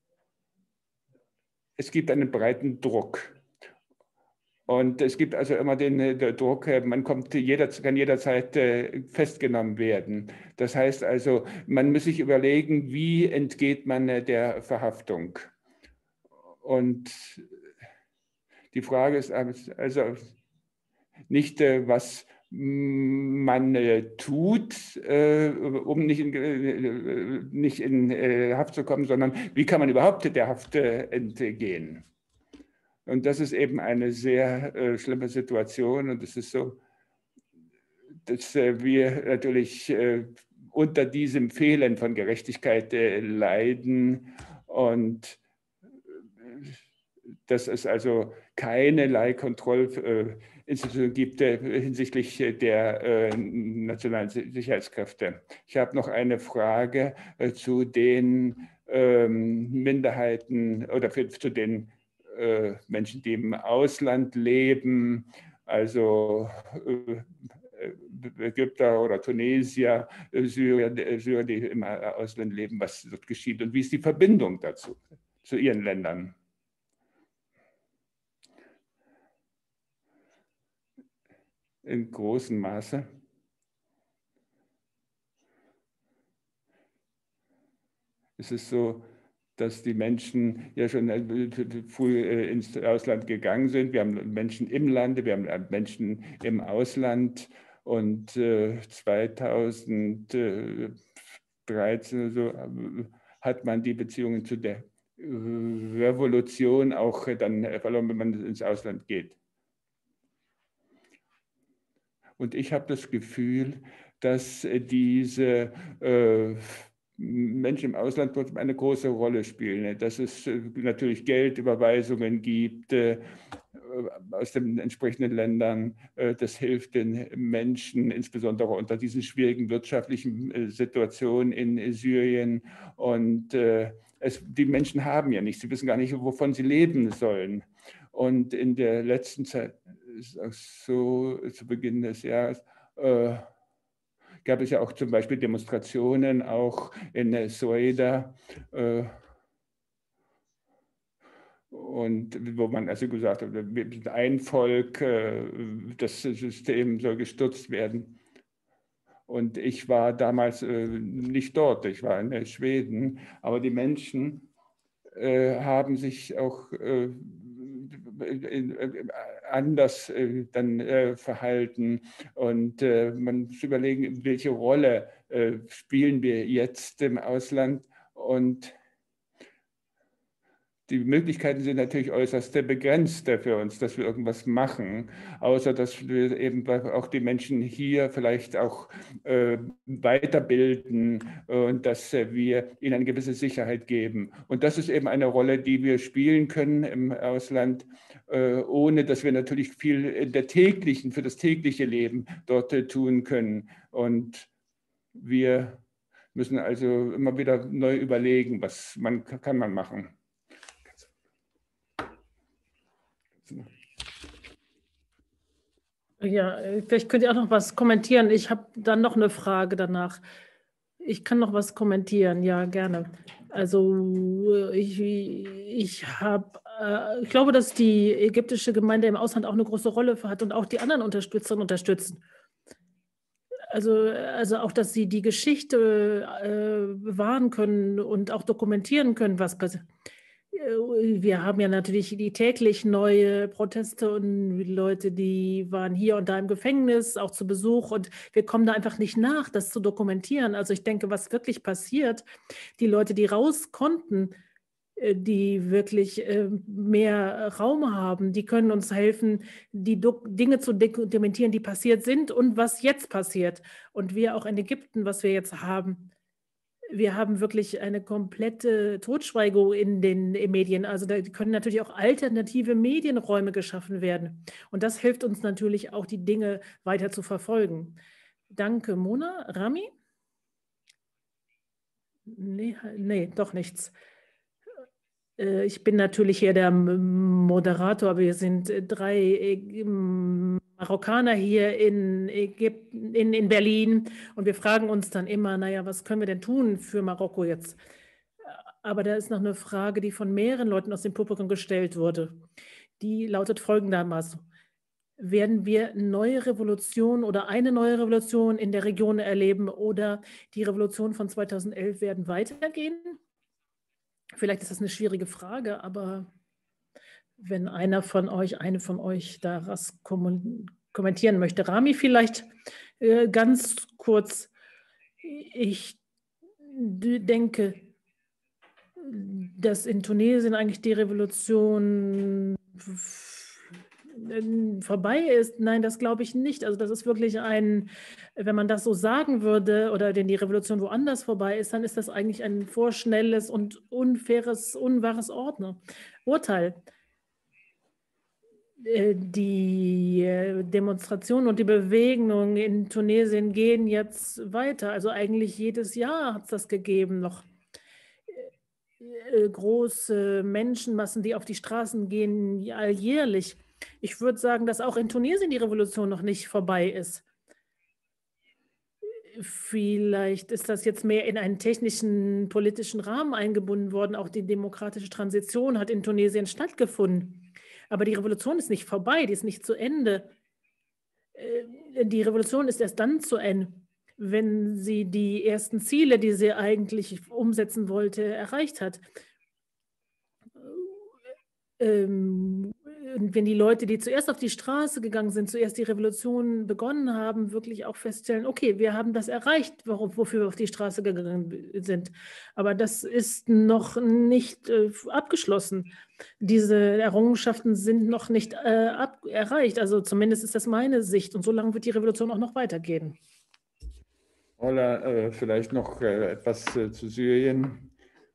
es gibt einen breiten Druck. Und es gibt also immer den, den Druck, man kommt jeder, kann jederzeit äh, festgenommen werden. Das heißt also, man muss sich überlegen, wie entgeht man äh, der Verhaftung. Und die Frage ist also nicht, äh, was man äh, tut, äh, um nicht in, äh, nicht in äh, Haft zu kommen, sondern wie kann man überhaupt der Haft äh, entgehen. Und das ist eben eine sehr äh, schlimme Situation. Und es ist so, dass äh, wir natürlich äh, unter diesem Fehlen von Gerechtigkeit äh, leiden. Und äh, dass es also keinerlei Kontrollinstitution gibt äh, hinsichtlich der äh, nationalen Sicherheitskräfte. Ich habe noch eine Frage äh, zu den ähm, Minderheiten oder für, zu den Menschen, die im Ausland leben, also Ägypter oder Tunesier, Syrer, Syrer, die im Ausland leben, was dort geschieht und wie ist die Verbindung dazu, zu ihren Ländern? In großem Maße. Es ist so, dass die Menschen ja schon früh ins Ausland gegangen sind. Wir haben Menschen im Lande, wir haben Menschen im Ausland. Und zweitausenddreizehn so, hat man die Beziehungen zu der Revolution auch dann verloren, wenn man ins Ausland geht. Und ich habe das Gefühl, dass diese äh, Menschen im Ausland eine große Rolle spielen, dass es natürlich Geldüberweisungen gibt äh, aus den entsprechenden Ländern. Äh, das hilft den Menschen, insbesondere unter diesen schwierigen wirtschaftlichen äh, Situationen in Syrien. Und äh, es, die Menschen haben ja nichts, sie wissen gar nicht, wovon sie leben sollen. Und in der letzten Zeit ist auch so, zu Beginn des Jahres äh, gab es ja auch zum Beispiel Demonstrationen, auch in Soeda, äh, und wo man also gesagt hat, wir sind ein Volk, äh, das System soll gestürzt werden. Und ich war damals äh, nicht dort, ich war in Schweden, aber die Menschen äh, haben sich auch äh, anders äh, dann äh, verhalten. Und äh, man muss überlegen, welche Rolle äh, spielen wir jetzt im Ausland. Und die Möglichkeiten sind natürlich äußerst begrenzt für uns, dass wir irgendwas machen, außer dass wir eben auch die Menschen hier vielleicht auch äh, weiterbilden und dass wir ihnen eine gewisse Sicherheit geben. Und das ist eben eine Rolle, die wir spielen können im Ausland, äh, ohne dass wir natürlich viel in der täglichen, für das tägliche Leben dort äh, tun können. Und wir müssen also immer wieder neu überlegen, was man, kann man machen. Ja, vielleicht könnt ihr auch noch was kommentieren. Ich habe dann noch eine Frage danach. Ich kann noch was kommentieren, ja, gerne. Also ich, ich habe, äh, ich glaube, dass die ägyptische Gemeinde im Ausland auch eine große Rolle hat und auch die anderen Unterstützerinnen unterstützen. Also, also auch, dass sie die Geschichte äh, bewahren können und auch dokumentieren können, was passiert. Wir haben ja natürlich die täglich neue Proteste und Leute, die waren hier und da im Gefängnis, auch zu Besuch, und wir kommen da einfach nicht nach, das zu dokumentieren. Also ich denke, was wirklich passiert, die Leute, die raus konnten, die wirklich mehr Raum haben, die können uns helfen, die Dinge zu dokumentieren, die passiert sind und was jetzt passiert. Und wir auch in Ägypten, was wir jetzt haben. Wir haben wirklich eine komplette Totschweigung in den Medien. Also da können natürlich auch alternative Medienräume geschaffen werden. Und das hilft uns natürlich auch, die Dinge weiter zu verfolgen. Danke, Mona. Rami? Nee, nee, doch nichts. Ich bin natürlich hier der Moderator, aber wir sind drei Marokkaner hier in Ägypten, in, in Berlin, und wir fragen uns dann immer, naja, was können wir denn tun für Marokko jetzt? Aber da ist noch eine Frage, die von mehreren Leuten aus dem Publikum gestellt wurde. Die lautet folgendermaßen: Werden wir neue Revolutionen oder eine neue Revolution in der Region erleben, oder die Revolution von zweitausendelf werden weitergehen? Vielleicht ist das eine schwierige Frage, aber wenn einer von euch, eine von euch da was kommentieren möchte. Rami, vielleicht äh, ganz kurz. Ich denke, dass in Tunesien eigentlich die Revolution vorbei ist. Nein, das glaube ich nicht. Also das ist wirklich ein, wenn man das so sagen würde, oder wenn die Revolution woanders vorbei ist, dann ist das eigentlich ein vorschnelles und unfaires, unwahres Ordner, Urteil. Die Demonstrationen und die Bewegungen in Tunesien gehen jetzt weiter. Also eigentlich jedes Jahr hat es das gegeben noch. Große Menschenmassen, die auf die Straßen gehen, alljährlich. Ich würde sagen, dass auch in Tunesien die Revolution noch nicht vorbei ist. Vielleicht ist das jetzt mehr in einen technischen, politischen Rahmen eingebunden worden. Auch die demokratische Transition hat in Tunesien stattgefunden. Aber die Revolution ist nicht vorbei, die ist nicht zu Ende. Die Revolution ist erst dann zu Ende, wenn sie die ersten Ziele, die sie eigentlich umsetzen wollte, erreicht hat. Ähm, wenn die Leute, die zuerst auf die Straße gegangen sind, zuerst die Revolution begonnen haben, wirklich auch feststellen, okay, wir haben das erreicht, wofür wir auf die Straße gegangen sind. Aber das ist noch nicht äh, abgeschlossen. Diese Errungenschaften sind noch nicht äh, ab, erreicht. Also zumindest ist das meine Sicht. Und so lange wird die Revolution auch noch weitergehen. Ola, äh, vielleicht noch äh, etwas äh, zu Syrien.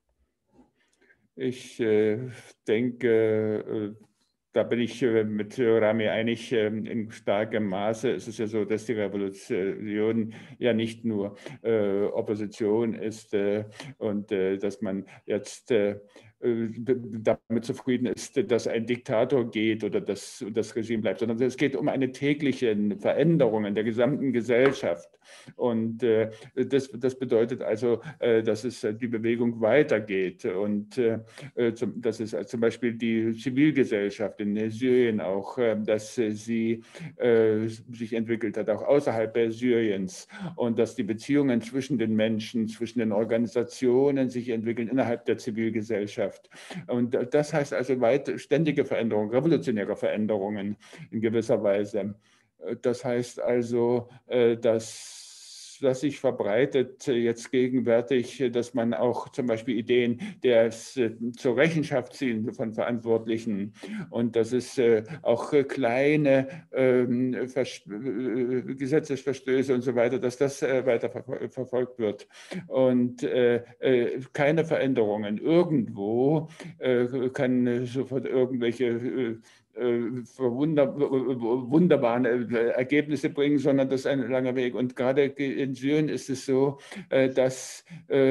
Ich äh, denke, äh, da bin ich äh, mit Rami einig, äh, in starkem Maße. Es ist ja so, dass die Revolution ja nicht nur äh, Opposition ist äh, und äh, dass man jetzt äh, damit zufrieden ist, dass ein Diktator geht oder dass das Regime bleibt, sondern es geht um eine tägliche Veränderung in der gesamten Gesellschaft. Und das, das bedeutet also, dass es die Bewegung weitergeht. Und das ist zum Beispiel die Zivilgesellschaft in Syrien auch, dass sie sich entwickelt hat, auch außerhalb Syriens. Und dass die Beziehungen zwischen den Menschen, zwischen den Organisationen sich entwickeln innerhalb der Zivilgesellschaft. Und das heißt also weit, ständige Veränderungen, revolutionäre Veränderungen in gewisser Weise. Das heißt also, dass das sich verbreitet jetzt gegenwärtig, dass man auch zum Beispiel Ideen des zur Rechenschaft ziehen von Verantwortlichen und dass es auch kleine ähm, Gesetzesverstöße und so weiter, dass das weiter verfolgt wird und äh, keine Veränderungen. Irgendwo äh, kann sofort irgendwelche äh, Wunder, wunderbaren Ergebnisse bringen, sondern das ist ein langer Weg. Und gerade in Syrien ist es so, dass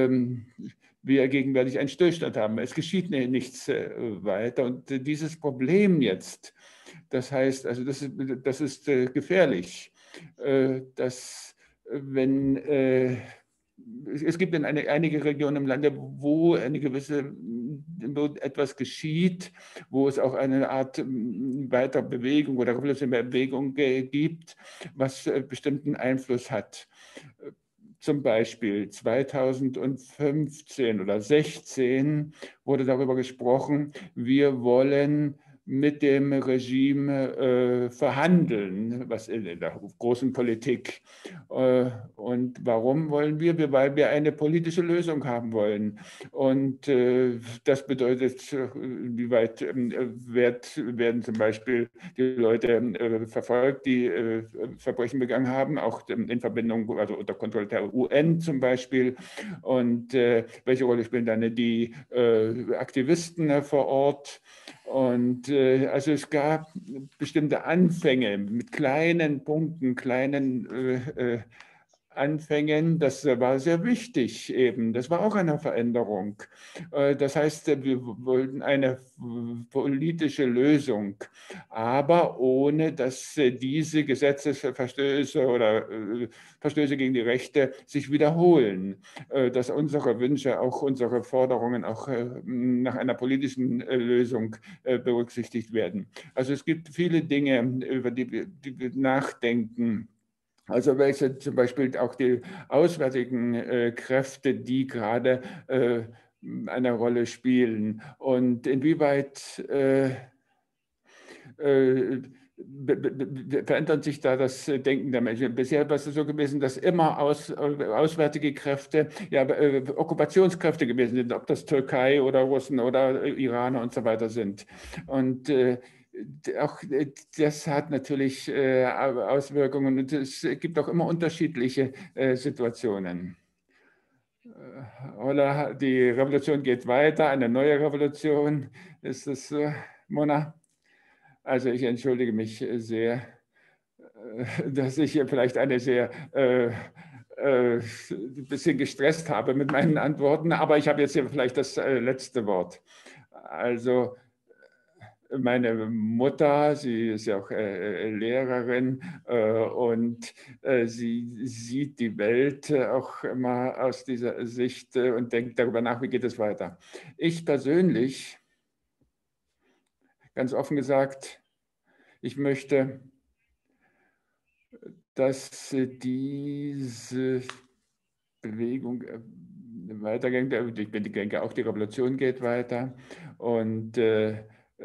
wir gegenwärtig einen Stillstand haben. Es geschieht nichts weiter. Und dieses Problem jetzt, das heißt, also das ist, das ist gefährlich, dass wenn es gibt in eine, einige Regionen im Lande, wo eine gewisse, wo etwas geschieht, wo es auch eine Art weiter Bewegung oder revolutionäre Bewegung gibt, was bestimmten Einfluss hat. Zum Beispiel zweitausendfünfzehn oder sechzehn wurde darüber gesprochen, wir wollen mit dem Regime äh, verhandeln, was in der großen Politik. Äh, und warum wollen wir? Weil wir eine politische Lösung haben wollen. Und äh, das bedeutet, wie weit äh, wird, werden zum Beispiel die Leute äh, verfolgt, die äh, Verbrechen begangen haben, auch in Verbindung, also unter Kontrolle der U N zum Beispiel. Und äh, welche Rolle spielen dann die äh, Aktivisten vor Ort? Und äh, also es gab bestimmte Anfänge mit kleinen Punkten, kleinen äh, äh, Anfängen, das war sehr wichtig eben. Das war auch eine Veränderung. Das heißt, wir wollten eine politische Lösung, aber ohne, dass diese Gesetzesverstöße oder Verstöße gegen die Rechte sich wiederholen, dass unsere Wünsche, auch unsere Forderungen auch nach einer politischen Lösung berücksichtigt werden. Also es gibt viele Dinge, über die wir, die wir nachdenken. Also welche zum Beispiel auch die auswärtigen äh, Kräfte, die gerade äh, eine Rolle spielen und inwieweit äh, äh, verändert sich da das Denken der Menschen. Bisher war es so gewesen, dass immer aus, auswärtige Kräfte, ja, äh, Okkupationskräfte gewesen sind, ob das Türkei oder Russen oder Iraner und so weiter sind. Und äh, auch das hat natürlich äh, Auswirkungen und es gibt auch immer unterschiedliche äh, Situationen. Oder die Revolution geht weiter, eine neue Revolution. Ist das äh, Mona? Also ich entschuldige mich sehr, dass ich hier vielleicht eine sehr äh, äh, ein bisschen gestresst habe mit meinen Antworten, aber ich habe jetzt hier vielleicht das äh, letzte Wort. Also meine Mutter, sie ist ja auch äh, Lehrerin äh, und äh, sie sieht die Welt auch immer aus dieser Sicht äh, und denkt darüber nach, wie geht es weiter. Ich persönlich, ganz offen gesagt, ich möchte, dass diese Bewegung weitergeht. Ich denke, auch die Revolution geht weiter. Und äh,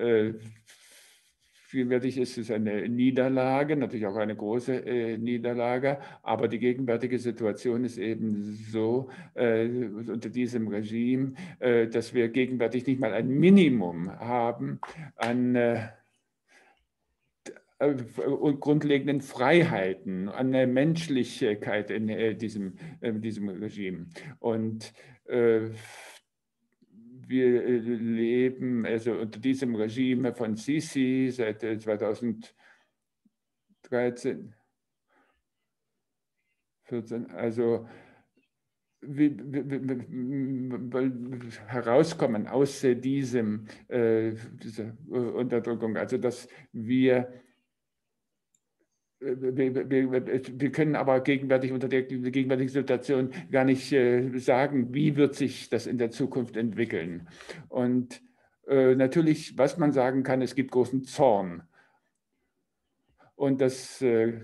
vielmehr ist es eine Niederlage, natürlich auch eine große äh, Niederlage, aber die gegenwärtige Situation ist eben so äh, unter diesem Regime, äh, dass wir gegenwärtig nicht mal ein Minimum haben an äh, und grundlegenden Freiheiten, an der Menschlichkeit in äh, diesem, äh, diesem Regime. Und äh, wir leben also unter diesem Regime von Sisi seit äh, zweitausenddreizehn, vierzehn, also herauskommen aus diesem, äh, dieser Unterdrückung. Also dass wir, wir, wir, wir können aber gegenwärtig unter der gegenwärtigen Situation gar nicht äh, sagen, wie wird sich das in der Zukunft entwickeln. Und äh, natürlich, was man sagen kann, es gibt großen Zorn. Und das äh,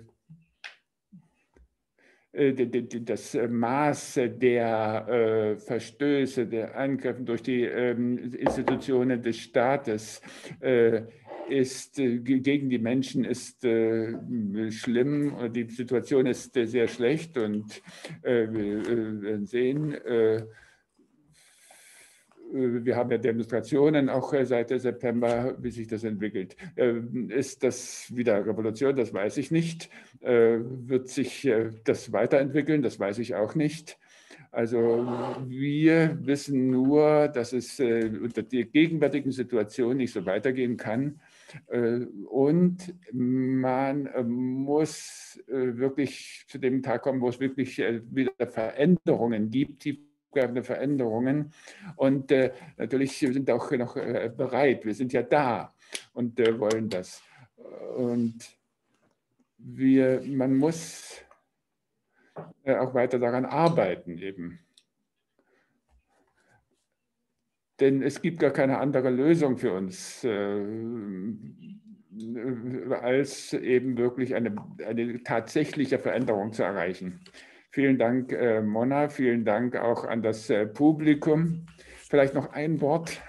das Maß der Verstöße, der Angriffe durch die Institutionen des Staates ist gegen die Menschen ist schlimm. Die Situation ist sehr schlecht und wir sehen, wir haben ja Demonstrationen auch seit September, wie sich das entwickelt. Ist das wieder Revolution? Das weiß ich nicht. Wird sich das weiterentwickeln? Das weiß ich auch nicht. Also wir wissen nur, dass es unter der gegenwärtigen Situation nicht so weitergehen kann. Und man muss wirklich zu dem Tag kommen, wo es wirklich wieder Veränderungen gibt, die Veränderungen. Und äh, natürlich sind wir auch noch äh, bereit. Wir sind ja da und äh, wollen das. Und wir, man muss äh, auch weiter daran arbeiten eben. Denn es gibt gar keine andere Lösung für uns, äh, als eben wirklich eine, eine tatsächliche Veränderung zu erreichen. Vielen Dank, äh, Mona. Vielen Dank auch an das äh, Publikum. Vielleicht noch ein Wort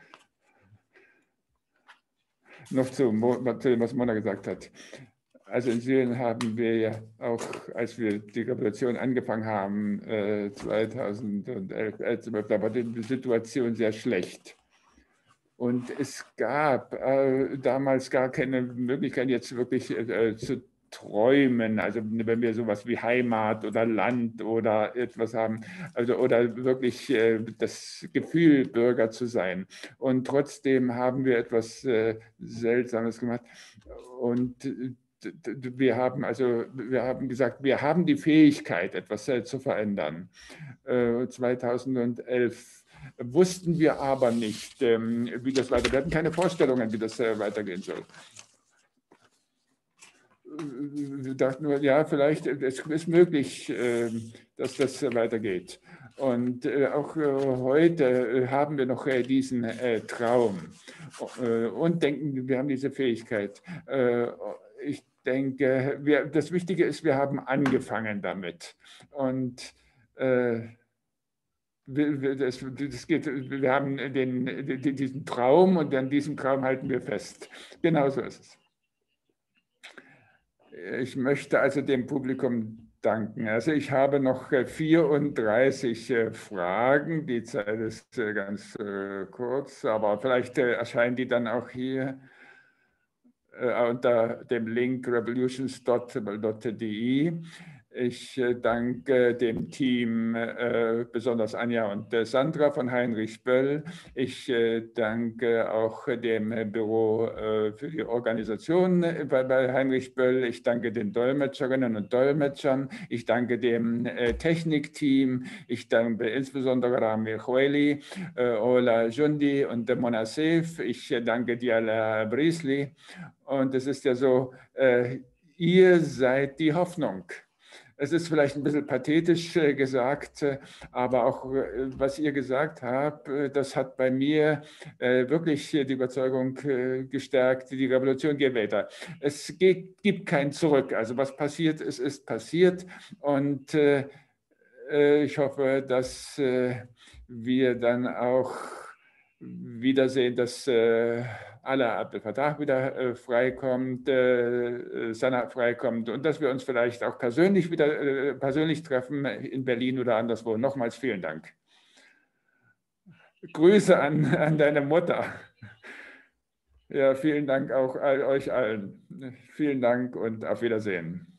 noch zu, zu dem, was Mona gesagt hat. Also in Syrien haben wir ja auch, als wir die Revolution angefangen haben, äh, zweitausendelf, äh, da war die Situation sehr schlecht. Und es gab äh, damals gar keine Möglichkeit, jetzt wirklich äh, zu träumen, also wenn wir sowas wie Heimat oder Land oder etwas haben, also oder wirklich äh, das Gefühl, Bürger zu sein. Und trotzdem haben wir etwas äh, Seltsames gemacht. Und äh, wir haben also, wir haben gesagt, wir haben die Fähigkeit, etwas äh, zu verändern. Äh, zweitausendelf wussten wir aber nicht, ähm, wie das weitergeht. Wir hatten keine Vorstellungen, wie das äh, weitergehen soll. Wir dachten nur, ja, vielleicht es ist möglich, dass das weitergeht. Und auch heute haben wir noch diesen Traum und denken, wir haben diese Fähigkeit. Ich denke, wir, das Wichtige ist, wir haben angefangen damit. Und das, das geht, wir haben den, diesen Traum und an diesem Traum halten wir fest. Genau so ist es. Ich möchte also dem Publikum danken. Also ich habe noch vierunddreißig Fragen. Die Zeit ist ganz kurz, aber vielleicht erscheinen die dann auch hier unter dem Link revolutions punkt de. Ich danke dem Team, äh, besonders Anja und äh, Sandra von Heinrich Böll. Ich äh, danke auch dem Büro äh, für die Organisation bei, bei Heinrich Böll. Ich danke den Dolmetscherinnen und Dolmetschern. Ich danke dem äh, Technikteam. Ich danke insbesondere Rami Khoueli, äh, Ola Jundi und äh, Mona Seif. Ich äh, danke Diala Brisli. Und es ist ja so, äh, ihr seid die Hoffnung. Es ist vielleicht ein bisschen pathetisch äh, gesagt, äh, aber auch äh, was ihr gesagt habt, äh, das hat bei mir äh, wirklich die Überzeugung äh, gestärkt, die Revolution geht weiter. Es geht, gibt kein Zurück. Also was passiert ist, ist passiert. Und äh, äh, ich hoffe, dass äh, wir dann auch wiedersehen, dass äh, Alaa Abdel Fattah wieder äh, freikommt, äh, Sanaa freikommt und dass wir uns vielleicht auch persönlich wieder äh, persönlich treffen in Berlin oder anderswo. Nochmals vielen Dank. Grüße an, an deine Mutter. Ja, vielen Dank auch all, euch allen. Vielen Dank und auf Wiedersehen.